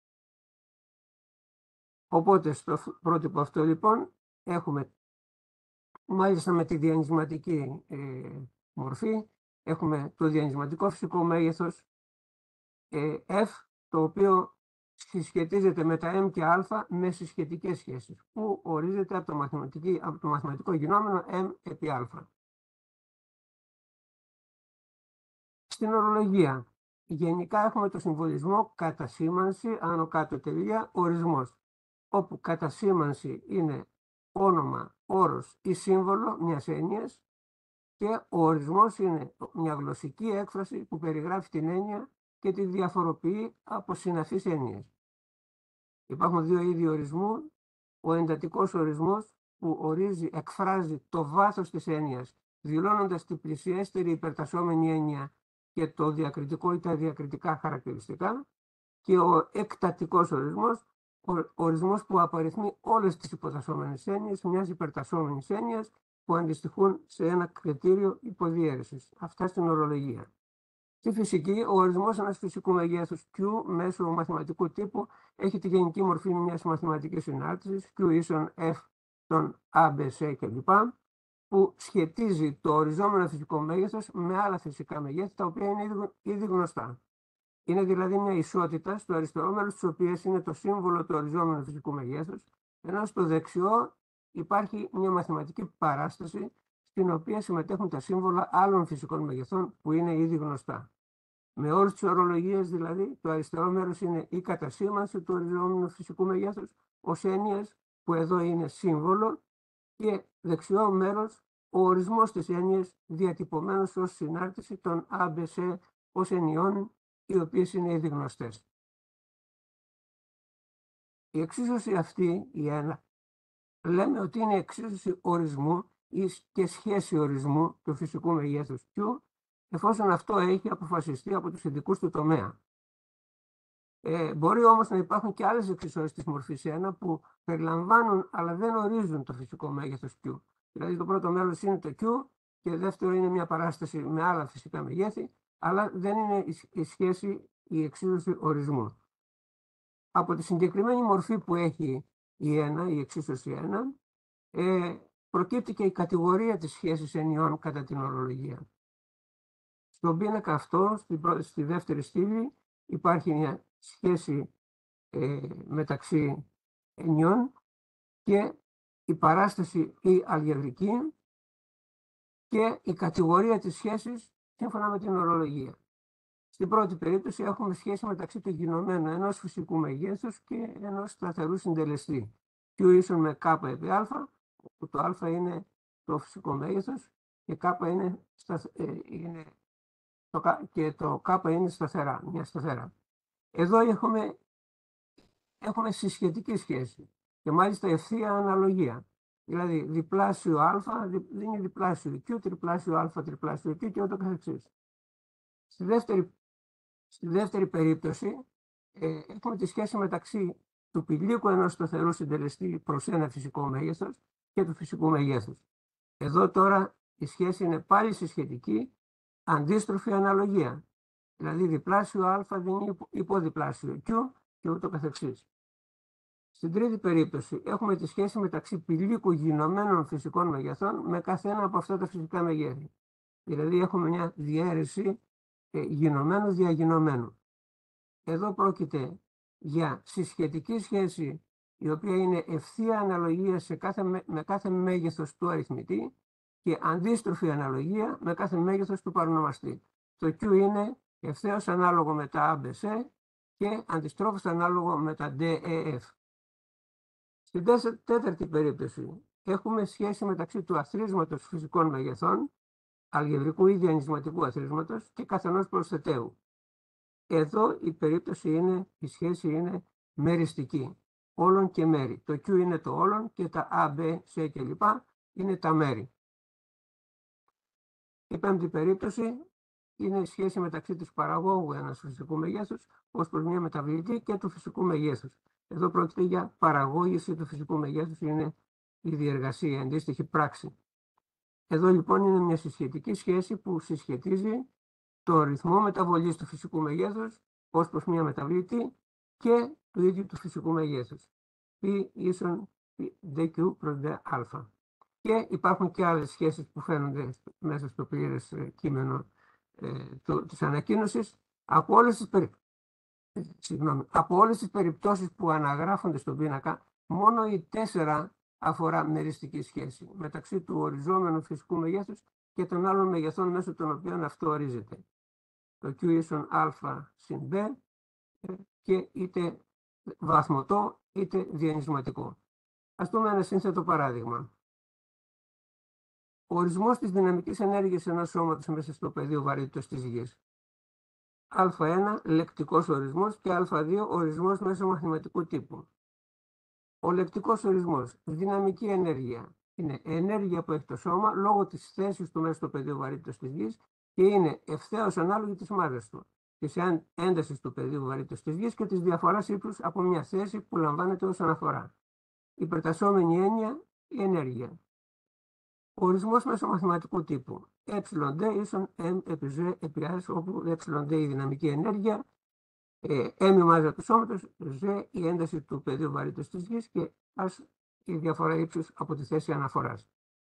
Οπότε στο πρότυπο αυτό λοιπόν έχουμε, μάλιστα με τη διανυσματική ε, μορφή, έχουμε το διανυσματικό φυσικό μέγεθος ε, F, το οποίο συσχετίζεται με τα M και α με συσχετικές σχέσεις, που ορίζεται από το, από το μαθηματικό γινόμενο M επί α. Στην ορολογία, γενικά έχουμε το συμβολισμό κατασήμανση, άνω κάτω τελεία, ορισμός, όπου κατασήμανση είναι όνομα, όρος ή σύμβολο μιας έννοιας και ο ορισμός είναι μια γλωσσική έκφραση που περιγράφει την έννοια και τη διαφοροποιεί από συναφείς έννοιες. Υπάρχουν δύο είδη ορισμού. Ο εντατικός ορισμός που ορίζει, εκφράζει το βάθος της έννοιας, δηλώνοντας την πλησιέστερη υπερτασσόμενη έννοια και το διακριτικό ή τα διακριτικά χαρακτηριστικά, και ο εκτατικός ορισμός, ο ορισμός που απαριθμεί όλες τις υποτασσόμενες έννοιες μιας υπερτασσόμενης έννοιας που αντιστοιχούν σε ένα κριτήριο υποδιέρεσης. Αυτά στην ορολογία. Στη φυσική, ο ορισμός ενός φυσικού μεγέθους Q μέσω μαθηματικού τύπου έχει τη γενική μορφή μιας μαθηματικής συνάρτησης, Q ίσον F των A, B, C κλπ, που σχετίζει το οριζόμενο φυσικό μέγεθος με άλλα φυσικά μεγέθη, τα οποία είναι ήδη γνωστά. Είναι δηλαδή μια ισότητα στο αριστερό μέρος της οποίας είναι το σύμβολο του οριζόμενου φυσικού μεγέθους, ενώ στο δεξιό υπάρχει μια μαθηματική παράσταση στην οποία συμμετέχουν τα σύμβολα άλλων φυσικών μεγεθών που είναι ήδη γνωστά. Με όρους της ορολογίας δηλαδή, το αριστερό μέρος είναι η κατασήμανση του οριζόμενου φυσικού μεγέθους ως έννοιας, που εδώ είναι σύμβολο, και δεξιό μέρος ο ορισμός της έννοιας διατυπωμένος ως συνάρτηση των Α, Μπ, Σ ως ενιών, οι οποίες είναι ήδη γνωστές. Η εξίσωση αυτή, η ένα, λέμε ότι είναι εξίσωση ορισμού και σχέση ορισμού του φυσικού μεγέθους Q, εφόσον αυτό έχει αποφασιστεί από τους ειδικούς του τομέα. Ε, μπορεί όμως να υπάρχουν και άλλες εξισώσεις της μορφής ένα που περιλαμβάνουν αλλά δεν ορίζουν το φυσικό μέγεθος Q. Δηλαδή το πρώτο μέλος είναι το Q και δεύτερο είναι μια παράσταση με άλλα φυσικά μεγέθη, αλλά δεν είναι η σχέση, η εξίσωση ορισμού. Από τη συγκεκριμένη μορφή που έχει η ένα, η εξίσωση ένα, ε, προκύπτει και η κατηγορία της σχέσης ενιών κατά την ορολογία. Στον πίνακα αυτό, στη, στη δεύτερη στήλη, υπάρχει μια σχέση ε, μεταξύ ενιών και η παράσταση η αλγεβρική και η κατηγορία της σχέσης σύμφωνα με την ορολογία. Στην πρώτη περίπτωση έχουμε σχέση μεταξύ του γινωμένου ενός φυσικού μεγέθους και ενός σταθερού συντελεστή. Q ίσον με K επί α, όπου το α είναι το φυσικό μέγεθος και, K είναι, στα, ε, είναι το, και το K είναι σταθερά, μια σταθερά. Εδώ έχουμε, έχουμε συσχετική σχέση και μάλιστα ευθεία αναλογία. Δηλαδή διπλάσιο α δίνει διπλάσιο Q, τριπλάσιο α, τριπλάσιο Q και ούτω καθεξής. Στη δεύτερη, στη δεύτερη περίπτωση ε, έχουμε τη σχέση μεταξύ του πηλίκου ενός σταθερού συντελεστή προς ένα φυσικό μέγεθος και του φυσικού μεγέθους. Εδώ τώρα η σχέση είναι πάλι συσχετική, αντίστροφη αναλογία. Δηλαδή διπλάσιο α δίνει υποδιπλάσιο Q και ούτω καθεξής. Στην τρίτη περίπτωση έχουμε τη σχέση μεταξύ πηλίκου γινωμένων φυσικών μεγεθών με κάθε ένα από αυτά τα φυσικά μεγέθη. Δηλαδή έχουμε μια διαίρεση ε, γινωμένου διαγινωμένου. Εδώ πρόκειται για συσχετική σχέση η οποία είναι ευθεία αναλογία σε κάθε, με κάθε μέγεθος του αριθμητή και αντίστροφη αναλογία με κάθε μέγεθος του παρονομαστή. Το Q είναι ευθέως ανάλογο με τα A B C και αντιστρόφως ανάλογο με τα D E F. Στην τέταρτη περίπτωση έχουμε σχέση μεταξύ του αθροίσματος φυσικών μεγεθών, αλγεβρικού ή διανυσματικού αθροίσματος και καθενός προσθεταίου. Εδώ η περίπτωση είναι, η σχέση είναι μεριστική, όλων και μέρη. Το Q είναι το όλον και τα A, B, C κλπ. Είναι τα μέρη. Η πέμπτη περίπτωση είναι η σχέση μεταξύ της παραγόγου ενός φυσικού μεγέθους ως προς μια μεταβλητή και του φυσικού μεγέθους. Εδώ πρόκειται για παραγώγηση του φυσικού μεγέθους, είναι η διεργασία, η αντίστοιχη πράξη. Εδώ λοιπόν είναι μια συσχετική σχέση που συσχετίζει το ρυθμό μεταβολής του φυσικού μεγέθους ως προς μια μεταβλητή και του ίδιου του φυσικού μεγέθους. Π ίσον dq προς dα. Και υπάρχουν και άλλες σχέσεις που φαίνονται μέσα στο πλήρες κείμενο ε, το, της ανακοίνωσης. Από όλες τις, περι... Συγγνώμη, από όλες τις περιπτώσεις που αναγράφονται στον πίνακα, μόνο οι τέσσερα αφορά μεριστική σχέση μεταξύ του οριζόμενου φυσικού μεγέθους και των άλλων μεγεθών μέσω των οποίων αυτό ορίζεται. Το Q ίσον α συν B και είτε βαθμωτό είτε διανυσματικό. Ας δούμε ένα σύνθετο παράδειγμα. Ο ορισμός της δυναμικής ενέργειας ενός σώματος μέσα στο πεδίο βαρύτητας της γης. Α1 λεκτικός ορισμός και Α2 ορισμός μέσω μαθηματικού τύπου. Ο λεκτικός ορισμός, δυναμική ενέργεια, είναι ενέργεια που έχει το σώμα λόγω της θέσης του μέσα στο πεδίο βαρύτητας της γης και είναι ευθέως ανάλογη της μάζας του, της έντασης του πεδίου βαρύτητας της γης και της διαφοράς ύψους από μια θέση που λαμβάνεται ως αναφορά. Υπερτασσόμενη έννοια, η ενέργεια. Ο ορισμός μέσω μαθηματικού τύπου. Ε ίσον M επί Z επί A, όπου ε η δυναμική ενέργεια, ε, M η μάζα του σώματος, Z η ένταση του πεδίου βαρύτητας της γης και Α η διαφορά ύψους από τη θέση αναφοράς.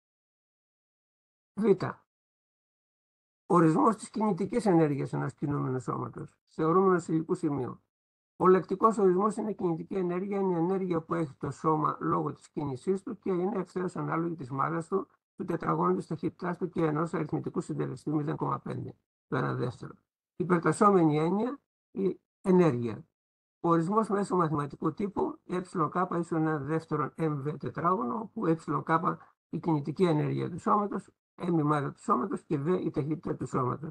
Β. Ορισμός της κινητικής ενέργειας ενός κινούμενου σώματος, θεωρούμενος υλικού σημείου. Ο λεκτικός ορισμός είναι κινητική ενέργεια, είναι η ενέργεια που έχει το σώμα λόγω της κίνησής του και είναι ευθέως ανάλογη της μάζας του, του τετραγώνου της ταχύτητάς του και ενός αριθμητικού συντελεστή μηδέν κόμμα πέντε, το ένα δεύτερο. Υπερτασσόμενη έννοια, η ενέργεια. Ο ορισμός μέσω μαθηματικού τύπου, εK ίσον ένα δεύτερο εμβ τετράγωνο, όπου εK η κινητική ενέργεια του σώματος, M η μάζα του σώματος και V η ταχύτητα του σώματος.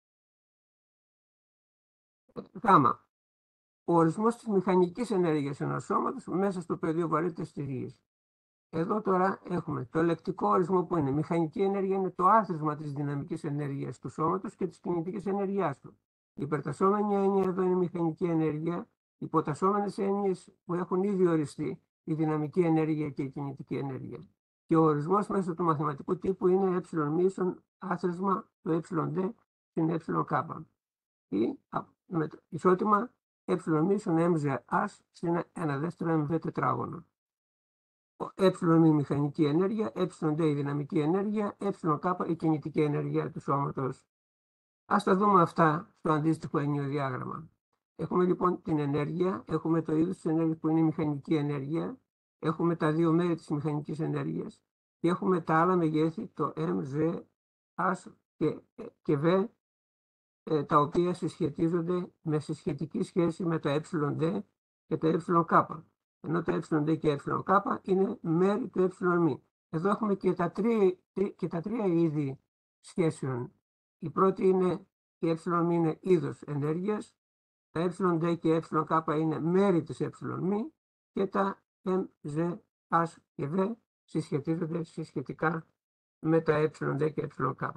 Γ. Ο ορισμός της μηχανικής ενέργειας ενός σώματος μέσα στο πεδίο βαρύτητας της γης. Εδώ τώρα έχουμε το λεκτικό ορισμό που είναι μηχανική ενέργεια, είναι το άθροισμα της δυναμικής ενέργειας του σώματος και της κινητικής ενέργειάς του. Η υπερτασσόμενη έννοια εδώ είναι η μηχανική ενέργεια. Οι υποτασσόμενες έννοιες που έχουν ήδη οριστεί, η δυναμική ενέργεια και η κινητική ενέργεια. Και ο ορισμός μέσω του μαθηματικού τύπου είναι ε μίσον άθροισμα του ε ντε στην ε κάπα. Ή με το ισότιμα ε μίσον έμζε ας στην ένα δεύτερο εμβ τετράγωνο. Ε μη μηχανική ενέργεια, ε ντε η δυναμική ενέργεια, ε κάπα η κινητική ενέργεια του σώματος. Ας τα δούμε αυτά στο αντίστοιχο ενιοδιάγραμμα. Έχουμε λοιπόν την ενέργεια, έχουμε το είδος της ενέργειας που είναι η μηχανική ενέργεια, έχουμε τα δύο μέρη της μηχανικής ενέργειας και έχουμε τα άλλα μεγέθη, το M, Z, As και, και V, ε, τα οποία συσχετίζονται με συσχετική σχέση με τα εD και τα εK. Ενώ τα εD και εK είναι μέρη του εμ. Εδώ έχουμε και τα, τρία, και τα τρία είδη σχέσεων. Η πρώτη είναι η εμ είναι είδος ενέργειας, τα εD και εK είναι μέρη της εμ και τα M, Z, As και V συσχετίζονται συσχετικά με τα εD και εK.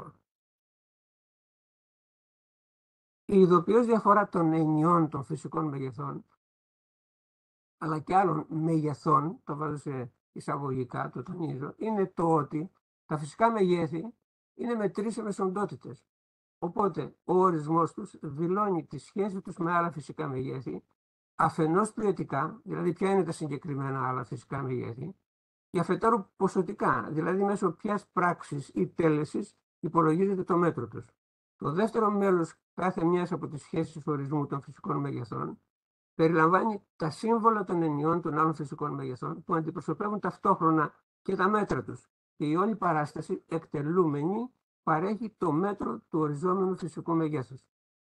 Η ειδοποιώς διαφορά των ενιών των φυσικών μεγεθών αλλά και άλλων μεγεθών, το βάζω σε εισαγωγικά, το τονίζω, είναι το ότι τα φυσικά μεγέθη είναι μετρήσιμες οντότητες. Οπότε ο ορισμός τους δηλώνει τη σχέση τους με άλλα φυσικά μεγέθη, αφενός ποιοτικά, δηλαδή ποια είναι τα συγκεκριμένα άλλα φυσικά μεγέθη, και αφετέρου ποσοτικά, δηλαδή μέσω ποιας πράξης ή τέλεσης υπολογίζεται το μέτρο τους. Το δεύτερο μέλος κάθε μιας από τις σχέσεις ορισμού των φυσικών μεγεθών περιλαμβάνει τα σύμβολα των ενιών των άλλων φυσικών μεγεθών που αντιπροσωπεύουν ταυτόχρονα και τα μέτρα τους. Και η όλη παράσταση εκτελούμενη παρέχει το μέτρο του οριζόμενου φυσικού μεγέθους.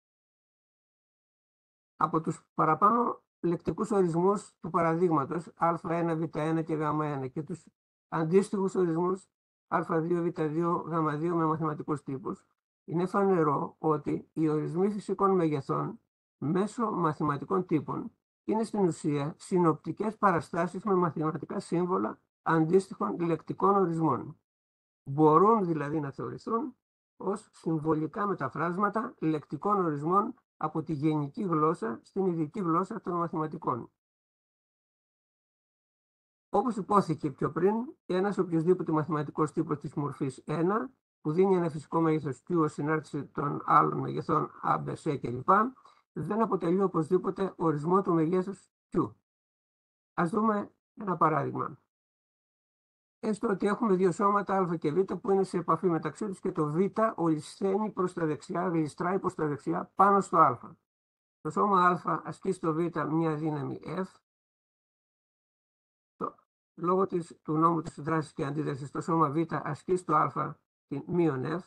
Από τους παραπάνω λεκτικούς ορισμούς του παραδείγματος α1, β1 και γ1 και τους αντίστοιχους ορισμούς α2, β2, γ2 με μαθηματικούς τύπους, είναι φανερό ότι οι ορισμοί φυσικών μεγεθών μέσω μαθηματικών τύπων είναι στην ουσία συνοπτικές παραστάσεις με μαθηματικά σύμβολα αντίστοιχων λεκτικών ορισμών. Μπορούν δηλαδή να θεωρηθούν ως συμβολικά μεταφράσματα λεκτικών ορισμών από τη γενική γλώσσα στην ειδική γλώσσα των μαθηματικών. Όπως υπόθηκε πιο πριν, ένας οποιοσδήποτε μαθηματικός τύπος της μορφής ένα, που δίνει ένα φυσικό μέγεθος Q ως συνάρτηση των άλλων μεγεθών A, B, C κλπ, δεν αποτελεί οπωσδήποτε ορισμό του μεγέθους Q. Ας δούμε ένα παράδειγμα. Έστω ότι έχουμε δύο σώματα α και β που είναι σε επαφή μεταξύ τους και το β ολισθαίνει προς τα δεξιά, γλιστράει προς τα δεξιά πάνω στο α. Το σώμα α ασκεί στο β μια δύναμη F. Το, λόγω της, του νόμου της δράσης και αντίδρασης, το σώμα β ασκεί στο α την μείον F.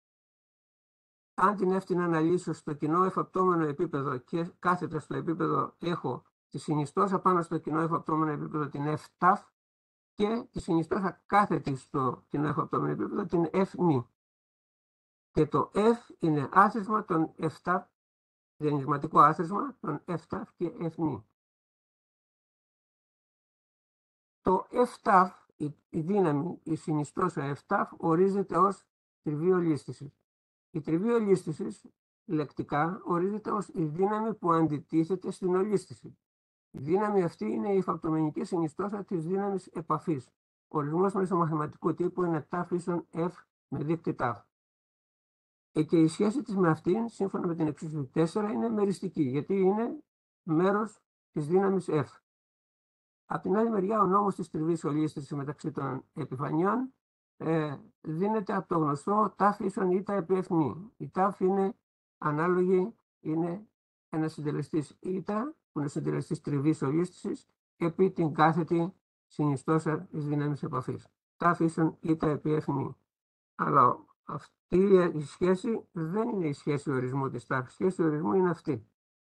Αν την F την αναλύσω στο κοινό εφαπτώμενο επίπεδο και κάθετα στο επίπεδο έχω τη συνιστόσα πάνω στο κοινό εφαπτώμενο επίπεδο την F ταφ και τη συνιστόσα κάθετη στο κοινό εφαπτώμενο επίπεδο την F νη. Και το F είναι άθροισμα των F ταφ, διανυσματικό άθροισμα των F ταφ και F νη. Το F ταφ, η, η δύναμη, η συνιστόσα F ταφ ορίζεται ως τριβή ολίσθησης. Η τριβή ολίσθησης λεκτικά ορίζεται ως η δύναμη που αντιτίθεται στην ολίσθηση. Η δύναμη αυτή είναι η υφαπτομενική συνιστόσα της δύναμης επαφής. Ο ορισμός μέσω μαθηματικού τύπου είναι ταφ ίσον F με δείκτη ταφ. Ε, και η σχέση της με αυτήν, σύμφωνα με την εξίσωση τέσσερα, είναι μεριστική, γιατί είναι μέρος της δύναμης F. Από την άλλη μεριά, ο νόμος της τριβής ολίσθησης μεταξύ των επιφανειών ε, δίνεται από το γνωστό ταφ ίσον ήτα επί F νη. Η ταφ είναι ανάλογη, είναι ένα συντελεστής ήτα, που είναι συντελεστής τριβής ολίσθησης, επί την κάθετη συνιστόσα της δύναμης επαφής. Ταφ ίσον ήτα επί F νη. Αλλά αυτή η σχέση δεν είναι η σχέση ορισμού της ταφ. Η σχέση ορισμού είναι αυτή.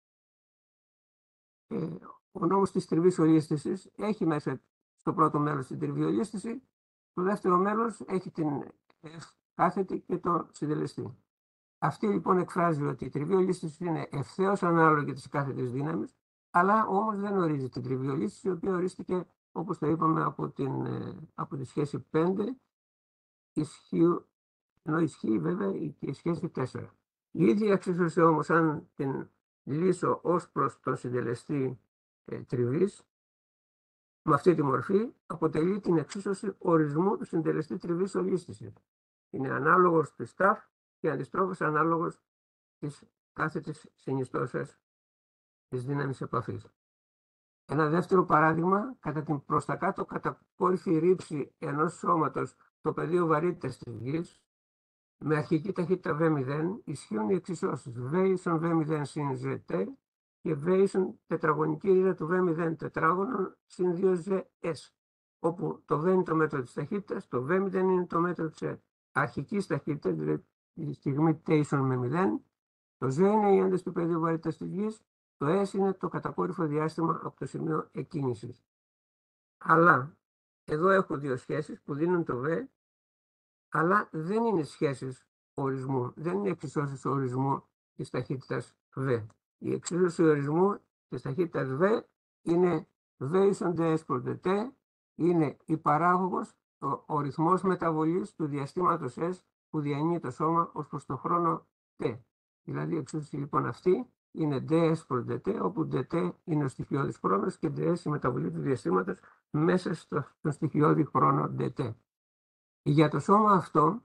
Ε, ο νόμος της τριβής ολίσθησης έχει μέσα στο πρώτο μέλος την τριβή ολίσθηση, το δεύτερο μέλος έχει την F κάθετη και το συντελεστή. Αυτή λοιπόν εκφράζει ότι η τριβή ολίσθηση είναι ευθέως ανάλογη της κάθετης δύναμης, αλλά όμως δεν ορίζει την τριβή ολίσθηση, η οποία ορίστηκε, όπως το είπαμε, από, την, από τη σχέση πέντε, ισχύει, ενώ ισχύει βέβαια και η σχέση τέσσερα. Η ίδια εξίσωση όμως, αν την λύσω ως προς τον συντελεστή ε, τριβής, με αυτή τη μορφή αποτελεί την εξίσωση ορισμού του συντελεστή τριβής ολίσθησης. Είναι ανάλογος της ταφ και αντιστρόφως ανάλογος της κάθετης συνιστώσεως της δύναμης επαφής. Ένα δεύτερο παράδειγμα, κατά την προς τα κάτω κατακόρυφη ρήψη ενός σώματος στο πεδίο βαρύτητας της γης, με αρχική ταχύτητα βι μηδέν, ισχύουν οι εξισώσεις β ίσον βι μηδέν συν ζτ και β ίσον τετραγωνική ρίζα του βι μηδέν τετράγωνο συν δύο ζs, όπου το β είναι το μέτρο της ταχύτητας, το βι μηδέν είναι το μέτρο της αρχικής ταχύτητας, δηλαδή τη στιγμή t ίσον με μηδέν, το z είναι η ένταση του πεδίου βαρύτητας της γης, το s είναι το κατακόρυφο διάστημα από το σημείο εκκίνησης. Αλλά εδώ έχω δύο σχέσεις που δίνουν το v, αλλά δεν είναι σχέσεις ορισμού, δεν είναι εξισώσεις ορισμού της ταχύτητας v. Η εξίσωση ορισμού της ταχύτητας v είναι v ίσον ds προς dt, είναι η παράγωγος, ο, ο ρυθμός μεταβολής του διαστήματος s που διανύει το σώμα ως προς το χρόνο t. Δηλαδή η εξίσωση λοιπόν αυτή είναι ds προς dt, όπου dt είναι ο στοιχειώδης χρόνος και ds η μεταβολή του διαστήματος μέσα στο, στο στοιχειώδη χρόνο dt. Για το σώμα αυτό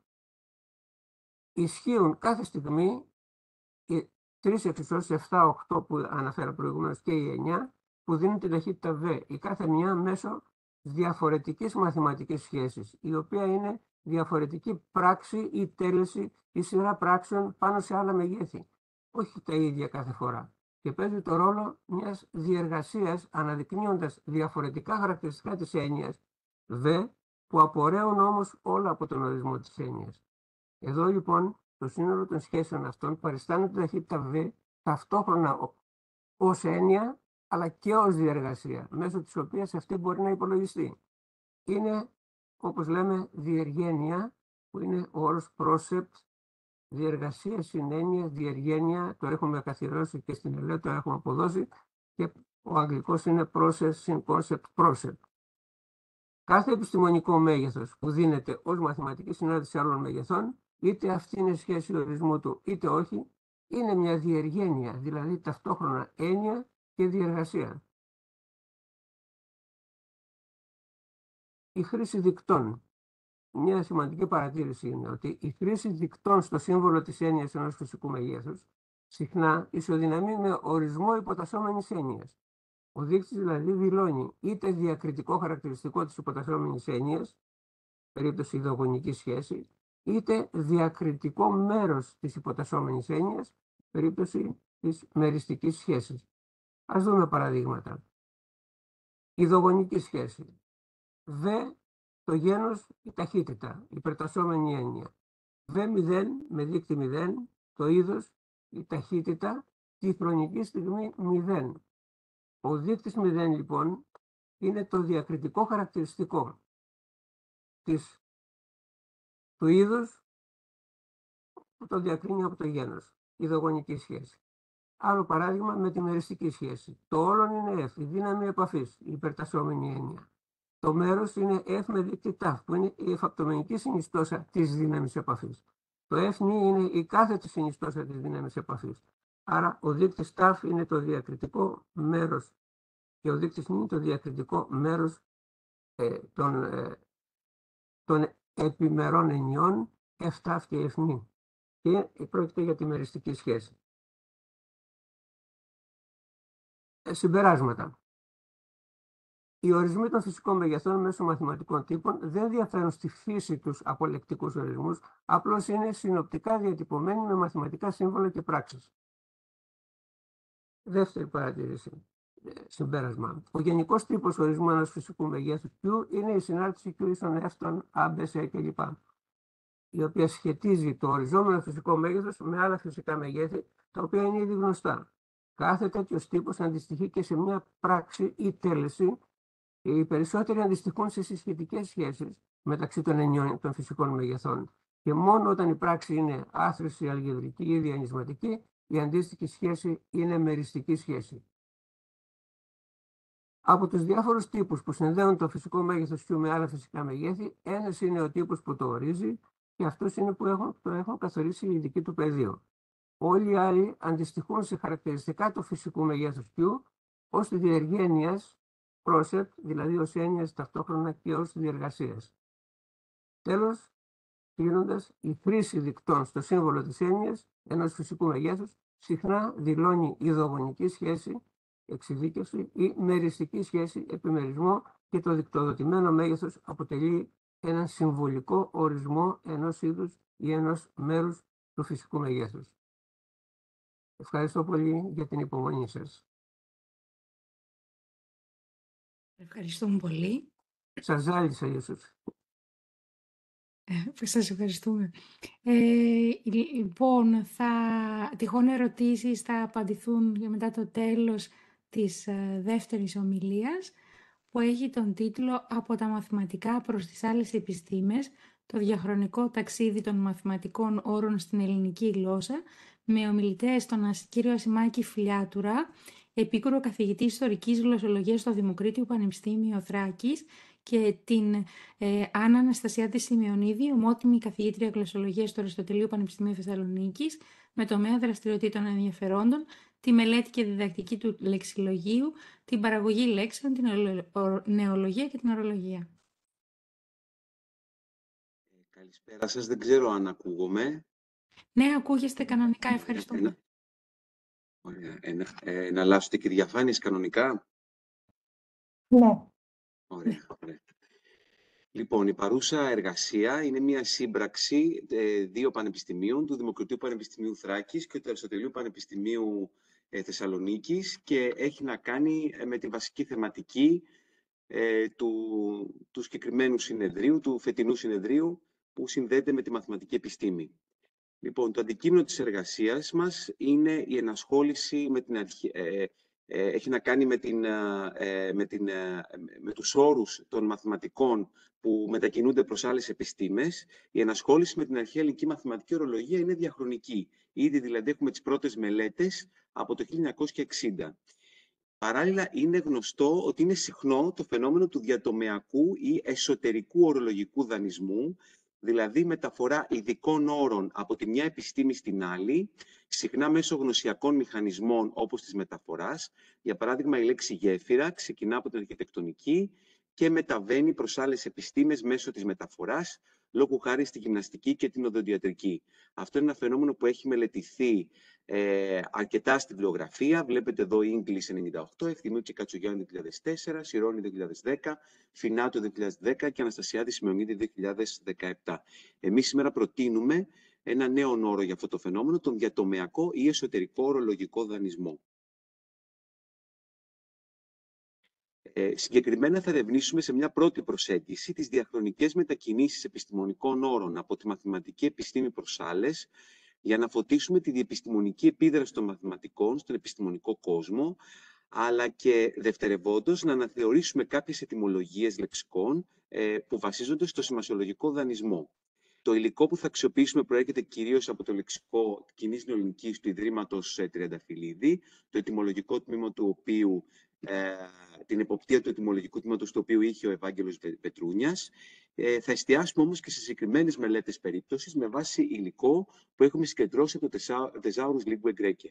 ισχύουν κάθε στιγμή οι τρεις εξισώσεις επτά, οκτώ που αναφέρα προηγουμένως και οι εννιά που δίνουν την ταχύτητα v, η κάθε μια μέσω διαφορετικής μαθηματικής σχέσης, η οποία είναι διαφορετική πράξη ή τέλεση ή σειρά πράξεων πάνω σε άλλα μεγέθη, όχι τα ίδια κάθε φορά. Και παίζει το ρόλο μιας διεργασίας αναδεικνύοντας διαφορετικά χαρακτηριστικά της έννοιας v, που απορρέουν όμως όλα από τον ορισμό της έννοιας. Εδώ λοιπόν το σύνολο των σχέσεων αυτών παριστάνει την ταχύτητα v ταυτόχρονα ως έννοια αλλά και ως διεργασία, μέσω της οποίας αυτή μπορεί να υπολογιστεί. Είναι, όπως λέμε, διεργένεια, που είναι ο όρος concept, διεργασία, συνένεια, διεργένεια, το έχουμε καθιερώσει και στην Ελλάδα, το έχουμε αποδώσει, και ο αγγλικός είναι process, concept, concept. Κάθε επιστημονικό μέγεθος που δίνεται ως μαθηματική συνάντηση άλλων μεγεθών, είτε αυτή είναι σχέση ορισμού του είτε όχι, είναι μια διεργένεια, δηλαδή ταυτόχρονα έννοια και διεργασία. Η χρήση δικτών. Μια σημαντική παρατήρηση είναι ότι η χρήση δικτών στο σύμβολο της έννοιας ενός φυσικού μεγέθους συχνά ισοδυναμεί με ορισμό υποτασσόμενης έννοιας. Ο δείκτης δηλαδή δηλώνει είτε διακριτικό χαρακτηριστικό της υποτασσόμενης έννοιας, περίπτωση ιδεογονική σχέση, είτε διακριτικό μέρος της υποτασσόμενης έννοιας, περίπτωση της μεριστικής σχέσης. Ας δούμε παραδείγματα. Ιδεογονική σχέση. Β, το γένος, η ταχύτητα, η υπερτασσόμενη έννοια. Β μηδέν με δείκτη μηδέν, το είδος, η ταχύτητα, τη χρονική στιγμή μηδέν. Ο δείκτης μηδέν λοιπόν είναι το διακριτικό χαρακτηριστικό της, του είδους που το διακρίνει από το γένος, ιδεογονική σχέση. Άλλο παράδειγμα με τη μεριστική σχέση. Το όλον είναι F, η δύναμη επαφής, η υπερτασσόμενη έννοια. Το μέρος είναι F με δείκτη ταφ, που είναι η εφαπτομενική συνιστόσα της δύναμης επαφής. Το F είναι η κάθετη συνιστόσα της δύναμης επαφής. Άρα ο δείκτης ταφ είναι το διακριτικό μέρος και ο δείκτης είναι το διακριτικό μέρος ε, των, ε, των επιμερών ενιών F ταφ και F νη. Και πρόκειται για τη μεριστική σχέση. Ε, συμπεράσματα. Οι ορισμοί των φυσικών μεγεθών μέσω μαθηματικών τύπων δεν διαφέρουν στη φύση τους από λεκτικούς ορισμούς, απλώς είναι συνοπτικά διατυπωμένοι με μαθηματικά σύμβολα και πράξεις. Δεύτερη παρατήρηση, συμπέρασμα. Ο γενικός τύπος ορισμού ενός φυσικού μεγέθους Q είναι η συνάρτηση Q ίσον F των A, B, C κλπ. Η οποία σχετίζει το οριζόμενο φυσικό μέγεθος με άλλα φυσικά μεγέθη, τα οποία είναι ήδη γνωστά. Κάθε τέτοιο τύπος αντιστοιχεί και σε μια πράξη ή τέλεση. Οι περισσότεροι αντιστοιχούν σε συσχετικές σχέσεις μεταξύ των ενιών των φυσικών μεγεθών. Και μόνο όταν η πράξη είναι άθροιστη, αλγεβρική ή διανυσματική, η αντίστοιχη σχέση είναι μεριστική σχέση. Από τους διάφορους τύπους που συνδέουν το φυσικό μέγεθος Q με άλλα φυσικά μεγέθη, ένας είναι ο τύπος που το ορίζει και αυτός είναι που έχουν, το έχουν καθορίσει οι ειδικοί του πεδίου. Όλοι οι άλλοι αντιστοιχούν σε χαρακτηριστικά του φυσικού μεγέθους Q ως τη διεργένειας πρόσεπ, δηλαδή ως έννοιας ταυτόχρονα και ως διεργασίας. Τέλος, κλείνοντας, η χρήση δικτών στο σύμβολο της έννοιας ενός φυσικού μεγέθους συχνά δηλώνει ειδογονική σχέση, εξειδίκευση ή μεριστική σχέση, επιμερισμό, και το δικτοδοτημένο μέγεθος αποτελεί έναν συμβολικό ορισμό ενός είδους ή ενός μέρους του φυσικού μεγέθους. Ευχαριστώ πολύ για την υπομονή σας. Ευχαριστούμε πολύ. Σας ζάλισα, Ιωσήφ. Ε, σας ευχαριστούμε. Ε, λοιπόν, θα, τυχόν ερωτήσεις θα απαντηθούν για μετά το τέλος της ε, δεύτερης ομιλίας, που έχει τον τίτλο «Από τα μαθηματικά προς τις άλλες επιστήμες, το διαχρονικό ταξίδι των μαθηματικών όρων στην ελληνική γλώσσα», με ομιλητές τον κύριο Ασημάκη Φιλιάτουρα, επίκουρο καθηγητή ιστορικής γλωσσολογίας στο Δημοκρίτιο Πανεπιστήμιο Θράκης, και την ε, Άννα Αναστασιάδη Σημειονίδη, ομότιμη καθηγήτρια γλωσσολογίας στο Αριστοτελείου Πανεπιστημίου Θεσσαλονίκης, με τομέα δραστηριοτήτων ενδιαφερόντων, τη μελέτη και διδακτική του λεξιλογίου, την παραγωγή λέξεων, την νεολογία και την ορολογία. Καλησπέρα σας, δεν ξέρω αν ακούγομαι. Ναι, ακούγεστε κανονικά, ευχαριστούμε. Ένα, ωραία, ένα, ε, να αλλάσετε και διαφάνειες κανονικά. Ναι. Ωραία, ωραία. Λοιπόν, η παρούσα εργασία είναι μια σύμπραξη ε, δύο πανεπιστημίων, του Δημοκρατίου Πανεπιστημίου Θράκης και του Αριστοτελείου Πανεπιστημίου ε, Θεσσαλονίκης, και έχει να κάνει ε, με τη βασική θεματική ε, του, του συγκεκριμένου συνεδρίου, του φετινού συνεδρίου, που συνδέεται με τη μαθηματική επιστήμη. Λοιπόν, το αντικείμενο της εργασίας μας είναι η ενασχόληση με την αρχή, ε, ε, έχει να κάνει με, την, ε, με, την, ε, με τους όρους των μαθηματικών που μετακινούνται προς άλλες επιστήμες. Η ενασχόληση με την αρχαία ελληνική μαθηματική ορολογία είναι διαχρονική. Ήδη δηλαδή έχουμε τις πρώτες μελέτες από το χίλια εννιακόσια εξήντα. Παράλληλα, είναι γνωστό ότι είναι συχνό το φαινόμενο του διατομεακού ή εσωτερικού ορολογικού δανεισμού, δηλαδή μεταφορά ειδικών όρων από τη μια επιστήμη στην άλλη, συχνά μέσω γνωσιακών μηχανισμών όπως της μεταφοράς. Για παράδειγμα, η λέξη γέφυρα ξεκινά από την αρχιτεκτονική και μεταβαίνει προς άλλες επιστήμες μέσω της μεταφοράς, λόγου χάρη στη γυμναστική και την οδοντιατρική. Αυτό είναι ένα φαινόμενο που έχει μελετηθεί ε, αρκετά στη βιβλιογραφία. Βλέπετε εδώ English ενενήντα οκτώ, Ευθυμίου και Κατσογιάννη δύο χιλιάδες τέσσερα, Σιρώνη δύο χιλιάδες δέκα, Φινάτο δύο χιλιάδες δέκα και Αναστασιάδη Σημεωνίδη δύο χιλιάδες δεκαεπτά. Εμείς σήμερα προτείνουμε ένα νέο όρο για αυτό το φαινόμενο, τον διατομεακό ή εσωτερικό ορολογικό δανεισμό. Ε, συγκεκριμένα θα ερευνήσουμε σε μια πρώτη προσέγγιση τις διαχρονικές μετακινήσεις επιστημονικών όρων από τη μαθηματική επιστήμη προς άλλες, για να φωτίσουμε τη διεπιστημονική επίδραση των μαθηματικών στον επιστημονικό κόσμο, αλλά και δευτερευόντως να αναθεωρήσουμε κάποιες ετυμολογίες λεξικών ε, που βασίζονται στο σημασιολογικό δανεισμό. Το υλικό που θα αξιοποιήσουμε προέρχεται κυρίως από το λεξικό κοινής νεοελληνικής του Ιδρύματος ε, Τριανταφυλλίδη, το ετυμολογικό τμήμα του οποίου, ε, την εποπτεία του ετυμολογικού τμήματος του οποίου είχε ο Ευάγγελος Πετρούνιας. Ε, θα εστιάσουμε όμως και σε συγκεκριμένες μελέτες περίπτωσης με βάση υλικό που έχουμε συγκεντρώσει από το Thesaurus Linguae Graecae.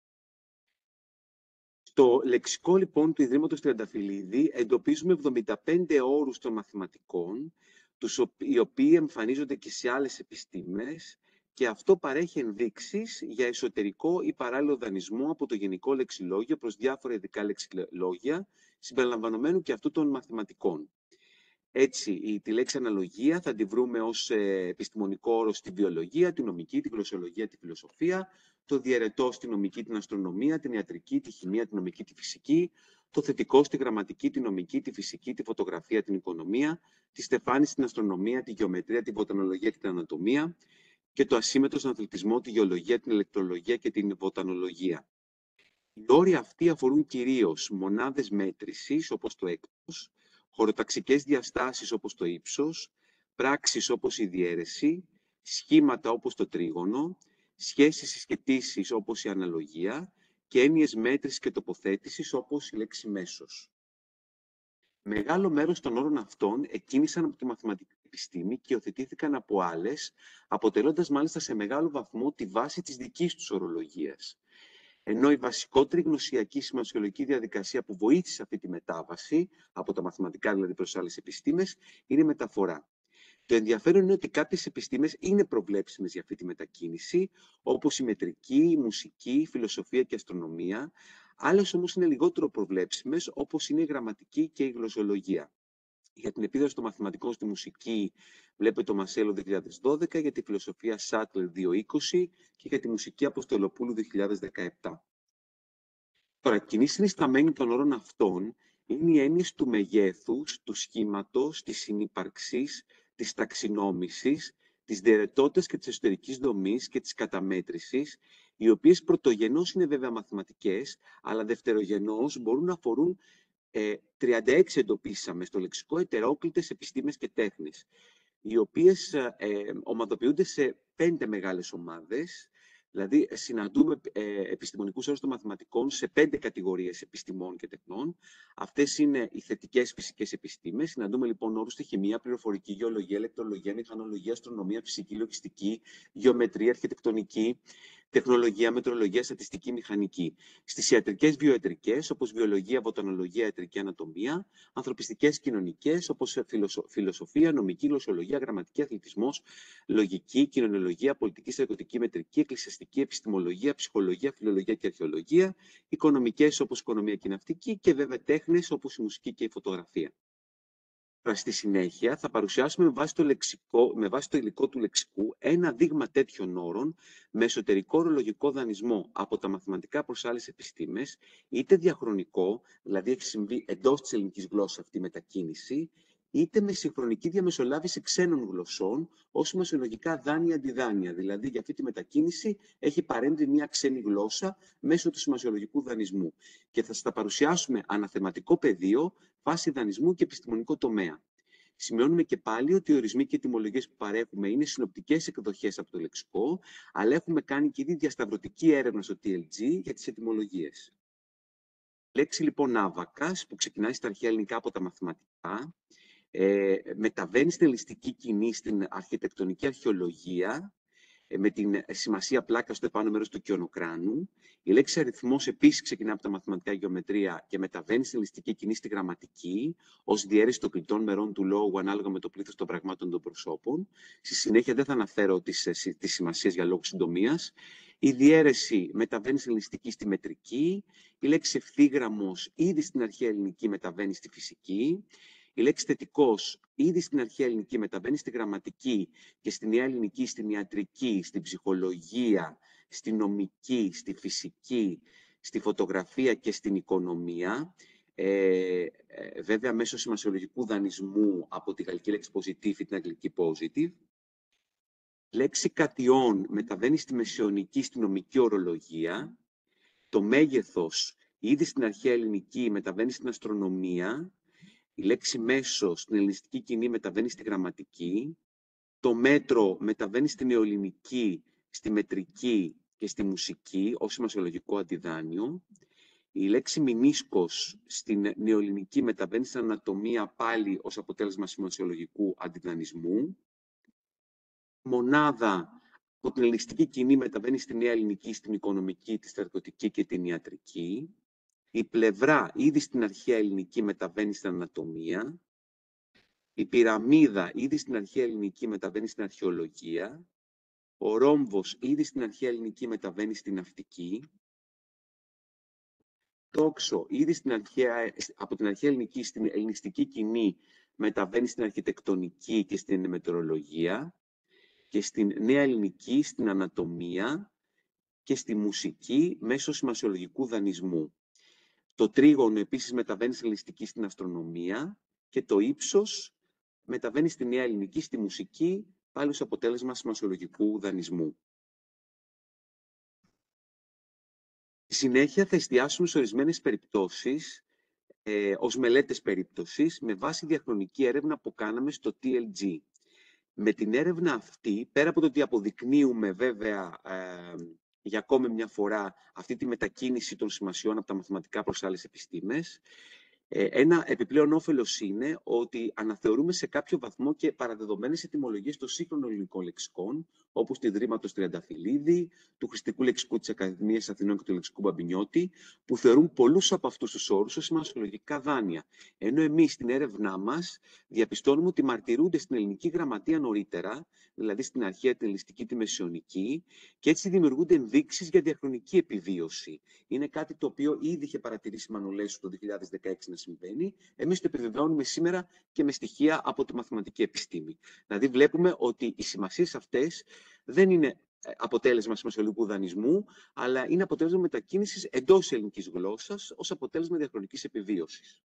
Στο λεξικό λοιπόν του Ιδρύματος Τριανταφυλλίδη εντοπίζουμε εβδομήντα πέντε όρους των μαθηματικών, τους, οι οποίοι εμφανίζονται και σε άλλες επιστήμες, και αυτό παρέχει ενδείξεις για εσωτερικό ή παράλληλο δανεισμό από το γενικό λεξιλόγιο προς διάφορα ειδικά λεξιλόγια, συμπεριλαμβανομένου και αυτού των μαθηματικών. Έτσι, η, τη λέξη αναλογία θα τη βρούμε ως ε, επιστημονικό όρο στη βιολογία, τη νομική, τη γλωσσολογία, τη φιλοσοφία, το διαιρετό στη νομική, την αστρονομία, την ιατρική, τη χημεία, τη νομική, τη φυσική, το θετικό στη γραμματική, τη νομική, τη φυσική, τη φωτογραφία, την οικονομία, τη στεφάνη στην αστρονομία, τη γεωμετρία, τη βοτανολογία και την ανατομία, και το ασύμετρο στον αθλητισμό, τη γεωλογία, την ηλεκτρολογία και την βοτανολογία. Οι όροι αυτοί αφορούν κυρίως μονάδες μέτρησης, όπως το έκτος, χωροταξικές διαστάσεις όπως το ύψος, πράξεις όπως η διαίρεση, σχήματα όπως το τρίγωνο, σχέσεις συσχετήσεις όπως η αναλογία και έννοιες μέτρησης και τοποθέτησης όπως η λέξη μέσος. Μεγάλο μέρος των όρων αυτών εκκίνησαν από τη μαθηματική επιστήμη και υιοθετήθηκαν από άλλες, αποτελώντας μάλιστα σε μεγάλο βαθμό τη βάση της δικής τους ορολογίας. Ενώ η βασικότερη γνωσιακή σημασιολογική διαδικασία που βοήθησε αυτή τη μετάβαση, από τα μαθηματικά δηλαδή προς άλλες επιστήμες, είναι η μεταφορά. Το ενδιαφέρον είναι ότι κάποιες επιστήμες είναι προβλέψιμες για αυτή τη μετακίνηση, όπως η μετρική, η μουσική, η φιλοσοφία και η αστρονομία. Άλλες όμως είναι λιγότερο προβλέψιμες, όπως είναι η γραμματική και η γλωσσολογία. Για την επίδραση των μαθηματικών στη μουσική βλέπετε το Μασέλο δύο χιλιάδες δώδεκα, για τη φιλοσοφία Σάτλερ δύο χιλιάδες είκοσι και για τη μουσική Αποστολοπούλου δύο χιλιάδες δεκαεπτά. Τώρα, κοινή συνισταμένη των όρων αυτών είναι οι έννοιες του μεγέθους, του σχήματος, της συνύπαρξης, της ταξινόμησης, της διαιρετότητας και της εσωτερικής δομής και της καταμέτρησης, οι οποίες πρωτογενώς είναι βέβαια μαθηματικές, αλλά δευτερογενώς μπορούν να αφορούν ε, τριάντα έξι εντοπίσαμε στο λεξικό ετερόκλητες επιστήμες και τέχνες, οι οποίες ε, ε, ομαδοποιούνται σε πέντε μεγάλες ομάδες. Δηλαδή, συναντούμε ε, επιστημονικούς όρους των μαθηματικών σε πέντε κατηγορίες επιστημών και τεχνών. Αυτές είναι οι θετικές φυσικές επιστήμες. Συναντούμε λοιπόν όρους στη χημεία, πληροφορική, γεωλογία, ηλεκτρολογία, μηχανολογία, αστρονομία, φυσική, λογιστική, γεωμετρία, αρχιτεκτονική, τεχνολογία, μετρολογία, στατιστική, μηχανική. Στις ιατρικές βιοετρικές, όπως βιολογία, βοτανολογία, ιατρική ανατομία, ανθρωπιστικές κοινωνικές, όπως φιλοσοφία, νομική, γλωσσολογία, γραμματική, αθλητισμός, λογική, κοινωνιολογία, πολιτική, στρατιωτική, μετρική, εκκλησιαστική, επιστημολογία, ψυχολογία, φιλολογία και αρχαιολογία, οικονομικές όπως οικονομία και ναυτική και βέβαια τέχνες όπως η μουσική και η φωτογραφία. Στη συνέχεια θα παρουσιάσουμε με βάση, το λεξικό, με βάση το υλικό του λεξικού ένα δείγμα τέτοιων όρων με εσωτερικό ορολογικό δανεισμό από τα μαθηματικά προς άλλες επιστήμες, είτε διαχρονικό, δηλαδή έχει συμβεί εντός της ελληνικής γλώσσας αυτή η μετακίνηση, είτε με συγχρονική διαμεσολάβηση ξένων γλωσσών, ως σημασιολογικά δάνεια-αντιδάνεια. Δηλαδή, για αυτή τη μετακίνηση έχει παρέμβει μια ξένη γλώσσα μέσω του σημασιολογικού δανεισμού. Και θα σας τα παρουσιάσουμε αναθεματικό πεδίο, φάση δανεισμού και επιστημονικό τομέα. Σημειώνουμε και πάλι ότι οι ορισμοί και οι τιμολογίες που παρέχουμε είναι συνοπτικές εκδοχές από το λεξικό, αλλά έχουμε κάνει και ήδη διασταυρωτική έρευνα στο τι ελ τζι για τις ετυμολογίες. Η λέξη λοιπόν άβακας, που ξεκινάει στα αρχαία ελληνικά από τα μαθηματικά, ε, μεταβαίνει στην ελιστική κοινή, στην αρχιτεκτονική αρχαιολογία, ε, με την σημασία πλάκα στο επάνω μέρος του κοιονοκράνου. Η λέξη αριθμός επίσης ξεκινά από τα μαθηματικά γεωμετρία και μεταβαίνει στην ελιστική κοινή στη γραμματική, ως διαίρεση των πλητών μερών του λόγου ανάλογα με το πλήθος των πραγμάτων των προσώπων. Στη συνέχεια δεν θα αναφέρω τις, τις σημασίες για λόγους συντομίας. Η διαίρεση μεταβαίνει στην ελληνιστική στη μετρική. Η λέξη ευθύγραμμος ήδη στην αρχαία ελληνική μεταβαίνει στη φυσική. Η λέξη θετικός ήδη στην αρχαία ελληνική μεταβαίνει στη γραμματική και στην νέα ελληνική, στην ιατρική, στην ψυχολογία, στη νομική, στη φυσική, στη φωτογραφία και στην οικονομία. Ε, ε, βέβαια μέσω σημασιολογικού δανεισμού από τη γαλλική λέξη positive ή την αγγλική positive. Λέξη κατιών μεταβαίνει στη μεσαιωνική, στη νομική ορολογία. Το μέγεθος ήδη στην αρχαία ελληνική μεταβαίνει στην αστρονομία. Η λέξη μέσος στην ελληνιστική κοινή μεταβαίνει στη γραμματική. Το μέτρο μεταβαίνει στη νεοελληνική, στη μετρική και στη μουσική ως σημασιολογικό αντιδάνειο. Η λέξη μηνίσκος στην νεοελληνική μεταβαίνει στην ανατομία πάλι ως αποτέλεσμα σημασιολογικού αντιδανισμού. Μονάδα από την ελληνιστική κοινή μεταβαίνει στη νέα ελληνική, στην οικονομική, τη στρατιωτική και την ιατρική. Η πλευρά ήδη στην αρχαία ελληνική μεταβαίνει στην ανατομία. Η πυραμίδα ήδη στην αρχαία ελληνική μεταβαίνει στην αρχαιολογία. Ο ρόμβος ήδη στην αρχαία ελληνική μεταβαίνει στην ναυτική. Τόξο ήδη στην αρχαία, από την αρχαία ελληνική στην ελληνιστική κοινή μεταβαίνει στην αρχιτεκτονική και στην μετεωρολογία. Και στην νέα ελληνική στην ανατομία και στη μουσική μέσω σημασιολογικού δανεισμού. Το τρίγωνο επίσης μεταβαίνει στην ελληνιστική στην αστρονομία και το ύψος μεταβαίνει στη νέα ελληνική στη μουσική πάλι ως αποτέλεσμα σημασιολογικού δανεισμού. Στη συνέχεια θα εστιάσουμε σε ορισμένες περιπτώσεις ε, ως μελέτες περίπτωσης με βάση διαχρονική έρευνα που κάναμε στο τι ελ τζι. Με την έρευνα αυτή, πέρα από το ότι αποδεικνύουμε βέβαια ε, για ακόμη μια φορά αυτή τη μετακίνηση των σημασιών από τα μαθηματικά προς άλλες επιστήμες, Ε, ένα επιπλέον όφελος είναι ότι αναθεωρούμε σε κάποιο βαθμό και παραδεδομένες ετυμολογίες των σύγχρονων ελληνικών λεξικών, όπως του Ιδρύματος Τριανταφυλλίδη, του Χρηστικού Λεξικού της Ακαδημίας Αθηνών και του Λεξικού Μπαμπινιώτη, που θεωρούν πολλούς από αυτούς τους όρους ως σημασιολογικά δάνεια. Ενώ εμείς στην έρευνά μας διαπιστώνουμε ότι μαρτυρούνται στην ελληνική γραμματεία νωρίτερα, δηλαδή στην αρχαία, την ελιστική, τη μεσαιωνική, και έτσι δημιουργούνται ενδείξεις για διαχρονική επιβίωση. Είναι κάτι το οποίο ήδη είχε παρατηρήσει η Μανολέσου το δύο χιλιάδες δεκαέξι να συμβαίνει. Εμείς το επιβεβαιώνουμε σήμερα και με στοιχεία από τη μαθηματική επιστήμη. Δηλαδή βλέπουμε ότι οι σημασίες αυτές δεν είναι αποτέλεσμα σημασιολογικού δανεισμού, αλλά είναι αποτέλεσμα μετακίνησης εντός ελληνικής γλώσσας ως αποτέλεσμα διαχρονικής επιβίωσης.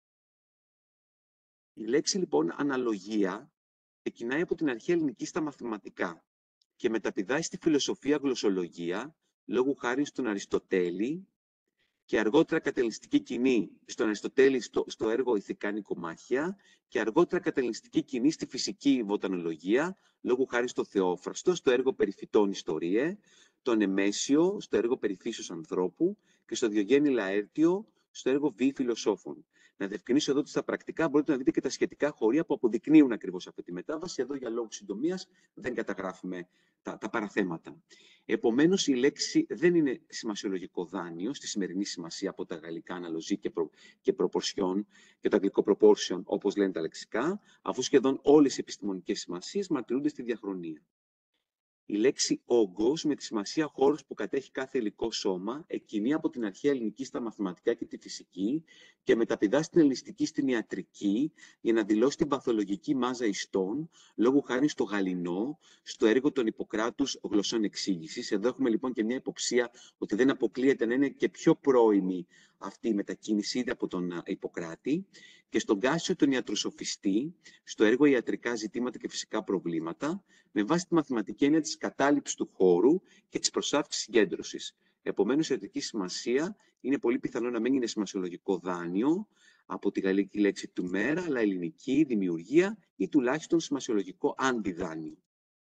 Η λέξη λοιπόν αναλογία ξεκινάει από την αρχαία ελληνική στα μαθηματικά και μεταπηδάει στη φιλοσοφία γλωσσολογία, λόγου χάρη στον Αριστοτέλη, και αργότερα κατελιστική κοινή στον Αριστοτέλη στο, στο έργο Ηθικά Νικομάχια και αργότερα κατελιστική κοινή στη φυσική βοτανολογία, λόγου χάρη στο Θεόφραστο, στο έργο Περιφυτών Ιστορίε, τον Εμέσιο, στο έργο Περιφύσεως Ανθρώπου και στο Διογέννη Λαέρτιο, στο έργο Βίοι Φιλοσόφων. Να διευκρινίσω εδώ ότι στα πρακτικά μπορείτε να δείτε και τα σχετικά χωρία που αποδεικνύουν ακριβώς αυτή τη μετάβαση. Εδώ για λόγους συντομίας δεν καταγράφουμε τα, τα παραθέματα. Επομένως, η λέξη δεν είναι σημασιολογικό δάνειο στη σημερινή σημασία από τα γαλλικά αναλογή και, προ, και proportion και το αγγλικό proportion, όπως λένε τα λεξικά, αφού σχεδόν όλες οι επιστημονικές σημασίες μαρτυρούνται στη διαχρονία. Η λέξη όγκος, με τη σημασία χώρος που κατέχει κάθε υλικό σώμα, εκκινεί από την αρχαία ελληνική στα μαθηματικά και τη φυσική και μεταπηδά στην ελληνιστική στην ιατρική για να δηλώσει την παθολογική μάζα ιστών, λόγου χάρη στο γαλινό, στο έργο των Ιπποκράτους γλωσσών εξήγησης. Εδώ έχουμε λοιπόν και μια υποψία ότι δεν αποκλείεται να είναι και πιο πρώιμη αυτή η μετακίνηση ήδη από τον Ιπποκράτη, και στον Κάσιο τον ιατροσοφιστή, στο έργο Ιατρικά ζητήματα και φυσικά προβλήματα, με βάση τη μαθηματική έννοια της κατάληψης του χώρου και της προσάυξης συγκέντρωσης. Επομένως, η ιατρική σημασία είναι πολύ πιθανό να μην είναι σημασιολογικό δάνειο από τη γαλλική λέξη του μέρα, αλλά ελληνική δημιουργία ή τουλάχιστον σημασιολογικό αντιδάνειο.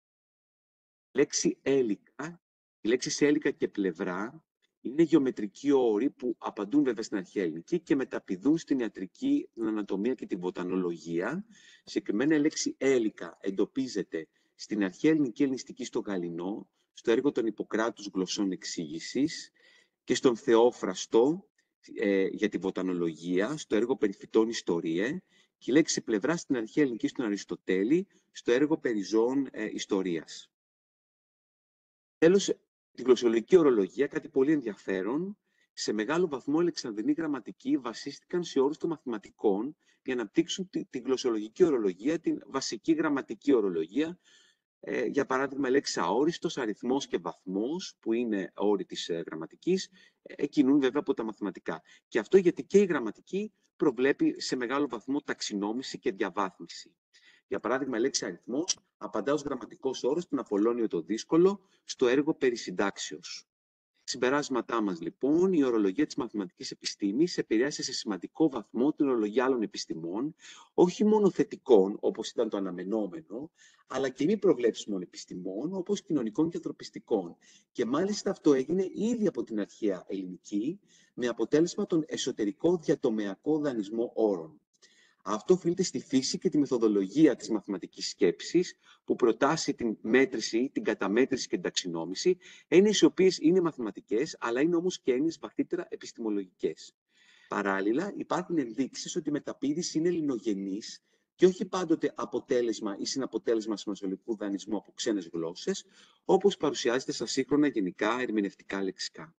Η λέξη έλικα, η λέξη έλικα και πλευρά, είναι γεωμετρικοί όροι που απαντούν βέβαια στην αρχαία ελληνική και μεταπηδούν στην ιατρική, την ανατομία και την βοτανολογία. Συγκεκριμένα η λέξη έλικα εντοπίζεται στην αρχαία ελληνική ελληνιστική στο γαλλινό, στο έργο των Ιπποκράτους γλωσσών εξήγησης και στον Θεόφραστο ε, για τη βοτανολογία, στο έργο Περιφυτών Ιστορίε, και η λέξη πλευρά στην αρχαία ελληνική στον Αριστοτέλη, στο έργο Περιζώων ε, Ιστορίας. Τέλος, τη γλωσσολογική ορολογία, κάτι πολύ ενδιαφέρον, σε μεγάλο βαθμό οι Αλεξανδρινοί γραμματικοί βασίστηκαν σε όρους των μαθηματικών για να αναπτύξουν τη, τη γλωσσολογική ορολογία, την βασική γραμματική ορολογία. Ε, για παράδειγμα, η λέξη αόριστος, αριθμός και βαθμός, που είναι όροι της ε, γραμματικής, ε, κινούν βέβαια από τα μαθηματικά. Και αυτό γιατί και η γραμματική προβλέπει σε μεγάλο βαθμό ταξινόμηση και διαβάθμιση. Για παράδειγμα, η λέξη αριθμός απαντά ως γραμματικός όρος στον Απολλώνιο το Δύσκολο στο έργο Περί συντάξεως. Συμπεράσματά μας λοιπόν, η ορολογία της μαθηματικής επιστήμης επηρέασε σε σημαντικό βαθμό την ορολογία άλλων επιστημών, όχι μόνο θετικών, όπως ήταν το αναμενόμενο, αλλά και μη προβλέψιμων επιστημών, όπως κοινωνικών και ανθρωπιστικών. Και μάλιστα αυτό έγινε ήδη από την αρχαία ελληνική, με αποτέλεσμα τον εσωτερικό διατομεακό δανεισμό όρων. Αυτό οφείλεται στη φύση και τη μεθοδολογία της μαθηματικής σκέψης, που προτάσει την μέτρηση, την καταμέτρηση και την ταξινόμηση, έννοιες οι οποίες είναι μαθηματικές, αλλά είναι όμως και έννοιες βαθύτερα επιστημολογικές. Παράλληλα, υπάρχουν ενδείξεις ότι η μεταπήδηση είναι ελληνογενής και όχι πάντοτε αποτέλεσμα ή συναποτέλεσμα σημασιολογικού δανεισμού από ξένες γλώσσες, όπως παρουσιάζεται στα σύγχρονα γενικά ερμηνευτικά λεξικά.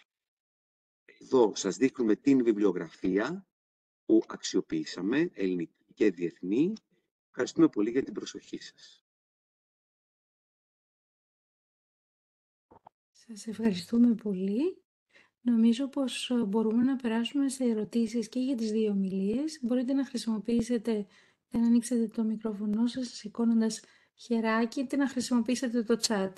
Εδώ σας δείχνουμε την βιβλιογραφία που αξιοποιήσαμε, ελληνική και διεθνή. Ευχαριστούμε πολύ για την προσοχή σας. Σας ευχαριστούμε πολύ. Νομίζω πως μπορούμε να περάσουμε σε ερωτήσεις και για τις δύο ομιλίες. Μπορείτε να χρησιμοποιήσετε και να ανοίξετε το μικρόφωνο σας σηκώνοντας χεράκι, είτε να χρησιμοποιήσετε το chat.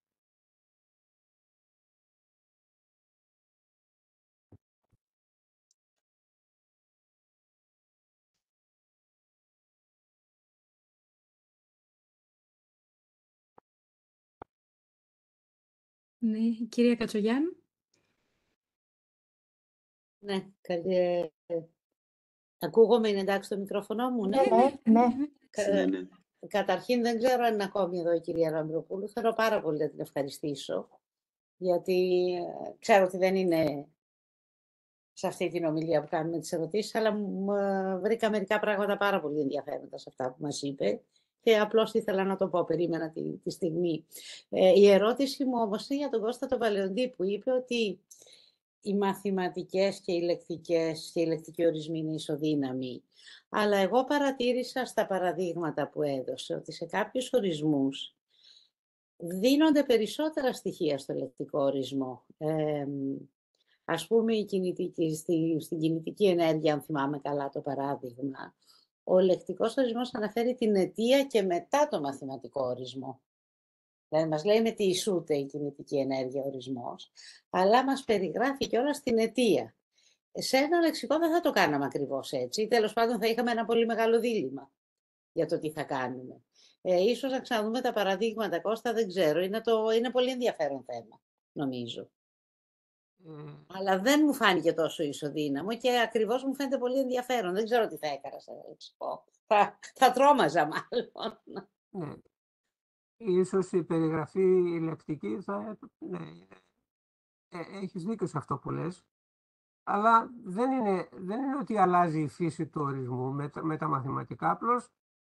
Ναι, κυρία Κατσογιάννου. Ναι, καλή, Ακούγομαι, είναι εντάξει το μικρόφωνο μου? Ναι, ναι, ναι. Κα- Ναι, ναι. Καταρχήν δεν ξέρω αν είναι ακόμη εδώ η κυρία Λαμπροπούλου. Θέλω πάρα πολύ να την ευχαριστήσω, γιατί ε, ξέρω ότι δεν είναι σε αυτή την ομιλία που κάνουμε τις ερωτήσεις, αλλά μου, ε, βρήκα μερικά πράγματα πάρα πολύ ενδιαφέροντα σε αυτά που μας είπε και απλώς ήθελα να το πω, περίμενα τη, τη στιγμή. Ε, η ερώτηση μου όμως είναι για τον Κώστα τον Βαλεοντή, που είπε ότι οι μαθηματικές και οι λεκτικές και οι λεκτικοί ορισμοί είναι ισοδύναμοι. Αλλά εγώ παρατήρησα στα παραδείγματα που έδωσε ότι σε κάποιους ορισμούς δίνονται περισσότερα στοιχεία στο λεκτικό ορισμό. Ε, ας πούμε, η κινητική, στη, στην κινητική ενέργεια, αν θυμάμαι καλά το παράδειγμα, ο λεκτικός ορισμός αναφέρει την αιτία και μετά το μαθηματικό ορισμό. Δηλαδή μας λέει με τι ισούται η κινητική ενέργεια ορισμός, αλλά μας περιγράφει κιόλας την αιτία. Σε ένα λεξικό δεν θα το κάναμε ακριβώς έτσι. Τέλος πάντων θα είχαμε ένα πολύ μεγάλο δίλημμα για το τι θα κάνουμε. Ε, ίσως να ξαναδούμε τα παραδείγματα, Κώστα, δεν ξέρω. Είναι, το, είναι πολύ ενδιαφέρον θέμα, νομίζω. Mm. Αλλά δεν μου φάνηκε τόσο ισοδύναμο και ακριβώς μου φαίνεται πολύ ενδιαφέρον. Δεν ξέρω τι θα έκανα σε ένα λεξικό. Θα, θα τρόμαζα μάλλον. Ναι. Ίσως η περιγραφή η λεκτική θα... Ναι, ε, έχεις δίκιο σε αυτό που λες. Αλλά δεν είναι, δεν είναι ότι αλλάζει η φύση του ορισμού με τα, με τα μαθηματικά, απλώς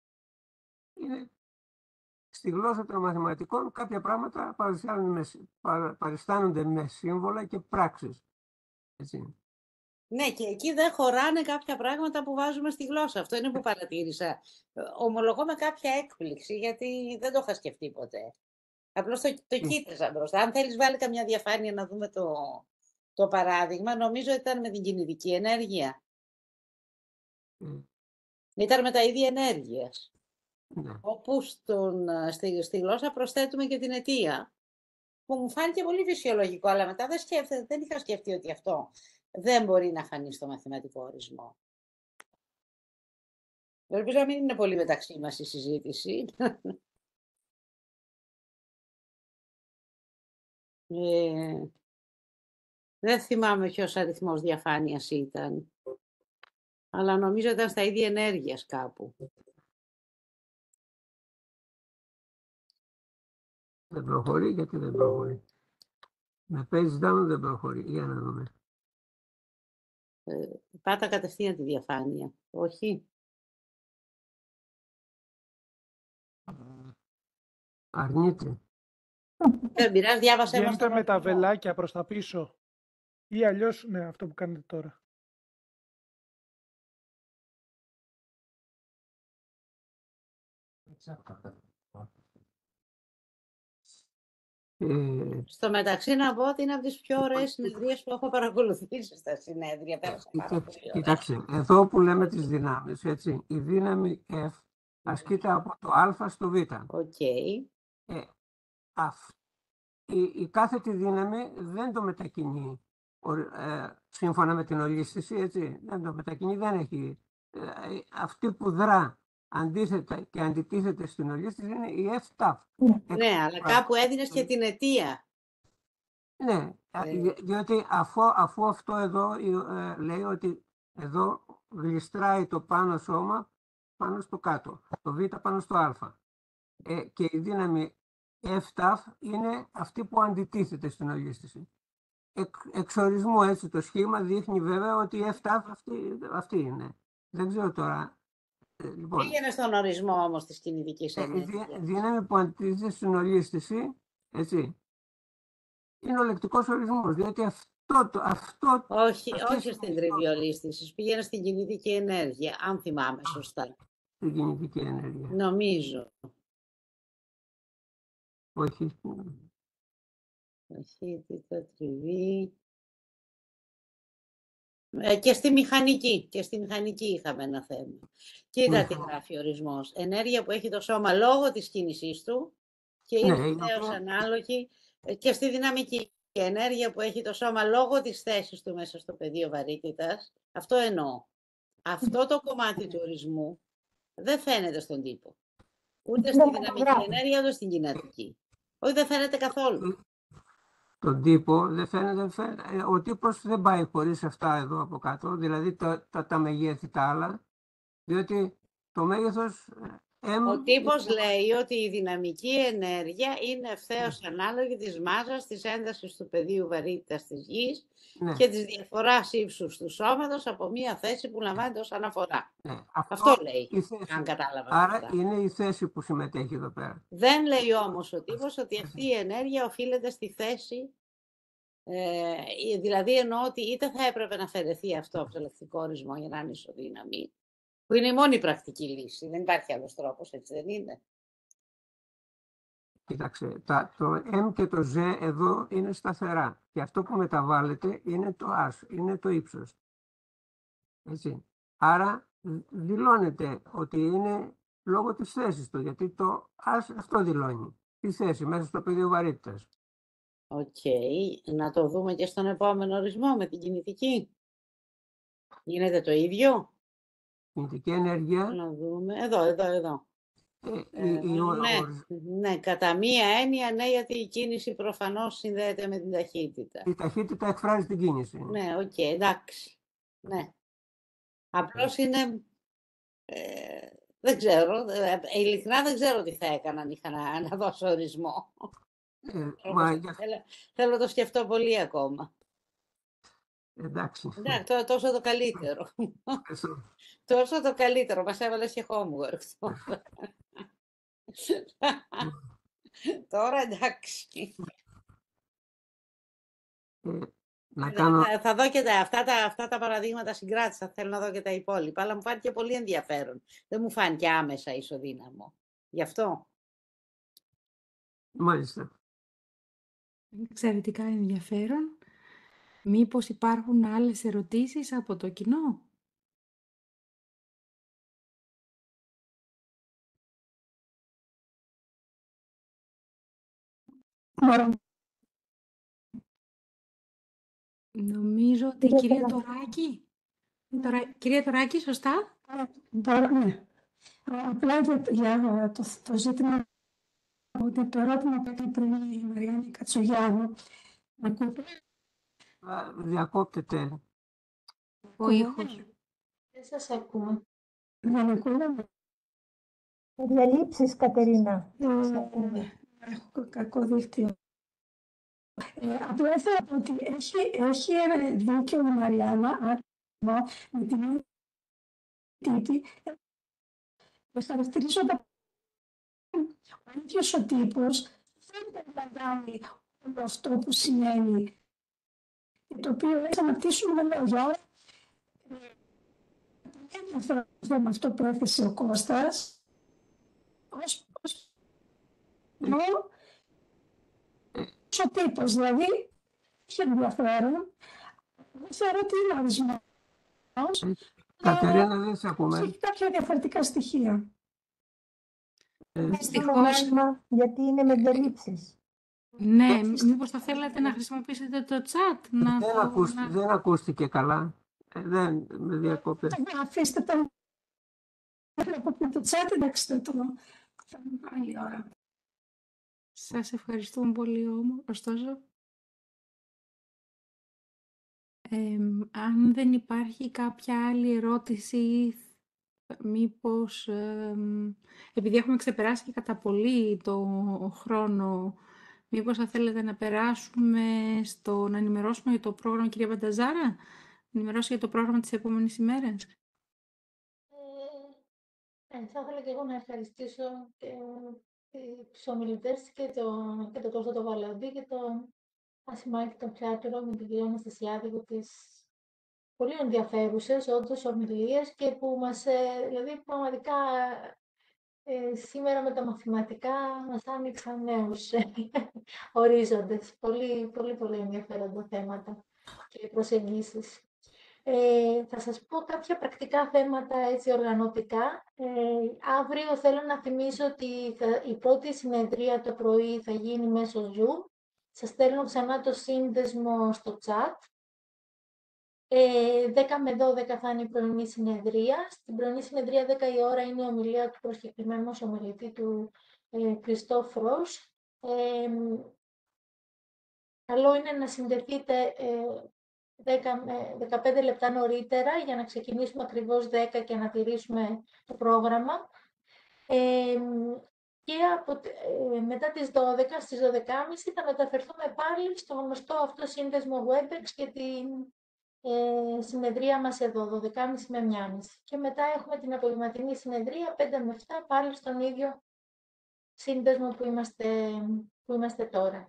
είναι στη γλώσσα των μαθηματικών κάποια πράγματα με, παριστάνονται με σύμβολα και πράξεις. Έτσι. Ναι, και εκεί δεν χωράνε κάποια πράγματα που βάζουμε στη γλώσσα. Αυτό είναι που παρατήρησα. Ομολογώ με κάποια έκπληξη, γιατί δεν το είχα σκεφτεί ποτέ. Απλώς το, το κοίταζα μπροστά. Αν θέλεις βάλει καμιά διαφάνεια να δούμε το... Το παράδειγμα, νομίζω ήταν με την κινητική ενέργεια. Mm. Ήταν με τα ίδια ενέργειας. Mm. Όπου στον, στη, στη γλώσσα προσθέτουμε και την αιτία, που μου φάνηκε πολύ φυσιολογικό, αλλά μετά δεν, σκέφτε, δεν είχα σκεφτεί ότι αυτό δεν μπορεί να φανεί στο μαθηματικό ορισμό. Ελπίζω να μην είναι πολύ μεταξύ μας η συζήτηση. ε... Δεν θυμάμαι ποιος αριθμός διαφάνειας ήταν, αλλά νομίζω ήταν στα ίδια ενέργειας κάπου. Δεν προχωρεί, γιατί δεν προχωρεί. Με page down δεν προχωρεί. Για να δούμε. Ε, πάτα κατευθείαν τη διαφάνεια. Όχι. Αρνείται. Δεν πειράζει, διάβασέ μας. Βγαίνετε με τα βελάκια προς τα πίσω. Ή αλλιώς, ναι, αυτό που κάνετε τώρα. Ε, Στο μεταξύ να πω ότι είναι από τις πιο ωραίες συνεδρίες που έχω παρακολουθήσει στα συνέδρια. Κοιτάξτε, εδώ που λέμε τις δυνάμεις, έτσι, η δύναμη F ασκείται από το α στο β. Okay. Ε, αυ, η, η κάθετη δύναμη δεν το μετακινεί ε, σύμφωνα με την ολίσθηση, έτσι, δεν το μετακινεί, δεν έχει. Ε, αυτή που δρά αντίθετα και αντιτίθεται στην ολίσθηση είναι η F ταφ. Ναι, αλλά κάπου έδινες και την αιτία. Ναι, ε. διότι αφού, αφού αυτό εδώ ε, λέει ότι εδώ γλιστράει το πάνω σώμα πάνω στο κάτω, το β πάνω στο α. Ε, και η δύναμη F ταφ είναι αυτή που αντιτίθεται στην ολίσθηση. Εκ, εξορισμού έτσι το σχήμα δείχνει βέβαια ότι η F ταφ αυτή, αυτή είναι. Δεν ξέρω τώρα. Ε, λοιπόν, πήγαινε στον ορισμό όμως της κινητικής ενέργειας. Η δύναμη που αντιτίθεται στην ολίσθηση, έτσι, είναι ο λεκτικός ορισμός, διότι αυτό το... Αυτό, όχι, όχι στην τριβή ολίσθηση, πήγαινε στην κινητική ενέργεια, αν θυμάμαι σωστά. Στην κινητική ενέργεια. Νομίζω. Όχι. Ταχύτητα, τριβή. Ε, και στη μηχανική. Και στη μηχανική είχαμε ένα θέμα. Κοίτα τι γράφει ο ορισμός. Ενέργεια που έχει το σώμα λόγω της κίνησής του και είναι ναι, θέως ανάλογη. Και στη δυναμική. Και ενέργεια που έχει το σώμα λόγω της θέσης του μέσα στο πεδίο βαρύτητας. Αυτό εννοώ. Αυτό το κομμάτι του ορισμού δεν φαίνεται στον τύπο. Ούτε στη δυναμική ενέργεια, ούτε στην κινητική. Όχι, δεν φαίνεται καθόλου. τον τύπο, δεν φαίνεται, φαίνεται, ο τύπος δεν πάει χωρίς αυτά εδώ από κάτω, δηλαδή τα, τα, τα μεγέθη τα άλλα, διότι το μέγεθος M... Ο τύπος λέει ότι η δυναμική ενέργεια είναι ευθέως ανάλογη της μάζας, της έντασης του πεδίου βαρύτητας της γης ναι. και της διαφοράς ύψους του σώματος από μία θέση που λαμβάνεται ως αναφορά. Ναι. Αυτό, Αυτό λέει, η θέση. αν κατάλαβα. Άρα αυτά. είναι η θέση που συμμετέχει εδώ πέρα. Δεν λέει όμως ο τύπος ότι αυτή η ενέργεια οφείλεται στη θέση, ε, δηλαδή εννοώ ότι είτε θα έπρεπε να αφαιρεθεί αυτό από το λεκτικό ορισμό για να είναι ισοδύναμη, που είναι η μόνη πρακτική λύση. Δεν υπάρχει άλλος τρόπος, έτσι δεν είναι? Κοίταξε, τα, το M και το Z εδώ είναι σταθερά και αυτό που μεταβάλλεται είναι το as, είναι το ύψος. Έτσι. Άρα δηλώνεται ότι είναι λόγω της θέσης του, γιατί το as αυτό δηλώνει, τη θέση μέσα στο πεδίο βαρύτητας. Οκ, okay. Να το δούμε και στον επόμενο ορισμό με την κινητική. Γίνεται το ίδιο? Κινητική ενέργεια. Να δούμε. Εδώ, εδώ, εδώ. Ε, ε, η, η, ναι, ο, ναι, κατά μία έννοια, ναι, γιατί η κίνηση προφανώς συνδέεται με την ταχύτητα. Η ταχύτητα εκφράζει την κίνηση. Ναι, οκ, okay, εντάξει. Ναι. Απλώς είναι... Ε, δεν ξέρω, ε, ειλικρινά δεν ξέρω τι θα έκανα αν είχα να, να δώσω ορισμό. Ε, μα, για... θέλω, θέλω να το σκεφτώ πολύ ακόμα. Εντάξει. Ναι, τό, τόσο το καλύτερο. Τόσο το καλύτερο. Μας έβαλες και homework. Τώρα εντάξει. Ε, να κάνω... θα, θα δω και τα, αυτά, τα, αυτά τα παραδείγματα συγκράτησα. Θέλω να δω και τα υπόλοιπα. Αλλά μου φάνηκε πολύ ενδιαφέρον. Δεν μου φάνηκε άμεσα ισοδύναμο. Γι' αυτό. Μάλιστα. Εξαιρετικά ενδιαφέρον. Μήπως υπάρχουν άλλες ερωτήσεις από το κοινό? Νομίζω ότι η κυρία Τωράκη. Τώρα, κυρία Τωράκη, σωστά? Τώρα, ναι. Απλά για, για το, το ζήτημα, ότι το ερώτημα που έκανε πριν η Μαριάννη Κατσογιάννου, να ακούτε. Διακόπτεται ο ήχος. Δεν σας ακούμε. Δεν ακούγαμε. Διαλύψεις, Κατερίνα. Έχω κακό δίκτυο. Ε, απλά ήθελα να πω ότι έχει, έχει δίκιο η Μαριάννα με την τύπη. Χαρακτηρίζοντα ο ίδιος ο τύπος δεν περιλαμβάνει όλο αυτό που σημαίνει και το οποίο έτσι αναπτύσσουμε με λόγια. Δεν με αυτό που έθεσε ο Κώστας ως, ως ενώ ο τύπος, δηλαδή έχει ενδιαφέρον. Δεν θεωρώ ότι είναι ορισμός. Κατερίνα, δεν σε ακούμε. Έχει κάποια διαφορετικά στοιχεία. Δυστυχώς. Γιατί είναι με διαλύψεις. Ναι, μήπως θα θέλατε να χρησιμοποιήσετε το chat. Να δεν, το, ακούστηκε, να... δεν ακούστηκε καλά. Ε, δεν με διακόπτε. Αφήστε το. Από το chat, εντάξει, το θα είναι άλλη ώρα. Σας ευχαριστούμε πολύ όμως, ωστόσο. Ε, αν δεν υπάρχει κάποια άλλη ερώτηση, μήπως, ε, επειδή έχουμε ξεπεράσει και κατά πολύ το χρόνο, μήπως θα θέλετε να περάσουμε στο, να ενημερώσουμε για το πρόγραμμα, κυρία Βανταζάρα, να ενημερώσει για το πρόγραμμα της επόμενης ημέρας. Ε, θα ήθελα και εγώ να ευχαριστήσω και τους ομιλητές και τον και το Κώστα το Βαλαιοντή και τον Ασημάκη τον Πιάτρο με την κυρία Αναστασιάδη για τις πολύ ενδιαφέρουσες όντως ομιλίες και που μας, ε, δηλαδή πραγματικά ε, σήμερα με τα μαθηματικά μας άνοιξαν νέους ορίζοντες. Πολύ, πολύ, πολύ ενδιαφέροντα θέματα και προσεγγίσεις. Ε, θα σας πω κάποια πρακτικά θέματα έτσι οργανωτικά. Ε, αύριο θέλω να θυμίσω ότι θα, η πρώτη συνεδρία το πρωί θα γίνει μέσω Zoom. Σας στέλνω ξανά το σύνδεσμο στο chat. Ε, δέκα με δώδεκα θα είναι η πρωινή συνεδρία. Στην πρωινή συνεδρία δέκα η ώρα είναι η ομιλία του προσκεκλημένου μας ομιλητή του ε, Κριστόφ Ροζ. Ε, καλό είναι να συνδεθείτε ε, δέκα με δεκαπέντε λεπτά νωρίτερα για να ξεκινήσουμε ακριβώς δέκα και να τηρήσουμε το πρόγραμμα. Ε, και από, ε, μετά τις δώδεκα, στις δώδεκα και μισή θα μεταφερθούμε πάλι στο γνωστό αυτό σύνδεσμο WebEx και την ε, συνεδρία μας εδώ, δώδεκα και μισή με μία και μισή. Και μετά έχουμε την απογευματινή συνεδρία, πέντε με επτά, πάλι στον ίδιο σύνδεσμο που είμαστε, που είμαστε τώρα.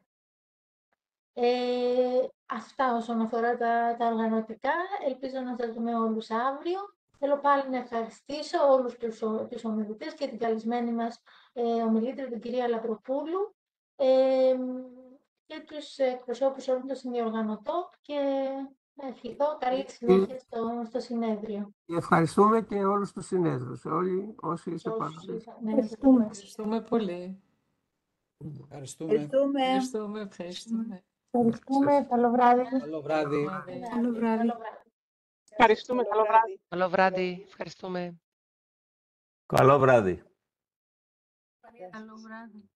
Ε, αυτά όσον αφορά τα, τα οργανωτικά. Ελπίζω να σας δούμε όλους αύριο. Θέλω πάλι να ευχαριστήσω όλους τους, τους ομιλητές και την καλεσμένη μας ε, ομιλήτρια, την κυρία Λαμπροπούλου, ε, και τους εκπροσώπους όλων των συνδιοργανωτών και να ευχηθώ καλή συνέχεια στο, στο συνέδριο. Ευχαριστούμε και όλους τους συνέδρους, όλοι όσοι είστε παρόντες. Ευχαριστούμε. Ευχαριστούμε πολύ. Ευχαριστούμε. Ευχαριστούμε. Ευχαριστούμε. Ευχαριστούμε. Ευχαριστούμε. Καλό βράδυ. Καλό βράδυ. Καλό βράδυ. Ευχαριστούμε. Καλό βράδυ. Καλό βράδυ. Ευχαριστούμε. Καλό βράδυ. Καλό βράδυ.